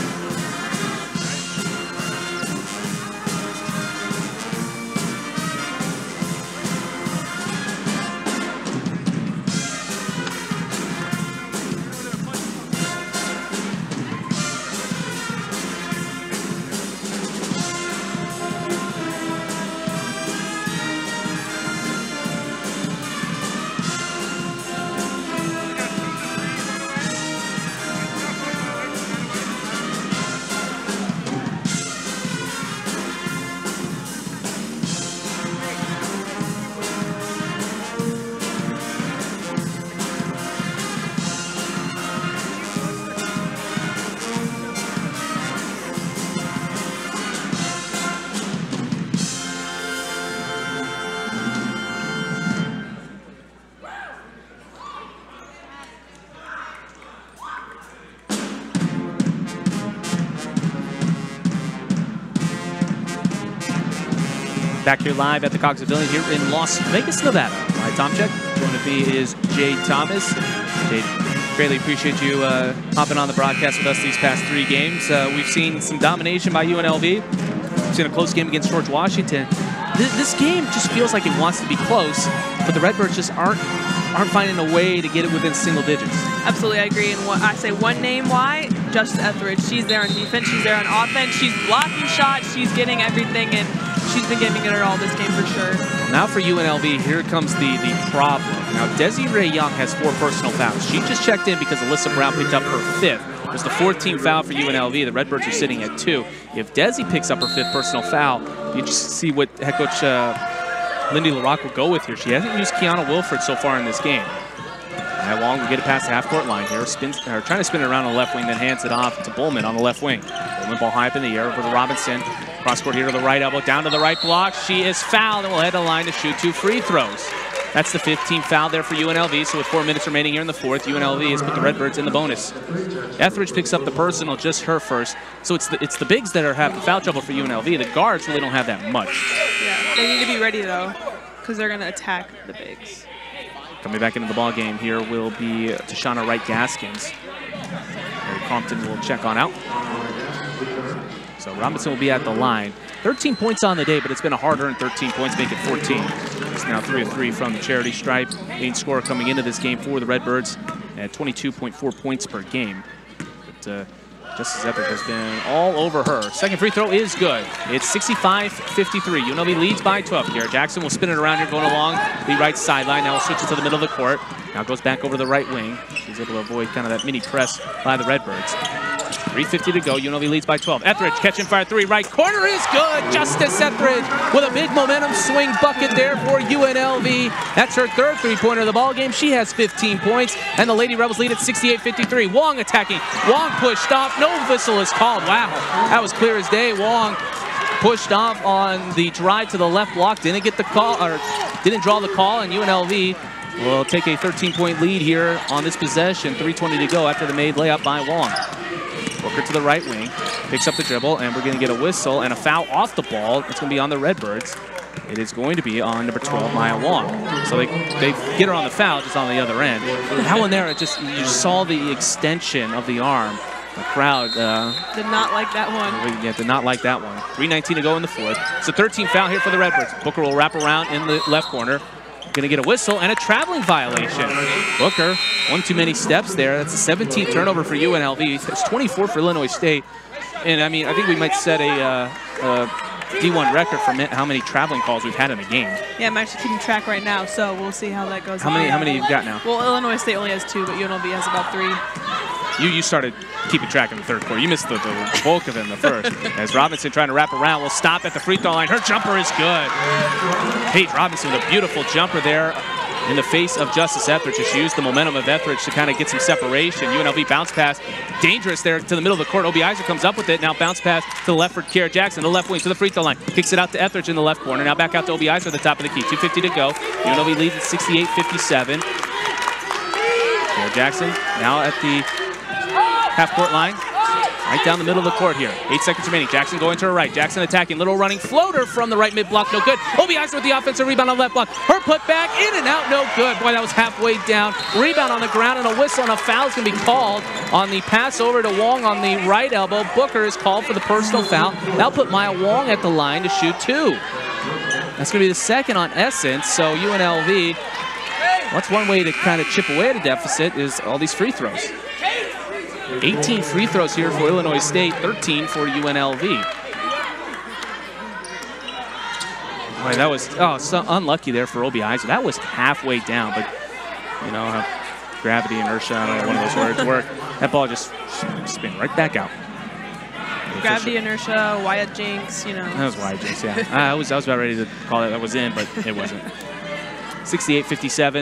Back here live at the Cox Pavilion here in Las Vegas, Nevada. My Tom Check. Joining with me is Jade Thomas. Jade, greatly appreciate you uh, hopping on the broadcast with us these past three games. Uh, we've seen some domination by U N L V. We've seen a close game against George Washington. This, this game just feels like it wants to be close, but the Redbirds just aren't aren't finding a way to get it within single digits. Absolutely, I agree. And what, I say one name, why? Justice Etheridge. She's there on defense. She's there on offense. She's blocking shots. She's getting everything, and she's been giving it her all this game for sure. Now for U N L V, here comes the, the problem. Now, Desiree Young has four personal fouls. She just checked in because Alyssa Brown picked up her fifth. It was the fourteenth foul for U N L V. The Redbirds are sitting at two. If Desi picks up her fifth personal foul, you just see what head coach uh, Lindy LaRock will go with here. She hasn't used Kiana Wilford so far in this game. Now Long will get it past the half-court line here. Spins, or trying to spin it around on the left wing, then hands it off to Bowman on the left wing. Bowman ball high up in the air over to Robinson. Cross-court here to the right elbow, down to the right block. She is fouled and will head to the line to shoot two free throws. That's the fifteenth foul there for U N L V. So with four minutes remaining here in the fourth, U N L V has put the Redbirds in the bonus. Etheridge picks up the personal, just her first. So it's the, it's the bigs that are having foul trouble for U N L V. The guards really don't have that much. Yeah, they need to be ready, though, because they're going to attack the bigs. Coming back into the ball game here will be Tashana Wright-Gaskins. Mary Compton will check on out. So Robinson will be at the line. thirteen points on the day, but it's been a hard-earned thirteen points, make it fourteen. It's now three of three from the charity stripe. Main scorer coming into this game for the Redbirds at twenty-two point four points per game. But, uh, Justice Epic has been all over her. Second free throw is good. It's sixty-five fifty-three. U N L V leads by twelve. Garrett Jackson will spin it around here going along the right sideline. Now we'll switch it to the middle of the court. Now goes back over to the right wing. She's able to avoid kind of that mini press by the Redbirds. three fifty to go. U N L V leads by twelve. Etheridge catch and fire three. Right corner is good. Justice Etheridge with a big momentum swing bucket there for U N L V. That's her third three-pointer of the ball game. She has fifteen points, and the Lady Rebels lead at sixty-eight fifty-three. Wong attacking. Wong pushed off. No whistle is called. Wow, that was clear as day. Wong pushed off on the drive to the left block. Didn't get the call, or didn't draw the call, and U N L V will take a thirteen point lead here on this possession. three twenty to go after the made layup by Wong. Booker to the right wing, picks up the dribble, and we're going to get a whistle and a foul off the ball. It's going to be on the Redbirds. It is going to be on number twelve, Maya Wong. So they, they get her on the foul, just on the other end. That one there, it just you saw the extension of the arm. The crowd uh, did not like that one. Yeah, did not like that one. three nineteen to go in the fourth. It's a thirteen foul here for the Redbirds. Booker will wrap around in the left corner. Going to get a whistle and a traveling violation. Booker, one too many steps there. That's the seventeenth turnover for U N L V. It's twenty-four for Illinois State. And I mean, I think we might set a, uh, a D one record for how many traveling calls we've had in a game. Yeah, I'm actually keeping track right now, so we'll see how that goes. How many? How many you've got now? Well, Illinois State only has two, but U N L V has about three. You, you started keeping track in the third quarter. You missed the, the bulk of it in the first. As Robinson trying to wrap around, will stop at the free throw line. Her jumper is good. Paige Robinson with a beautiful jumper there in the face of Justice Etheridge. Just used the momentum of Etheridge to kind of get some separation. U N L V bounce pass, dangerous there to the middle of the court. Obiizer comes up with it. Now bounce pass to the left for Garrett Jackson, the left wing to the free throw line. Kicks it out to Etheridge in the left corner. Now back out to Obiizer at the top of the key. two fifty to go. U N L V leads at sixty-eight fifty-seven. Garrett Jackson now at the half-court line, right down the middle of the court here. Eight seconds remaining. Jackson going to her right. Jackson attacking. Little running floater from the right mid-block. No good. Obiizer with the offensive rebound on the left block. Her put back. In and out. No good. Boy, that was halfway down. Rebound on the ground, and a whistle and a foul is going to be called on the pass over to Wong on the right elbow. Booker is called for the personal foul. That'll put Maya Wong at the line to shoot two. That's going to be the second on Essence. So U N L V, that's one way to kind of chip away at a deficit is all these free throws. eighteen free throws here for Illinois State, thirteen for U N L V. Boy, that was oh so unlucky there for Obiizer. That was halfway down, but you know how gravity, inertia, I don't know one of those words work. That ball just spin right back out. Gravity, inertia, Wyatt Jinx, you know. That was Wyatt Jinx, yeah. I was I was about ready to call it that was in, but it wasn't. sixty-eight fifty-seven.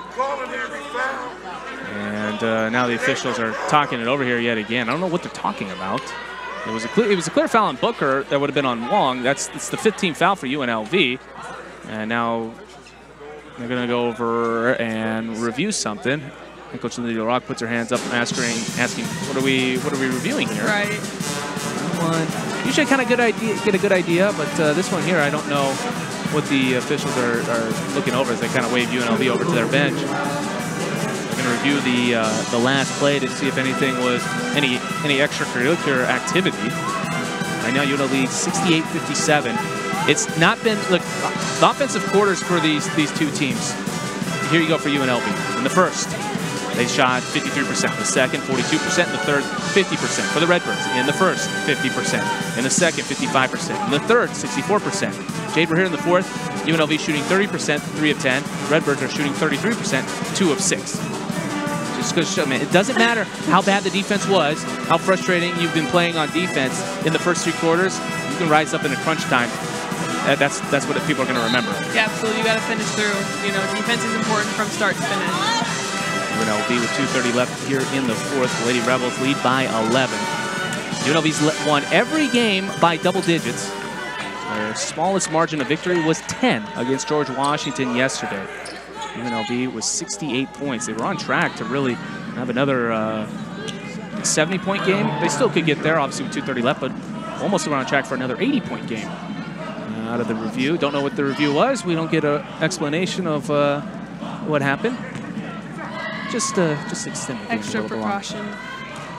And uh, now the officials are talking it over here yet again. I don't know what they're talking about. It was a clear, it was a clear foul on Booker that would have been on Wong. That's, that's the fifteenth foul for U N L V. And now they're going to go over and review something. And Coach Lindsay Rock puts her hands up, asking, asking, "What are we, what are we reviewing here?" Right. One. Usually, kind of good idea, get a good idea, but uh, this one here, I don't know what the officials are, are looking over as they kind of wave U N L V over to their bench. Going to review the uh, the last play to see if anything was any any extracurricular activity. Right now, U N L V leads sixty-eight fifty-seven. It's not been look the offensive quarters for these these two teams. Here you go for U N L V. In the first, they shot fifty-three percent. In the second, forty-two percent. In the third, fifty percent for the Redbirds. In the first, fifty percent. In the second, fifty-five percent. In the third, sixty-four percent. Jade, we're here in the fourth. U N L V shooting thirty percent, three of ten. Redbirds are shooting thirty-three percent, two of six. Just goes to show, man, it doesn't matter how bad the defense was, how frustrating you've been playing on defense in the first three quarters. You can rise up in a crunch time. Uh, that's that's what people are going to remember. Yeah, absolutely. You got to finish through. You know, defense is important from start to finish. U N L V with two thirty left here in the fourth. The Lady Rebels lead by eleven. U N L V's won every game by double digits. Their smallest margin of victory was ten against George Washington yesterday. U N L V was sixty-eight points. They were on track to really have another uh, seventy point game. They still could get there, obviously with two thirty left, but almost were on track for another eighty point game. Uh, out of the review, don't know what the review was. We don't get an explanation of uh, what happened. Just, uh, just extend the game Extra a little precaution. Long.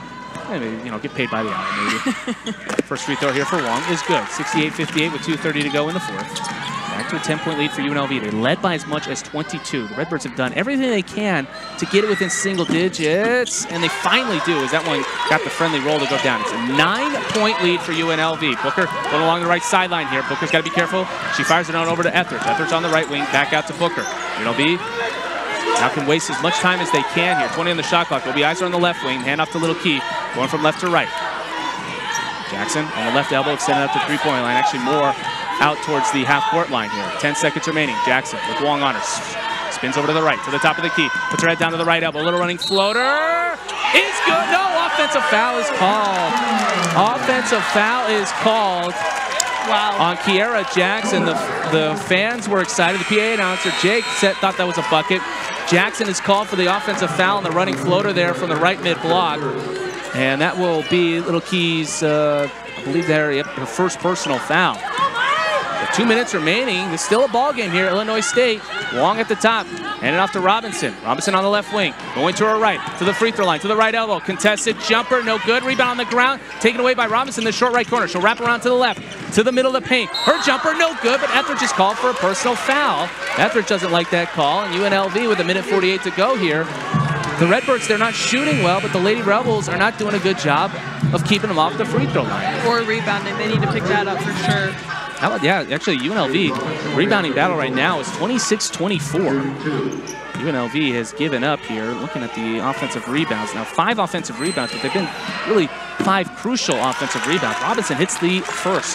maybe, you know, get paid by the hour, maybe. First free throw here for Wong is good. sixty-eight fifty-eight with two thirty to go in the fourth. Back to a ten-point lead for U N L V. They led by as much as twenty-two. The Redbirds have done everything they can to get it within single digits, and they finally do, as that one got the friendly roll to go down. It's a nine-point lead for U N L V. Booker going along the right sideline here. Booker's got to be careful. She fires it on over to Etheridge. Etheridge on the right wing, back out to Booker. U N L V now can waste as much time as they can here. twenty on the shot clock. Obi Iser on the left wing, hand off to Little Key, going from left to right. Jackson on the left elbow, extended up to three-point line. Actually more out towards the half-court line here. ten seconds remaining. Jackson with Wong on her. Spins over to the right, to the top of the key. Puts her head down to the right elbow. Little running floater. Is good. No, offensive foul is called. Offensive foul is called. Wow. On Kiera Jackson. The, the fans were excited. The P A announcer, Jake, said, thought that was a bucket. Jackson is called for the offensive foul on the running floater there from the right mid-block. And that will be Little Key's, uh, I believe, there, yep, her first personal foul. With two minutes remaining, there's still a ball game here. Illinois State, Wong at the top, handing off to Robinson. Robinson on the left wing, going to her right, to the free throw line, to the right elbow. Contested jumper, no good. Rebound on the ground, taken away by Robinson in the short right corner. She'll wrap around to the left, to the middle of the paint. Her jumper, no good, but Etheridge is called for a personal foul. Etheridge doesn't like that call, and U N L V with a minute forty-eight to go here. The Redbirds, they're not shooting well, but the Lady Rebels are not doing a good job of keeping them off the free throw line. Or rebounding. They need to pick that up for sure. How about, yeah, actually U N L V rebounding battle right now is twenty-six twenty-four. U N L V has given up here, looking at the offensive rebounds. Now five offensive rebounds, but they've been really five crucial offensive rebounds. Robinson hits the first.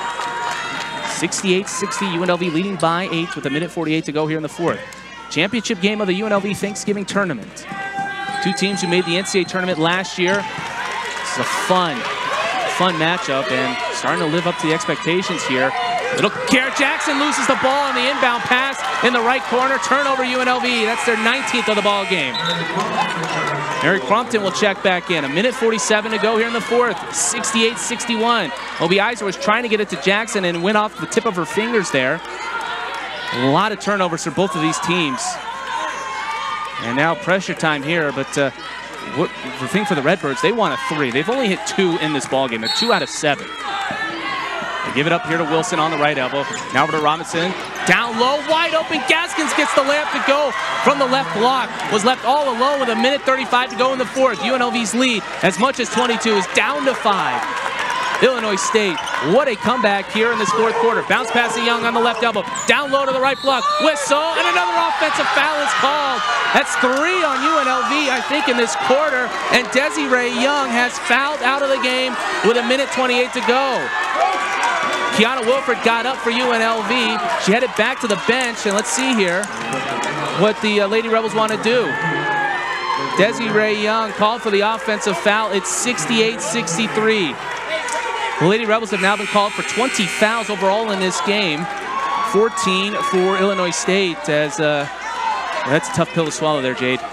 sixty-eight sixty, U N L V leading by eight with a minute forty-eight to go here in the fourth. Championship game of the U N L V Thanksgiving tournament. Two teams who made the N C double A tournament last year. This is a fun, fun matchup and starting to live up to the expectations here. Little Kiera Jackson loses the ball on the inbound pass in the right corner. Turnover U N L V. That's their nineteenth of the ball game. Mary Crumpton will check back in. A minute forty-seven to go here in the fourth. sixty-eight sixty-one. Obi Iser was trying to get it to Jackson and went off the tip of her fingers there. A lot of turnovers for both of these teams. And now pressure time here, but uh, what, the thing for the Redbirds, they want a three. They've only hit two in this ballgame. They're two out of seven. They give it up here to Wilson on the right elbow. Now over to Robinson. Down low, wide open. Gaskins gets the layup to go from the left block. Was left all alone with a minute thirty-five to go in the fourth. U N L V's lead, as much as twenty-two, is down to five. Illinois State, what a comeback here in this fourth quarter. Bounce pass to Young on the left elbow. Down low to the right block. Whistle, and another offensive foul is called. That's three on U N L V, I think, in this quarter. And Desiree Young has fouled out of the game with a minute twenty-eight to go. Kiana Wilford got up for U N L V. She headed back to the bench, and let's see here what the uh, Lady Rebels want to do. Desiree Young called for the offensive foul. It's sixty-eight sixty-three. The Lady Rebels have now been called for twenty fouls overall in this game. fourteen for Illinois State, as uh, that's a tough pill to swallow there, Jade.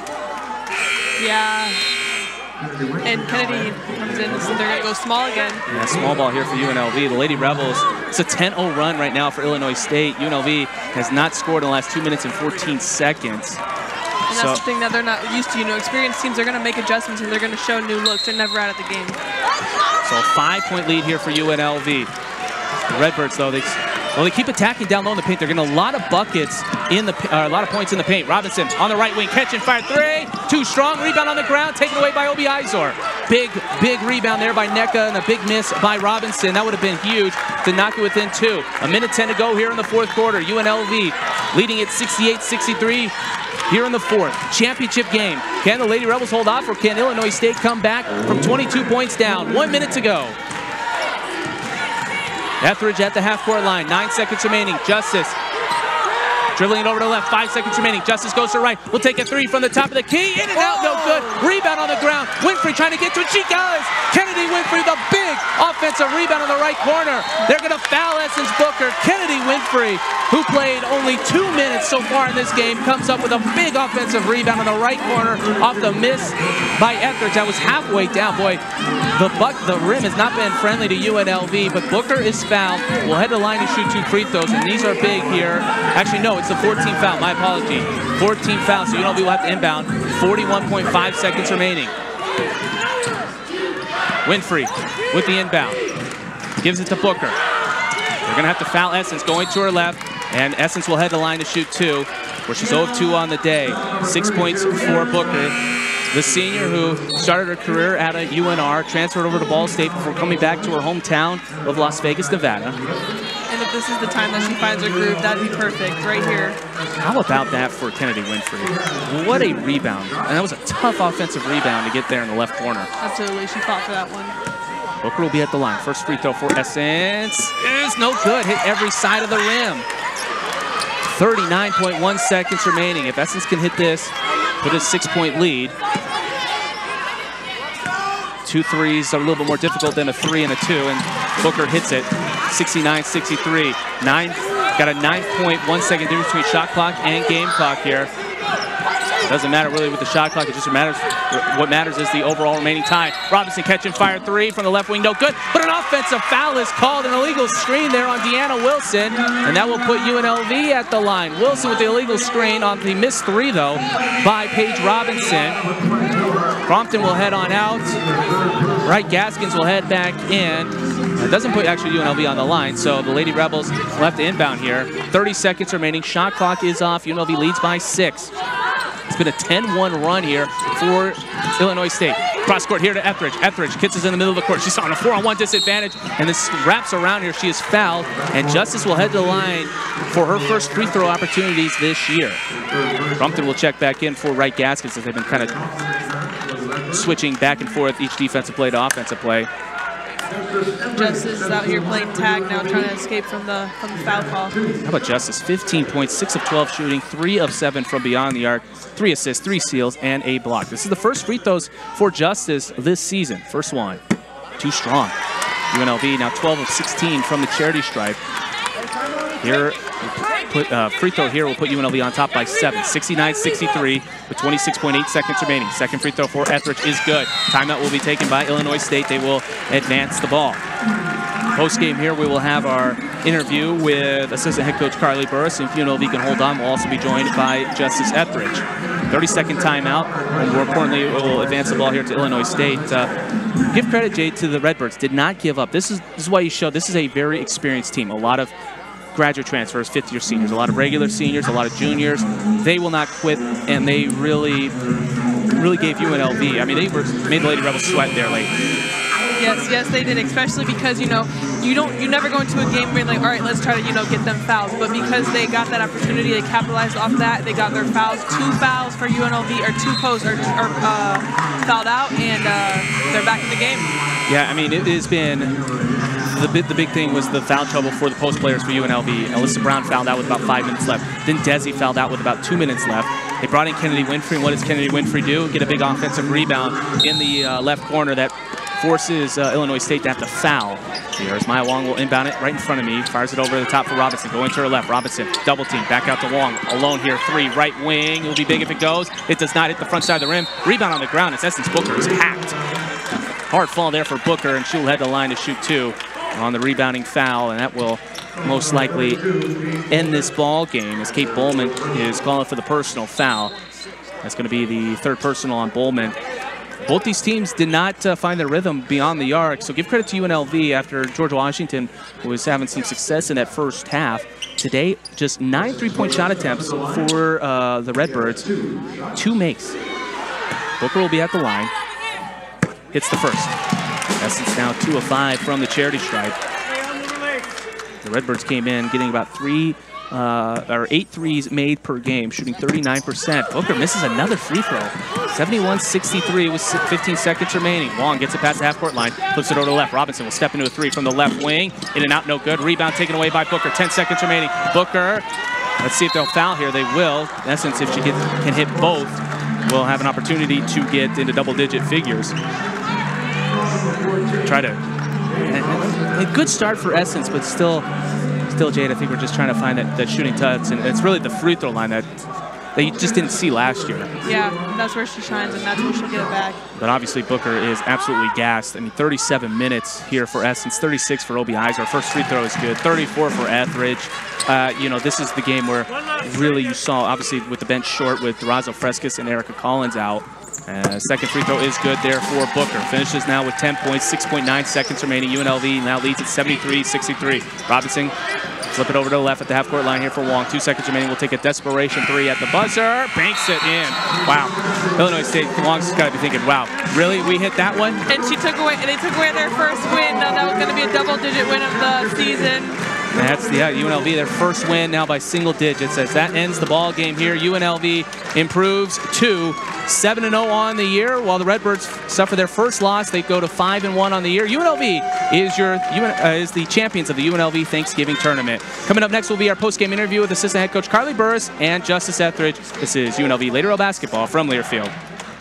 Yeah. And Kennedy comes in, so they're going to go small again. Yeah, small ball here for U N L V. The Lady Rebels, it's a ten oh run right now for Illinois State. U N L V has not scored in the last two minutes and fourteen seconds. And that's so, the thing that they're not used to. You know, experienced teams are going to make adjustments and they're going to show new looks. They're never out of the game. So a five-point lead here for U N L V. The Redbirds, though, they well they keep attacking down low in the paint. They're getting a lot of buckets in the uh, a lot of points in the paint. Robinson on the right wing, catch and fire three. Too strong. Rebound on the ground, taken away by Obi Iser. Big, big rebound there by NECA and a big miss by Robinson. That would have been huge to knock it within two. A minute ten to go here in the fourth quarter. U N L V leading at sixty-eight sixty-three. Here in the fourth, championship game. Can the Lady Rebels hold off, or can Illinois State come back from twenty-two points down? One minute to go. Etheridge at the half-court line, nine seconds remaining. Justice dribbling it over to the left, five seconds remaining. Justice goes to the right. We'll take a three from the top of the key. In and out, no good. Rebound on the ground. Winfrey trying to get to it. She does. Kennedy Winfrey, the big offensive rebound on the right corner. They're going to foul Essence Booker. Kennedy Winfrey, who played only two minutes so far in this game, comes up with a big offensive rebound on the right corner off the miss by Etheridge. That was halfway down. Boy, the buck, the rim has not been friendly to U N L V, but Booker is fouled. We'll head to the line to shoot two free throws, and these are big here. Actually, no, it's the fourteenth foul. My apology. fourteen fouls, so U N L V will have to inbound. forty-one point five seconds remaining. Winfrey with the inbound. Gives it to Booker. They're going to have to foul Essence going to her left, and Essence will head the line to shoot two, where she's zero of two on the day. Six points for Booker, the senior who started her career at a U N R, transferred over to Ball State before coming back to her hometown of Las Vegas, Nevada. And if this is the time that she finds her groove, that'd be perfect right here. How about that for Kennedy Winfrey? What a rebound. And that was a tough offensive rebound to get there in the left corner. Absolutely, she fought for that one. Booker will be at the line. First free throw for Essence is no good. Hit every side of the rim. thirty-nine point one seconds remaining. If Essence can hit this, put a six-point lead. Two threes are a little bit more difficult than a three and a two, and Booker hits it. sixty-nine sixty-three. Nine, got a nine point one second difference between shot clock and game clock here. Doesn't matter really with the shot clock. It just matters. What matters is the overall remaining time. Robinson catch and fire three from the left wing. No good. But an offensive foul is called. An illegal screen there on Deanna Wilson. And that will put U N L V at the line. Wilson with the illegal screen on the missed three, though, by Paige Robinson. Crompton will head on out. Wright Gaskins will head back in. It doesn't put actually U N L V on the line, so the Lady Rebels will have to inbound here. thirty seconds remaining. Shot clock is off. U N L V leads by six. It's been a ten one run here for Illinois State. Cross court here to Etheridge. Etheridge kisses in the middle of the court. She's on a four on one disadvantage, and this wraps around here. She is fouled, and Justice will head to the line for her first free throw opportunities this year. Crumpton will check back in for Wright Gaskins as they've been kind of switching back and forth each defensive play to offensive play. Justice is out here playing tag now, trying to escape from the from the foul call. How about Justice? fifteen points, six of twelve shooting, three of seven from beyond the arc, three assists, three steals, and a block. This is the first free throws for Justice this season. First one, too strong. U N L V now twelve of sixteen from the charity stripe. Here, put uh, free throw here will put U N L V on top by seven, sixty-nine sixty-three with twenty-six point eight seconds remaining. Second free throw for Etheridge is good. Timeout will be taken by Illinois State. They will advance the ball. Post game here, we will have our interview with assistant head coach Carly Burris. And if U N L V can hold on, we'll also be joined by Justice Etheridge. thirty second timeout, and more importantly, we'll advance the ball here to Illinois State. Uh, give credit, Jade, to the Redbirds. Did not give up. This is, this is why you show this is a very experienced team. A lot of graduate transfers, fifth year seniors, a lot of regular seniors, a lot of juniors. They will not quit, and they really, really gave U N L V. I mean, they were, made the Lady Rebels sweat there late. Yes, yes, they did, especially because, you know, you don't, you never go into a game being like, all right, let's try to, you know, get them fouls. But because they got that opportunity, they capitalized off that. They got their fouls, two fouls for U N L V, or two posts are, are uh, fouled out, and uh, they're back in the game. Yeah, I mean, it has been, the big, the big thing was the foul trouble for the post players for U N L V. Alyssa Brown fouled out with about five minutes left. Then Desi fouled out with about two minutes left. They brought in Kennedy Winfrey, and what does Kennedy Winfrey do? Get a big offensive rebound in the uh, left corner that forces uh, Illinois State to have to foul. Here's Maya Wong will inbound it right in front of me. Fires it over the top for Robinson. Going to her left. Robinson, double team. Back out to Wong. Alone here. Three. Right wing. It will be big if it goes. It does not hit the front side of the rim. Rebound on the ground. It's Essence Booker is hacked. Hard fall there for Booker, and she'll head the line to shoot two on the rebounding foul, and that will most likely end this ball game as Kate Bowman is calling for the personal foul. That's going to be the third personal on Bowman. Both these teams did not uh, find their rhythm beyond the arc, so give credit to U N L V after George Washington was having some success in that first half. Today, just nine three-point shot attempts for uh, the Redbirds, two makes. Booker will be at the line, hits the first. Essence now two of five from the charity stripe. The Redbirds came in getting about three Uh, or eight threes made per game, shooting thirty-nine percent. Booker misses another free throw. seventy-one sixty-three with fifteen seconds remaining. Wong gets it past the half-court line, flips it over to the left. Robinson will step into a three from the left wing. In and out, no good. Rebound taken away by Booker. ten seconds remaining. Booker, let's see if they'll foul here. They will. In essence, if she get, can hit both, we'll have an opportunity to get into double-digit figures. Try to... A good start for Essence, but still... Still, Jade, I think we're just trying to find that, that shooting touch, and it's really the free throw line that they just didn't see last year. Yeah, that's where she shines, and that's where she'll get it back. But obviously, Booker is absolutely gassed. I mean, thirty-seven minutes here for Essence, thirty-six for Obie Heiser. First free throw is good, thirty-four for Etheridge. Uh, you know, this is the game where really you saw, obviously, with the bench short with Durazo Frescas and Erica Collins out, Uh, second free throw is good there for Booker. Finishes now with ten points, six point nine seconds remaining. U N L V now leads at seventy-three sixty-three. Robinson flip it over to the left at the half-court line here for Wong. Two seconds remaining. We'll take a desperation three at the buzzer. Banks it in. Wow. Illinois State, Wong's got to be thinking, wow, really? We hit that one? And she took away. They took away their first win. Now that was going to be a double-digit win of the season. That's, yeah, U N L V, their first win now by single digits. As that ends the ball game here, U N L V improves to seven and oh on the year, while the Redbirds suffer their first loss. They go to five and one on the year. U N L V is your uh, is the champions of the U N L V Thanksgiving tournament. Coming up next will be our post-game interview with assistant head coach Carly Burris and Justice Etheridge. This is U N L V Lady Rebels basketball from Learfield.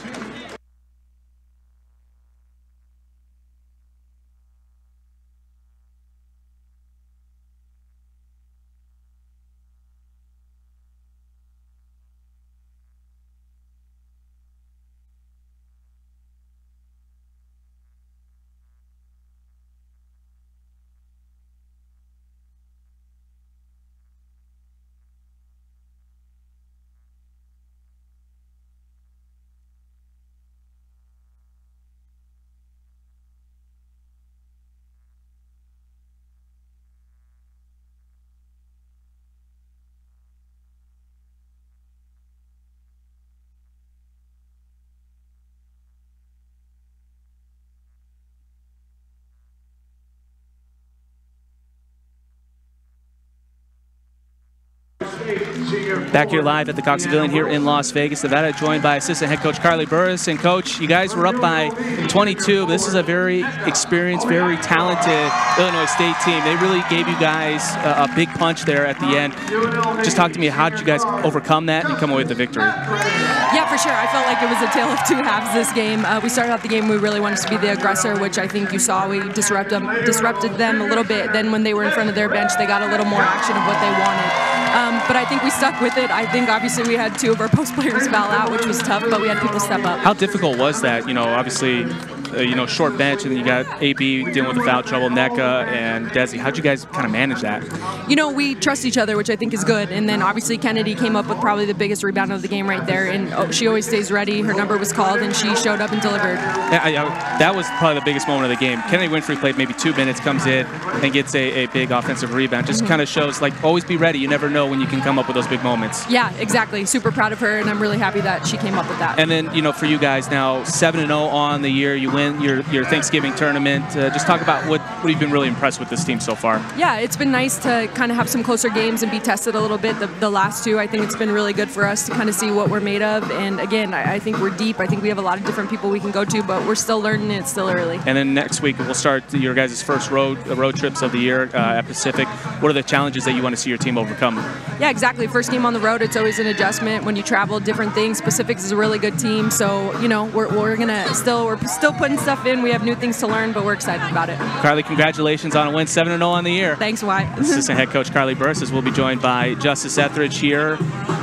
Back here live at the Cox Pavilion here in Las Vegas, Nevada, joined by assistant head coach Carly Burris. And coach, you guys were up by twenty-two, but this is a very experienced, very talented Illinois State team. They really gave you guys a, a big punch there at the end. Just talk to me, how did you guys overcome that and come away with the victory? Yeah, for sure. I felt like it was a tale of two halves this game. Uh, we started out the game, we really wanted to be the aggressor, which I think you saw. We disrupt them, disrupted them a little bit. Then when they were in front of their bench, they got a little more action of what they wanted. Um, but I think we stuck with it. I think obviously we had two of our post players foul out, which was tough, but we had people step up. How difficult was that? You know, obviously, uh, you know, short bench, and then you got A B dealing with the foul trouble, N E C A and Desi. How'd you guys kind of manage that? You know, we trust each other, which I think is good. And then obviously Kennedy came up with probably the biggest rebound of the game right there. And oh, she always stays ready. Her number was called, and she showed up and delivered. Yeah, I, I, that was probably the biggest moment of the game. Kennedy Winfrey played maybe two minutes, comes in and gets a, a big offensive rebound. Just mm-hmm. kind of shows, like, always be ready. You never know when you can come up with those big moments. Yeah, exactly. Super proud of her, and I'm really happy that she came up with that. And then, you know, for you guys now, seven and oh on the year. You win your, your Thanksgiving tournament. Uh, just talk about what, what you've been really impressed with this team so far. Yeah, it's been nice to kind of have some closer games and be tested a little bit. The, the last two, I think it's been really good for us to kind of see what we're made of. And again, I, I think we're deep. I think we have a lot of different people we can go to, but we're still learning. It's still early. And then next week, we'll start your guys' first road road trips of the year uh, at Pacific. What are the challenges that you want to see your team overcome? Yeah, exactly. First game on the road, it's always an adjustment when you travel, different things. Pacific is a really good team, so you know we're, we're gonna still we're still putting stuff in. We have new things to learn, but we're excited about it. Carly, congratulations on a win, seven and oh on the year. Thanks, Wyatt. Assistant head coach Carly Burris will be joined by Justice Etheridge here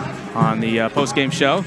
on the uh, post-game show.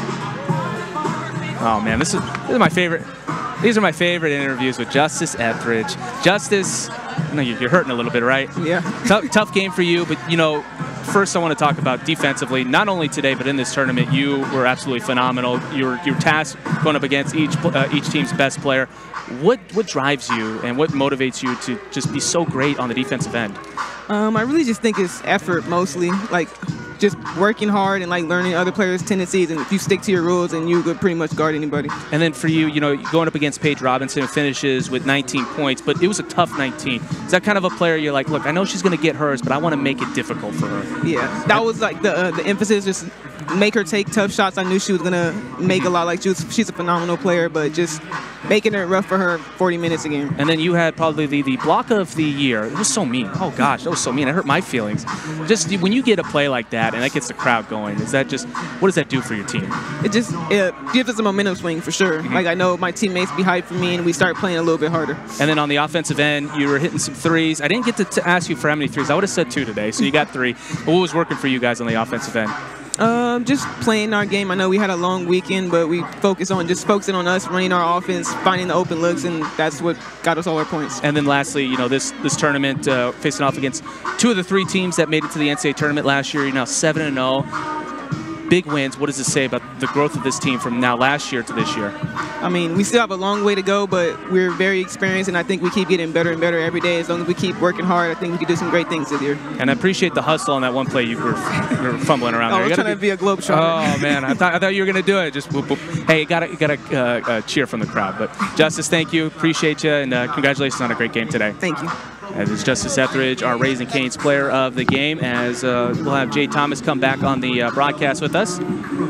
Oh man, this is this is my favorite. These are my favorite interviews with Justice Etheridge. Justice, I know you're hurting a little bit, right? Yeah. Tough, tough game for you, but you know, first I want to talk about defensively. Not only today, but in this tournament, you were absolutely phenomenal. Your your task going up against each uh, each team's best player. What what drives you and what motivates you to just be so great on the defensive end? Um, I really just think it's effort mostly, like just working hard and like learning other players' tendencies. And if you stick to your rules, and you could pretty much guard anybody. And then for you, you know, going up against Paige Robinson, finishes with nineteen points, but it was a tough nineteen. Is that kind of a player you're like, look, I know she's going to get hers, but I want to make it difficult for her? Yeah, that was like the uh, the emphasis, just make her take tough shots. I knew she was going to make a lot. Like she was, she's a phenomenal player, but just making it rough for her forty minutes a game. And then you had probably the, the block of the year. It was so mean. Oh, gosh, that was so mean. It hurt my feelings. Just when you get a play like that and that gets the crowd going, is that just, what does that do for your team? It just it gives us a momentum swing for sure. Mm-hmm. Like I know my teammates be hyped for me, and we start playing a little bit harder. And then on the offensive end, you were hitting some threes. I didn't get to t ask you for how many threes. I would have said two today, so you got three. But what was working for you guys on the offensive end? Um, just playing our game. I know we had a long weekend, but we focus on just focusing on us, running our offense, finding the open looks, and that's what got us all our points. And then lastly, you know, this this tournament, uh, facing off against two of the three teams that made it to the N C double A tournament last year. You're now seven and oh. big wins. What does it say about the growth of this team from now last year to this year? I mean, we still have a long way to go, but we're very experienced, and I think we keep getting better and better every day. As long as we keep working hard, I think we can do some great things this year. And I appreciate the hustle on that one play you were, you were fumbling around oh, there. I was trying be, to be a globetrotter. Oh, man. I thought, I thought you were going to do it. Just whoop, whoop. Hey, you got to you gotta, uh, uh, cheer from the crowd. But, Justice, thank you. Appreciate you, and uh, congratulations on a great game today. Thank you. That is Justice Etheridge, our Raising Cane's player of the game, as uh, we'll have Jade Thomas come back on the uh, broadcast with us.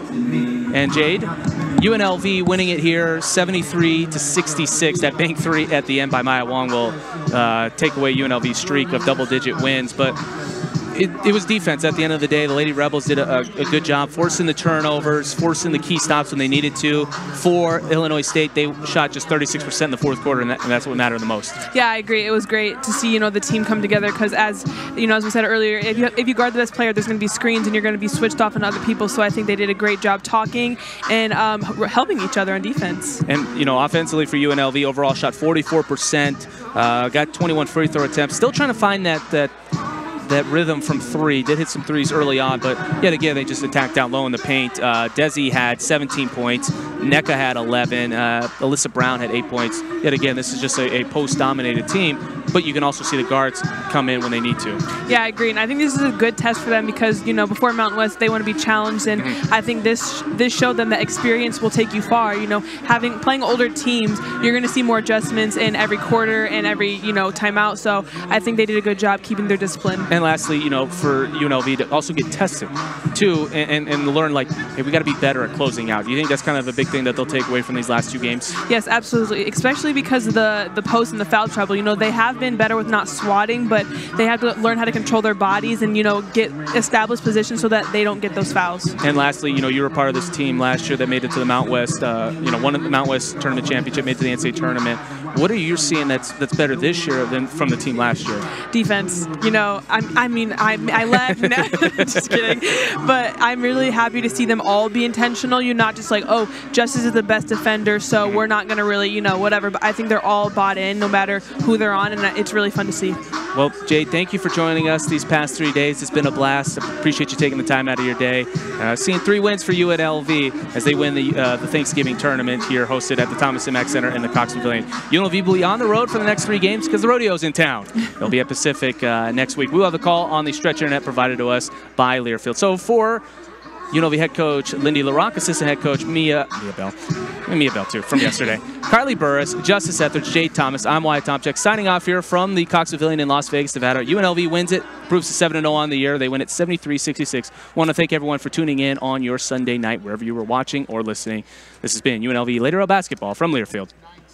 And Jade, U N L V winning it here, seventy-three to sixty-six. That bank three at the end by Maya Wong will uh, take away U N L V's streak of double-digit wins. But it, it was defense at the end of the day. The Lady Rebels did a, a good job forcing the turnovers, forcing the key stops when they needed to. For Illinois State, they shot just thirty-six percent in the fourth quarter, and, that, and that's what mattered the most. Yeah, I agree. It was great to see, you know, the team come together because, as you know, as we said earlier, if you if you guard the best player, there's going to be screens, and you're going to be switched off on other people. So I think they did a great job talking and um, helping each other on defense. And you know, offensively for U N L V, overall shot forty-four percent, uh, got twenty-one free throw attempts. Still trying to find that that. that rhythm from three. Did hit some threes early on, but yet again, they just attacked down low in the paint. Uh, Desi had seventeen points. N E C A had eleven. Uh, Alyssa Brown had eight points. Yet again, this is just a, a post-dominated team, but you can also see the guards come in when they need to. Yeah, I agree. And I think this is a good test for them because, you know, before Mountain West, they want to be challenged, and mm-hmm. I think this this showed them that experience will take you far. You know, having playing older teams, you're going to see more adjustments in every quarter and every, you know, timeout. So I think they did a good job keeping their discipline. And lastly, you know, for U N L V to also get tested, too, and, and, and learn, like, hey, we got to be better at closing out. Do you think that's kind of a big thing that they'll take away from these last two games? Yes, absolutely, especially because of the, the post and the foul trouble. You know, they have been better with not swatting, but they have to learn how to control their bodies and, you know, get established positions so that they don't get those fouls. And lastly, you know, you were part of this team last year that made it to the Mount West, uh, you know, won the Mount West Tournament Championship, made it to the N C double A Tournament. What are you seeing that's that's better this year than from the team last year? Defense. You know, I'm, I mean, I, I left. No, just kidding. But I'm really happy to see them all be intentional. You're not just like, oh, Justice is the best defender, so we're not going to really, you know, whatever. But I think they're all bought in, no matter who they're on, and it's really fun to see. Well, Jade, thank you for joining us these past three days. It's been a blast. I appreciate you taking the time out of your day. Uh, seeing three wins for U N L V as they win the uh, the Thanksgiving tournament here, hosted at the Thomas M. Mack Center in the Cox Pavilion. U N L V will be on the road for the next three games because the rodeo's in town. They'll be at Pacific uh, next week. We'll have the call on the Stretch Internet provided to us by Learfield. So for U N L V head coach Lindy LaRock, assistant head coach Mia, Mia Bell, Mia Bell too, from yesterday, Carly Burris, Justice Etheridge, Jade Thomas, I'm Wyatt Tomczyk, signing off here from the Cox Pavilion in Las Vegas, Nevada. U N L V wins it, proves to seven and oh on the year. They win it seventy-three sixty-six. Want to thank everyone for tuning in on your Sunday night, wherever you were watching or listening. This has been U N L V Lady Rebels basketball from Learfield.